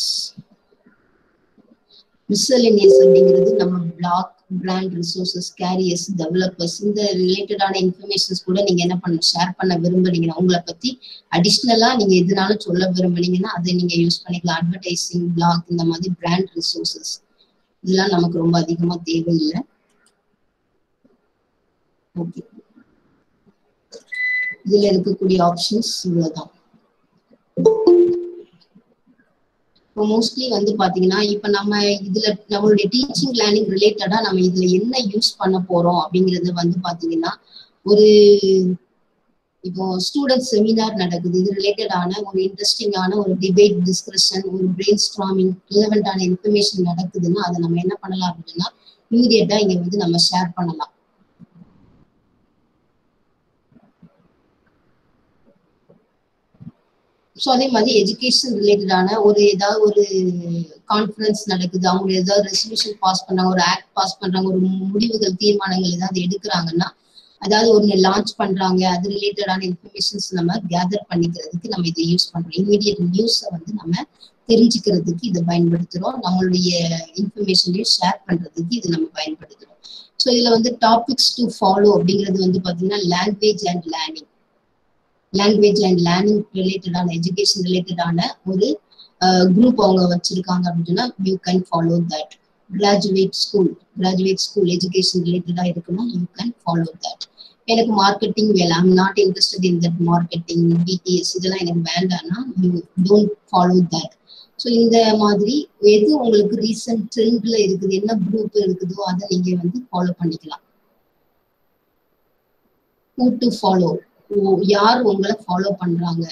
miscellaneous அப்படிங்கிறது நம்ம blog, brand resources, careers, developers, இந்த ரிலேட்டடான இன்ஃபர்மேஷன்ஸ் கூட நீங்க என்ன பண்ண ஷேர் பண்ண விரும்புறீங்கன்னா உங்களை பத்தி அடிஷ்னலா நீங்க எதுனாலும் சொல்ல விரும்புனீங்கன்னா அதை நீங்க யூஸ் பண்ணிக்கலாம். அட்வர்டைசிங், பிளாக், இந்த மாதிரி பிராண்ட் ரிசோர்சஸ் இதெல்லாம் நமக்கு ரொம்ப அதிகமா தேவையில்லை. ஓகே, இதுல இருக்கக்கூடிய ஆப்ஷன்ஸ் இவ்வளவுதான். இப்போ மோஸ்ட்லி வந்து பாத்தீங்கன்னா இப்ப நம்ம இதுல நம்மளுடைய டீச்சிங் லேர்னிங் ரிலேட்டடா நம்ம இதுல என்ன யூஸ் பண்ண போறோம் அப்படிங்கறது வந்து பாத்தீங்கன்னா ஒரு இப்போ ஸ்டூடெண்ட் செமினார் நடக்குது, இது ரிலேட்டடான ஒரு இன்ட்ரெஸ்டிங்கான ஒரு டிபேட் டிஸ்கஷன், ஒரு பிரெயின் ஸ்ட்ராமிங் ரிலவெண்டான இன்ஃபர்மேஷன் நடக்குதுன்னா அதை நம்ம என்ன பண்ணலாம் அப்படின்னா இமீடியட்டா இங்க வந்து நம்ம ஷேர் பண்ணலாம். ஸோ அதே மாதிரி எஜுகேஷன் ரிலேட்டடான ஒரு ஏதாவது ஒரு கான்ஃபரன்ஸ் நடக்குது, அவங்க ஏதாவது ரெசல்யூஷன் பாஸ் பண்றாங்க, ஒரு ஆக்ட் பாஸ் பண்றாங்க, ஒரு முடிவுகள் தீர்மானங்கள் ஏதாவது எடுக்கிறாங்கன்னா அதாவது ஒன்னு லான்ச் பண்றாங்க, அது ரிலேட்டடான இன்ஃபர்மேஷன்ஸ் நம்ம கேதர் பண்ணிக்கிறதுக்கு நம்ம இதை யூஸ் பண்றோம். இமீடியட் நியூஸை வந்து நம்ம தெரிஞ்சுக்கிறதுக்கு இதை பயன்படுத்துறோம். நம்மளுடைய இன்ஃபர்மேஷனையும் ஷேர் பண்றதுக்கு இதை நம்ம பயன்படுத்துறோம். ஸோ இதுல வந்து டாபிக்ஸ் டு ஃபாலோ அப்படிங்கிறது வந்து பாத்தீங்கன்னா language and learning language and learning ரிலேட்டடான எஜுகேஷன் ரிலேட்டடான ஒரு குரூப் அவங்க வச்சிருக்காங்க அப்படின்னா you can follow that. Graduate school graduate school education ரிலேட்டடா இருக்குன்னா யூ கேன் ஃபாலோ தட். எனக்கு மார்க்கெட்டிங் வேலை, I'm not interested in that marketing BTS இதெல்லாம் எனக்கு வேண்டாம்னா you don't follow that. So இந்த மாதிரி எது உங்களுக்கு ரீசன்ட் ட்ரெண்ட்ல இருக்குது, என்ன குரூப் இருக்குதோ அதை நீங்க வந்து ஃபாலோ பண்ணிக்கலாம். ஹூ டு ஃபாலோ, யார் உங்களை ஃபாலோ பண்றாங்க,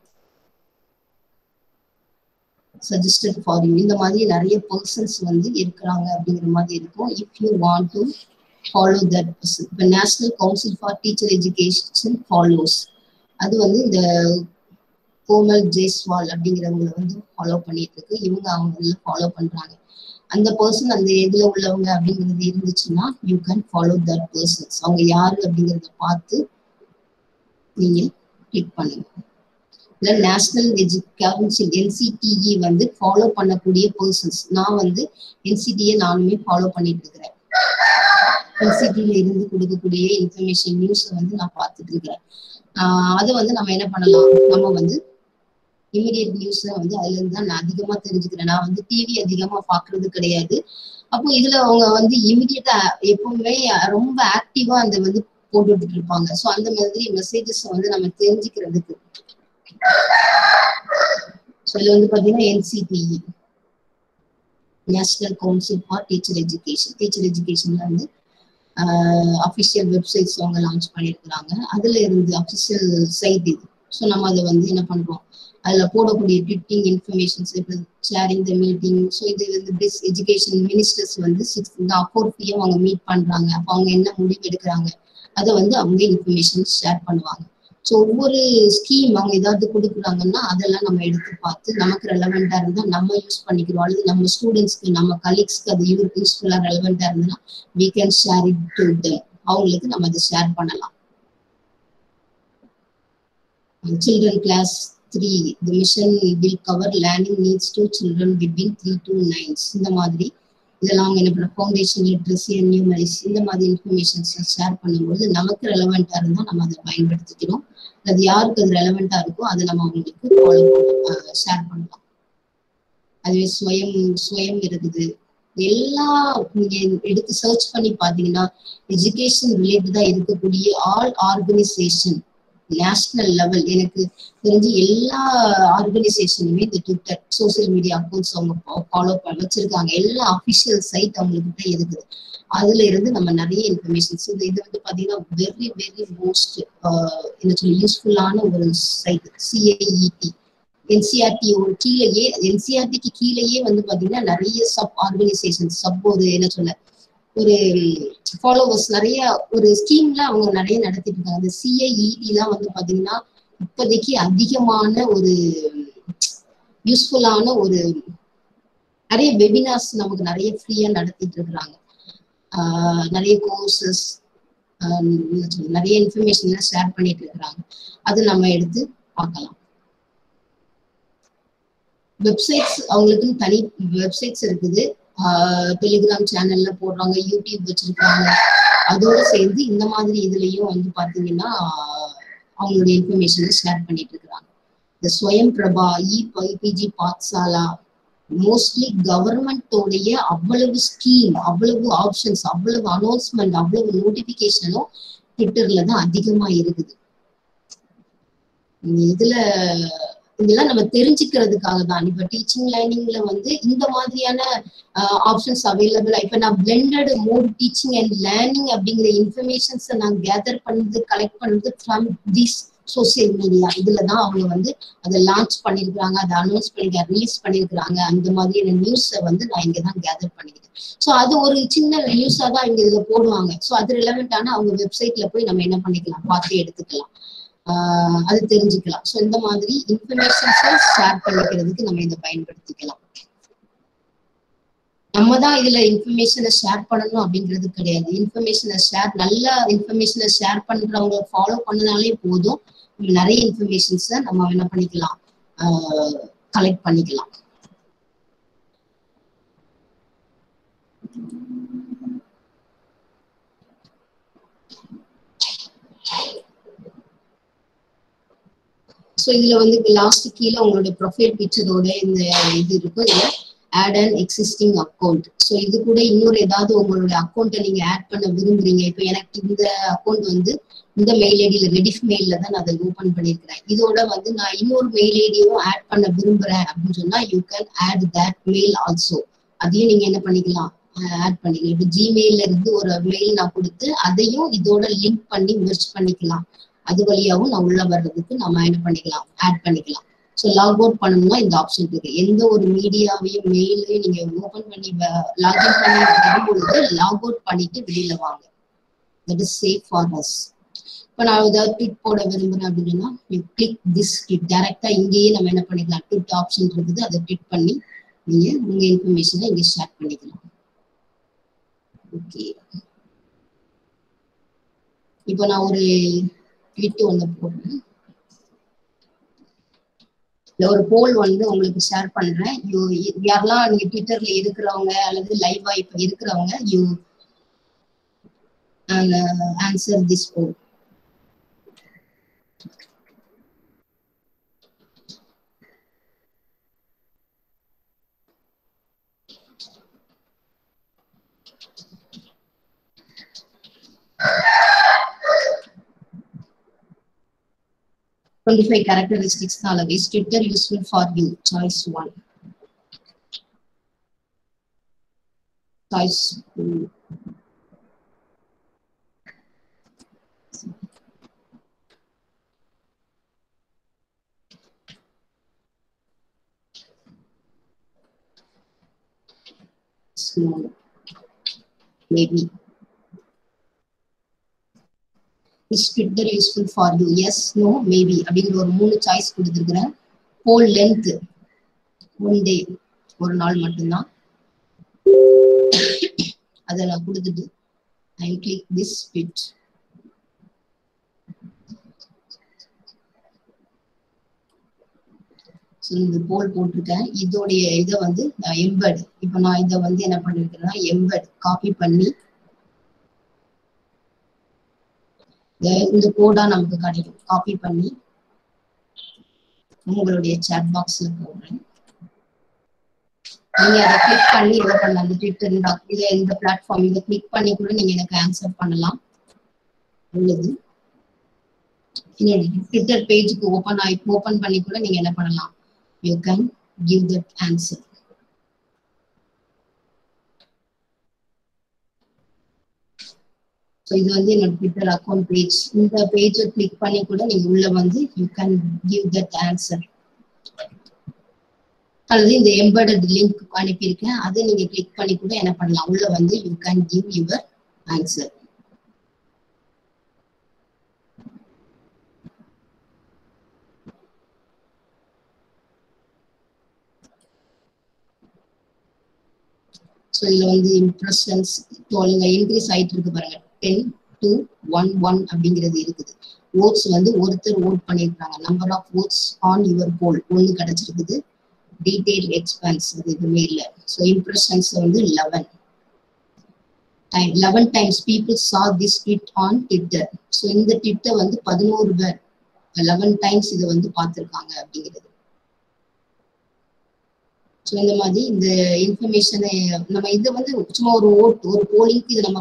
சஜஸ்டட் ஃபார் யூ, இந்த மாதிரி நிறைய பர்சன்ஸ் வந்து இருக்கிறாங்க அப்படிங்கிற மாதிரி இருக்கும். If you want to follow that person. இப்போ national council for teacher education follows, அது வந்து இந்த கோமல் ஜெய்ஸ்வால் அப்படிங்கிறவங்களை வந்து ஃபாலோ பண்ணிட்டு இருக்கு. இவங்க அவங்க ஃபாலோ பண்றாங்க. அந்த பர்சன் அந்த இதுல உள்ளவங்க அப்படிங்கிறது இருந்துச்சுன்னா you can follow that persons. அவங்க யாரு அப்படிங்கிறத பார்த்து நீங்க கிளிக் பண்ணுங்க. இல்ல நேஷனல் எஜு கவுன்சில் என்சிடிஇ வந்து ஃபாலோ பண்ணக்கூடிய பர்சன்ஸ். நான் வந்து என்சிடியை நானுமே ஃபாலோ பண்ணிட்டு இருக்கிறேன். என்சிடியில இருந்து கொடுக்கக்கூடிய இன்ஃபர்மேஷன் நியூஸை வந்து நான் பார்த்துட்டு இருக்கிறேன். ஆஹ் அதை வந்து நம்ம என்ன பண்ணலாம், நம்ம வந்து இமீடியட் நியூஸ்ல வந்து அதுல இருந்து தான் நான் அதிகமா தெரிஞ்சுக்கிறேன். நான் வந்து டிவி அதிகமா பாக்குறது கிடையாது. அப்போ இதுல அவங்க வந்து இமீடியட்டா எப்பவுமே ரொம்ப ஆக்டிவா அந்த வந்து போட்டுட்டு இருப்பாங்க. ஸோ அந்த மாதிரி மெசேஜஸ் வந்து நம்ம தெரிஞ்சுக்கிறதுக்கு ஸோ இதுல வந்து பாத்தீங்கன்னா NCTE national council for teacher education teacher எஜுகேஷன்ல வந்து அஃபிஷியல் வெப்சைட்ஸ் அவங்க லான்ச் பண்ணியிருக்கிறாங்க. அதுல இருந்து அஃபிஷியல் சைட் இது. ஸோ நம்ம அதை வந்து என்ன பண்றோம், அதுல போடக்கூடிய tweeting informations, sharing the meeting. So இது வந்து பிஸ் எஜுகேஷன் மினிஸ்டர்ஸ் வந்து சிக்ஸ் ஃபோர் பிஎம் அவங்க மீட் பண்றாங்க. அப்போ அவங்க என்ன முடிவு எடுக்கிறாங்க அதை வந்து அவங்க இன்ஃபர்மேஷன் ஷேர் பண்ணுவாங்க. ஸோ ஒவ்வொரு ஸ்கீம் அவங்க ஏதாவது கொடுக்குறாங்கன்னா அதெல்லாம் நம்ம எடுத்து பார்த்து நமக்கு ரெலவெண்டா இருந்தா நம்ம யூஸ் பண்ணிக்கிறோம். அல்லது நம்ம ஸ்டூடெண்ட்ஸ்க்கு நம்ம கலீக்ஸ்க்கு அது யூஸ்ஃபுல்லா ரெலவெண்டா இருந்ததுன்னா we can share it to them. அவங்களுக்கு நம்ம அதை ஷேர் பண்ணலாம். Children class three, the mission will cover learning needs to children between three to nine. இந்த மாதிரி இதெல்லாம் அவங்க என்ன பண்ண ஃபவுண்டேஷன் லிட்ரஸி அண்ட் நியூமரிஸ் இந்த மாதிரி இன்ஃபர்மேஷன்ஸ் ஷேர் பண்ணும்போது நமக்கு ரெலவெண்டா இருந்தா நம்ம அதை பயன்படுத்திக்கிறோம். அது யாருக்கு அது ரெலவெண்டா இருக்கோ அதை நம்ம அவங்களுக்கு ஃபாலோ பண்ண ஷேர் பண்ணலாம். அதுவே ஸ்வயம் ஸ்வயம் இருக்குது. எல்லா நீங்க எடுத்து சர்ச் பண்ணி பாத்தீங்கன்னா எஜுகேஷன் ரிலேட்டடா இருக்கக்கூடிய ஆல் ஆர்கனைசேஷன் நேஷனல் லெவல் எனக்கு தெரிஞ்சு எல்லா ஆர்கனைசேஷனுமே இந்த ட்விட்டர் சோசியல் மீடியா அக்கௌண்ட்ஸ் அவங்க ஃபாலோ பண்ண வச்சிருக்காங்க. எல்லா அபிஷியல் சைட் அவங்ககிட்ட இருக்குது. அதுல இருந்து நம்ம நிறைய இன்ஃபர்மேஷன்ஸ் இது இது வந்து பாத்தீங்கன்னா வெரி வெரி மோஸ்ட் என்ன சொல்ல யூஸ்ஃபுல்லான ஒரு சைட். சிஐஇடி என்சிஆர்டி ஒரு கீழேயே என்சிஆர்டிக்கு கீழேயே வந்து பாத்தீங்கன்னா நிறைய சப் ஆர்கனைசேஷன் சப் ஒரு என்ன சொல்ல ஒரு ஃபாலோவர்ஸ் நிறைய ஒரு ஸ்கீம்ல அவங்க நிறைய நடத்திட்டு இருக்காங்க. அந்த சிஐஇடி தான் வந்து பாத்தீங்கன்னா இப்போதைக்கு அதிகமான ஒரு யூஸ்ஃபுல்லான ஒரு நிறைய வெபினார்ஸ் நமக்கு நிறைய ஃப்ரீயா நடத்திட்டு இருக்கிறாங்க. ஆஹ் நிறைய கோர்சஸ் நிறைய இன்ஃபர்மேஷன் ஷேர் பண்ணிட்டு இருக்கிறாங்க. அது நம்ம எடுத்து பார்க்கலாம். வெப்சைட்ஸ் அவங்களுக்குன்னு தனி வெப்சைட்ஸ் இருக்குது. டெலிகிராம் சேனல்ல போடுறாங்க, யூடியூப் வச்சிருக்காங்க. அதோட சேர்ந்து இந்த மாதிரி இதுலயும் வந்து பாத்தீங்கன்னா அவங்களுடைய இன்ஃபர்மேஷனை ஷேர் பண்ணிட்டு இருக்கிறாங்க. இந்த Swayam Prabha e PG Pathshala mostly கவர்மெண்டோடைய அவ்வளவு ஸ்கீம் அவ்வளவு ஆப்ஷன்ஸ் அவ்வளவு அனௌன்ஸ்மெண்ட் அவ்வளவு நோட்டிபிகேஷனும் ட்விட்டர்ல தான் அதிகமா இருக்குது. இதுல இதெல்லாம் நம்ம தெரிஞ்சுக்கிறதுக்காக தான். இப்ப டீச்சிங் லேர்னிங்ல வந்து இந்த மாதிரியான ஆப்ஷன்ஸ் அவைலபிள். இப்ப நான் blended mode teaching and learning அப்படிங்கிற இன்ஃபர்மேஷன்ஸ் நான் கேதர் பண்ணது கலெக்ட் பண்ணது ஃப்ரம் திஸ் சோசியல் மீடியா. இதுலதான் அவங்க வந்து அதை லான்ச் பண்ணிருக்காங்க, அதை அனௌன்ஸ் பண்ணிருக்காங்க, ரிலீஸ் பண்ணிருக்கிறாங்க. அந்த மாதிரியான நியூஸை வந்து நான் இங்கதான் கேதர் பண்ணிக்கிறேன். ஸோ அது ஒரு சின்ன நியூஸா தான் இங்க இதுல போடுவாங்க. ஸோ அது ரிலவெண்டான அவங்க வெப்சைட்ல போய் நம்ம என்ன பண்ணிக்கலாம், பார்த்து எடுத்துக்கலாம், ஆஹ் அது தெரிஞ்சுக்கலாம். ஸோ இந்த மாதிரி இன்ஃபர்மேஷன்ஸை ஷேர் பண்ணிக்கிறதுக்கு நம்ம இதை பயன்படுத்திக்கலாம். நம்ம தான் இதுல இன்ஃபர்மேஷனை ஷேர் பண்ணணும் அப்படிங்கிறது கிடையாது. இன்ஃபர்மேஷனை ஷேர் நல்ல இன்ஃபர்மேஷனை ஷேர் பண்றவங்க ஃபாலோ பண்ணனாலே போதும், நிறைய இன்ஃபர்மேஷன்ஸை நம்ம என்ன பண்ணிக்கலாம், ஆஹ் கலெக்ட் பண்ணிக்கலாம். ஸோ இதுல வந்து லாஸ்ட் கீழே உங்களோட ப்ரொஃபைல் பிக்சரோட இந்த இது இருக்கும். இதுல add and existing account. So இது கூட இன்னொரு ஏதாவது உங்களோட அக்கௌண்ட்டை நீங்க ஆட் பண்ண விரும்புறீங்க. இப்போ எனக்கு இந்த அக்கௌண்ட் வந்து இந்த மெயில் ஐடியில ரெடிஃப் மெயில்ல தான் நான் அதை ஓபன் பண்ணியிருக்கிறேன். இதோட வந்து நான் இன்னொரு மெயில் ஐடியும் ஆட் பண்ண விரும்புறேன் அப்படின்னு சொன்னா you can add that mail also. அதையும் நீங்க என்ன பண்ணிக்கலாம், ஆட் பண்ணிக்கலாம். இப்போ ஜிமெயில இருந்து ஒரு மெயில் நான் கொடுத்து அதையும் இதோட லிங்க் பண்ணி மெர்ஜ் பண்ணிக்கலாம். அது வழியாவும் நான் உள்ள வர்றதுக்கு நம்ம என்ன பண்ணிக்கலாம், ஆட் பண்ணிக்கலாம். ஸோ லாக் அவுட் பண்ணணும்னா இந்த ஆப்ஷன் இருக்கு. எந்த ஒரு மீடியாவையும் மெயிலையும் நீங்க ஓபன் பண்ணி லாகின் பண்ணி வரும்பொழுது லாக் அவுட் பண்ணிட்டு வெளியில வாங்க. That is safe for us. இப்போ நான் ஏதாவது ட்விட் போட விரும்புறேன் அப்படின்னா யூ கிளிக் திஸ் ட்விட். டைரக்டா இங்கேயே நம்ம என்ன பண்ணிக்கலாம், ட்விட் ஆப்ஷன் இருக்குது, அதை ட்விட் பண்ணி நீங்க உங்க இன்ஃபர்மேஷனை இங்க ஷேர் பண்ணிக்கலாம். ஓகே, இப்போ நான் ஒரு ட்விட் ஒண்ணு போடுறேன், ஒரு போல் வந்து உங்களுக்கு ஷேர் பண்றேன். யூ யாரெல்லாம் நீங்க ட்விட்டர்ல இருக்கிறவங்க அல்லது லைவா இப்ப இருக்கிறவங்க you answer this poll. twenty-five characteristics is Twitter useful for you? Choice one. Choice two. Small. Maybe. Is Twitter useful for you? Yes, no, maybe. அப்படிங்கிற ஒரு மூணு சாய்ஸ் கொடுத்துருக்கிறேன். போல் லென்த் ஒன் டே, ஒரு நாள் மட்டும்தான். அதை நான் கொடுத்துட்டு ஐ கிளிக் திஸ் ட்வீட். இந்த போல் போட்டிருக்கேன். இதோடைய இதை வந்து எம்பெட், இப்போ நான் இதை வந்து என்ன பண்ணிருக்கேன்னா எம்பெட் காப்பி பண்ணி இந்த கோடா நமக்கு கிடைக்கும். காப்பி பண்ணி உங்களுடைய சாட் பாக்ஸ்ல போடுறேன். நீங்க அதை கிளிக் பண்ணி என்ன பண்ணலாம், அந்த ட்விட்டர் இதை இந்த பிளாட்ஃபார்ம் இதை கிளிக் பண்ணி கூட நீங்க எனக்கு ஆன்சர் பண்ணலாம். உள்ளது ட்விட்டர் பேஜுக்கு ஓபன் ஆகி ஓபன் பண்ணி கூட நீங்க என்ன பண்ணலாம், you can give that answer. So இது வந்து என்னோட ட்விட்டர் அக்கௌண்ட் பேஜ். இந்த பேஜை கிளிக் பண்ணி கூட நீங்க உள்ள வந்து you can give that answer. அல்லது இந்த எம்பெடட் லிங்க் அனுப்பியிருக்கேன், அதை நீங்க கிளிக் பண்ணி கூட என்ன பண்ணலாம், உள்ள வந்து you can give your answer. So இதுல வந்து இம்ப்ரெஷன்ஸ் இன்க்ரீஸ் ஆயிட்டு இருக்கு பாருங்க. டென் டு ஒன் ஒன் அப்படிங்கிறது இருக்குது. ஓட்ஸ் வந்து ஒருத்தர் ஓட் பண்ணியிருக்காங்க. Number of votes on your poll ஒன்று கிடைச்சிருக்குது. டீடைல் எக்ஸ்பென்ஸ் அது எதுவுமே இல்லை. ஸோ இம்ப்ரெஷன்ஸ் வந்து eleven time eleven times people saw this tweet on Twitter. So இந்த ட்விட்டை வந்து பதினோரு பேர் லெவன் டைம்ஸ் இதை வந்து பார்த்துருக்காங்க அப்படிங்கிறது. ஸோ இந்த மாதிரி இந்த இன்ஃபர்மேஷனை நம்ம இதை வந்து சும்மா ஒரு ஓட் ஒரு போலிங்க்கு இதை நம்ம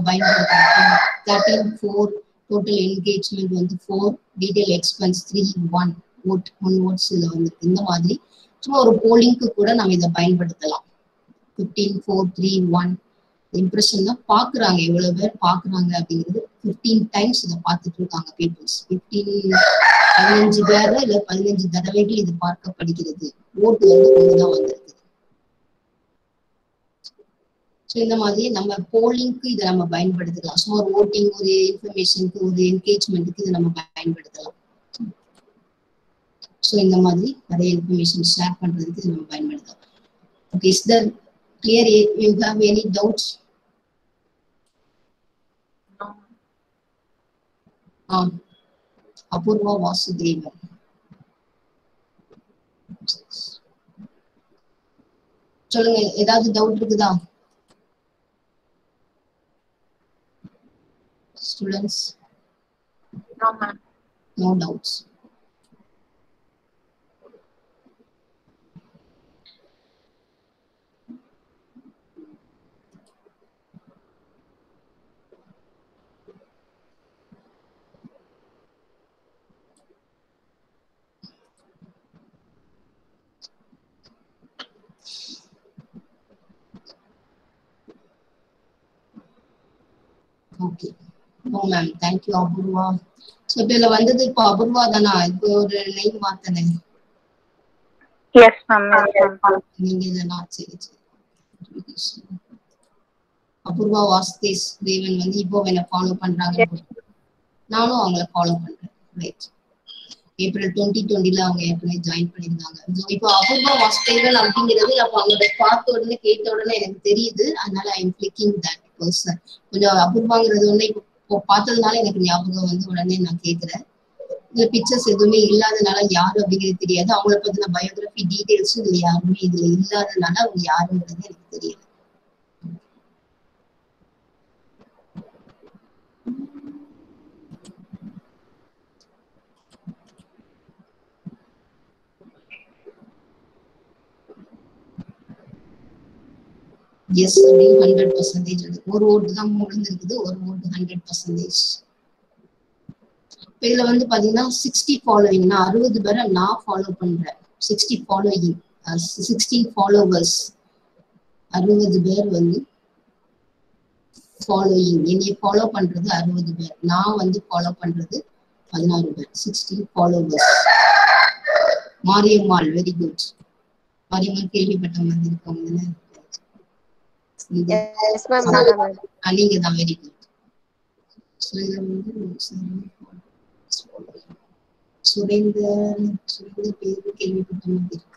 பயன்படுத்தலாம். தேர்ட்டீன் ஃபோர் டோட்டல் என்கேஜ்மெண்ட் வந்து four, detail expands three one, vote one votes இதுல வந்து இந்த மாதிரி சும்மா ஒரு போலிங்க்கு கூட நம்ம இதை பயன்படுத்தலாம். Fifteen four three one impression தான் பாக்குறாங்க, எவ்வளவு பேர் பாக்குறாங்க அப்படிங்கிறது பிப்டீன் டைம்ஸ் இதை பார்த்துட்டு இருக்காங்க பீப்புள்ஸ். பிப்டீன் பதினஞ்சு பேர் இல்ல பதினஞ்சு தடவைகள் இது பார்க்கப்படுகிறது. ஓட்டு வந்து ஒண்ணுதான் வந்திருக்கு. ஸோ இந்த மாதிரி நம்ம போலிங்க்கு இதை நம்ம பயன்படுத்தலாம். ஸோ ஒரு ஓட்டிங், ஒரு இன்ஃபர்மேஷனுக்கு, ஒரு என்கேஜ்மெண்ட்டுக்கு இதை நம்ம பயன்படுத்தலாம். ஸோ இந்த மாதிரி நிறைய இன்ஃபர்மேஷன் ஷேர் பண்றதுக்கு நம்ம பயன்படுத்தலாம். Okay, is that clear? You have any doubts? Um, Apurva Vasudevan. சொல்லுங்க, ஏதாவது டவுட் இருக்குதா students? No ma'am. No doubts. Okay, no ma'am, thank you Apoorva. So இப்போ இதில் வந்தது இப்போ அபூர்வா தானா? இப்போ ஒரு name மாத்தனே. Yes ma'am. Yes ma'am. நீங்க தானா? சரி சரி. அபூர்வா வாசுதேஷ் தேவன் வந்து இப்போ என்ன ஃபாலோ பண்றாங்க, நானும் அவங்கள ஃபாலோ பண்றேன். ரைட், ஏப்ரல் டுவெண்ட்டி டுவெண்ட்டில அவங்க ஏற்கனவே ஜாயின் பண்ணியிருந்தாங்க. ஸோ இப்போ அபூர்வா வாசுதேவன் அப்படிங்கிறது அப்போ அவங்களோட பார்த்த உடனே கேட்ட உடனே எனக்கு தெரியுது. அதனால I am clicking that person. கொஞ்சம் அபூர்வாங்கிறது வந்து இப்போ பார்த்ததுனால எனக்கு ஞாபகம் வந்து உடனே நான் கேட்கிறேன். இதுல பிக்சர்ஸ் எதுவுமே இல்லாதனால யாரு அப்படிங்கிறது தெரியாது. அவங்கள பத்தின பயோகிராஃபி டீடைல்ஸும் இதுல யாருமே இதுல இல்லாதனால அவங்க யாருங்கிறது எனக்கு தெரியல. எஸ் அப்படின்னு ஹண்ட்ரட் பர்சன்டேஜ் ஒரு ஓட்டு தான் முடிஞ்சிருக்குது, ஒரு ஓட்டு ஹண்ட்ரட் பர்சன்டேஜ். இதுல வந்து பாத்தீங்கன்னா சிக்ஸ்டி ஃபாலோயிங்னா அறுபது பேரை நான் ஃபாலோ பண்றேன். சிக்ஸ்டி ஃபாலோயிங், சிக்ஸ்டீன் ஃபாலோவர்ஸ், அறுபது பேர் வந்து ஃபாலோயிங். என்னைய ஃபாலோ பண்றது அறுபது பேர், நான் வந்து ஃபாலோ பண்றது பதினாறு பேர். Sixteen followers. Mariyammal, very good. Mariyammal கேள்விப்பட்ட மாதிரி இருக்கவங்க நீங்க தான், வெரி குட். சுரேந்தர், சுரேந்தர் பேரு கேள்விப்பட்ட மாதிரி இருக்கு.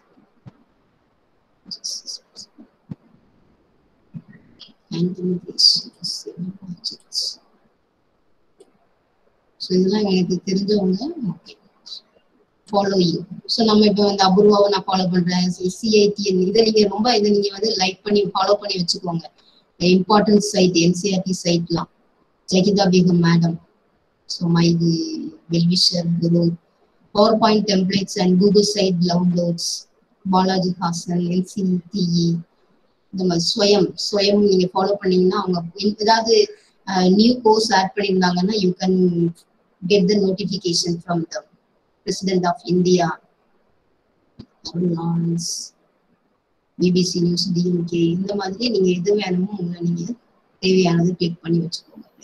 இதெல்லாம் எனக்கு தெரிஞ்சவங்க. ஃபாலோயிங். ஸோ நம்ம இப்போ வந்து அபூர்வாவை நான் ஃபாலோ பண்றேன். சிஐடிஎன் இதை நீங்க ரொம்ப இதை நீங்க வந்து லைக் பண்ணி ஃபாலோ பண்ணி வச்சுக்கோங்க. இம்பார்ட்டன்ட் சைட், என்சிஆர்டி சைட்லாம். Jagitha Begum madam, so my wellwisher guru. Power point templates and Google site downloads. Balaji Hassan, NCTE, இந்த மாதிரி ஸ்வயம் ஸ்வயம் நீங்க ஃபாலோ பண்ணீங்கன்னா அவங்க ஏதாவது நியூ கோர்ஸ் ஆட் பண்ணியிருந்தாங்கன்னா you can get the notification from the president of India. BBC news, DMK, இந்த மாதிரி நீங்க எது வேணுமோ உங்களை நீங்க தேவையானது கிளிக் பண்ணி வச்சுக்கோங்க.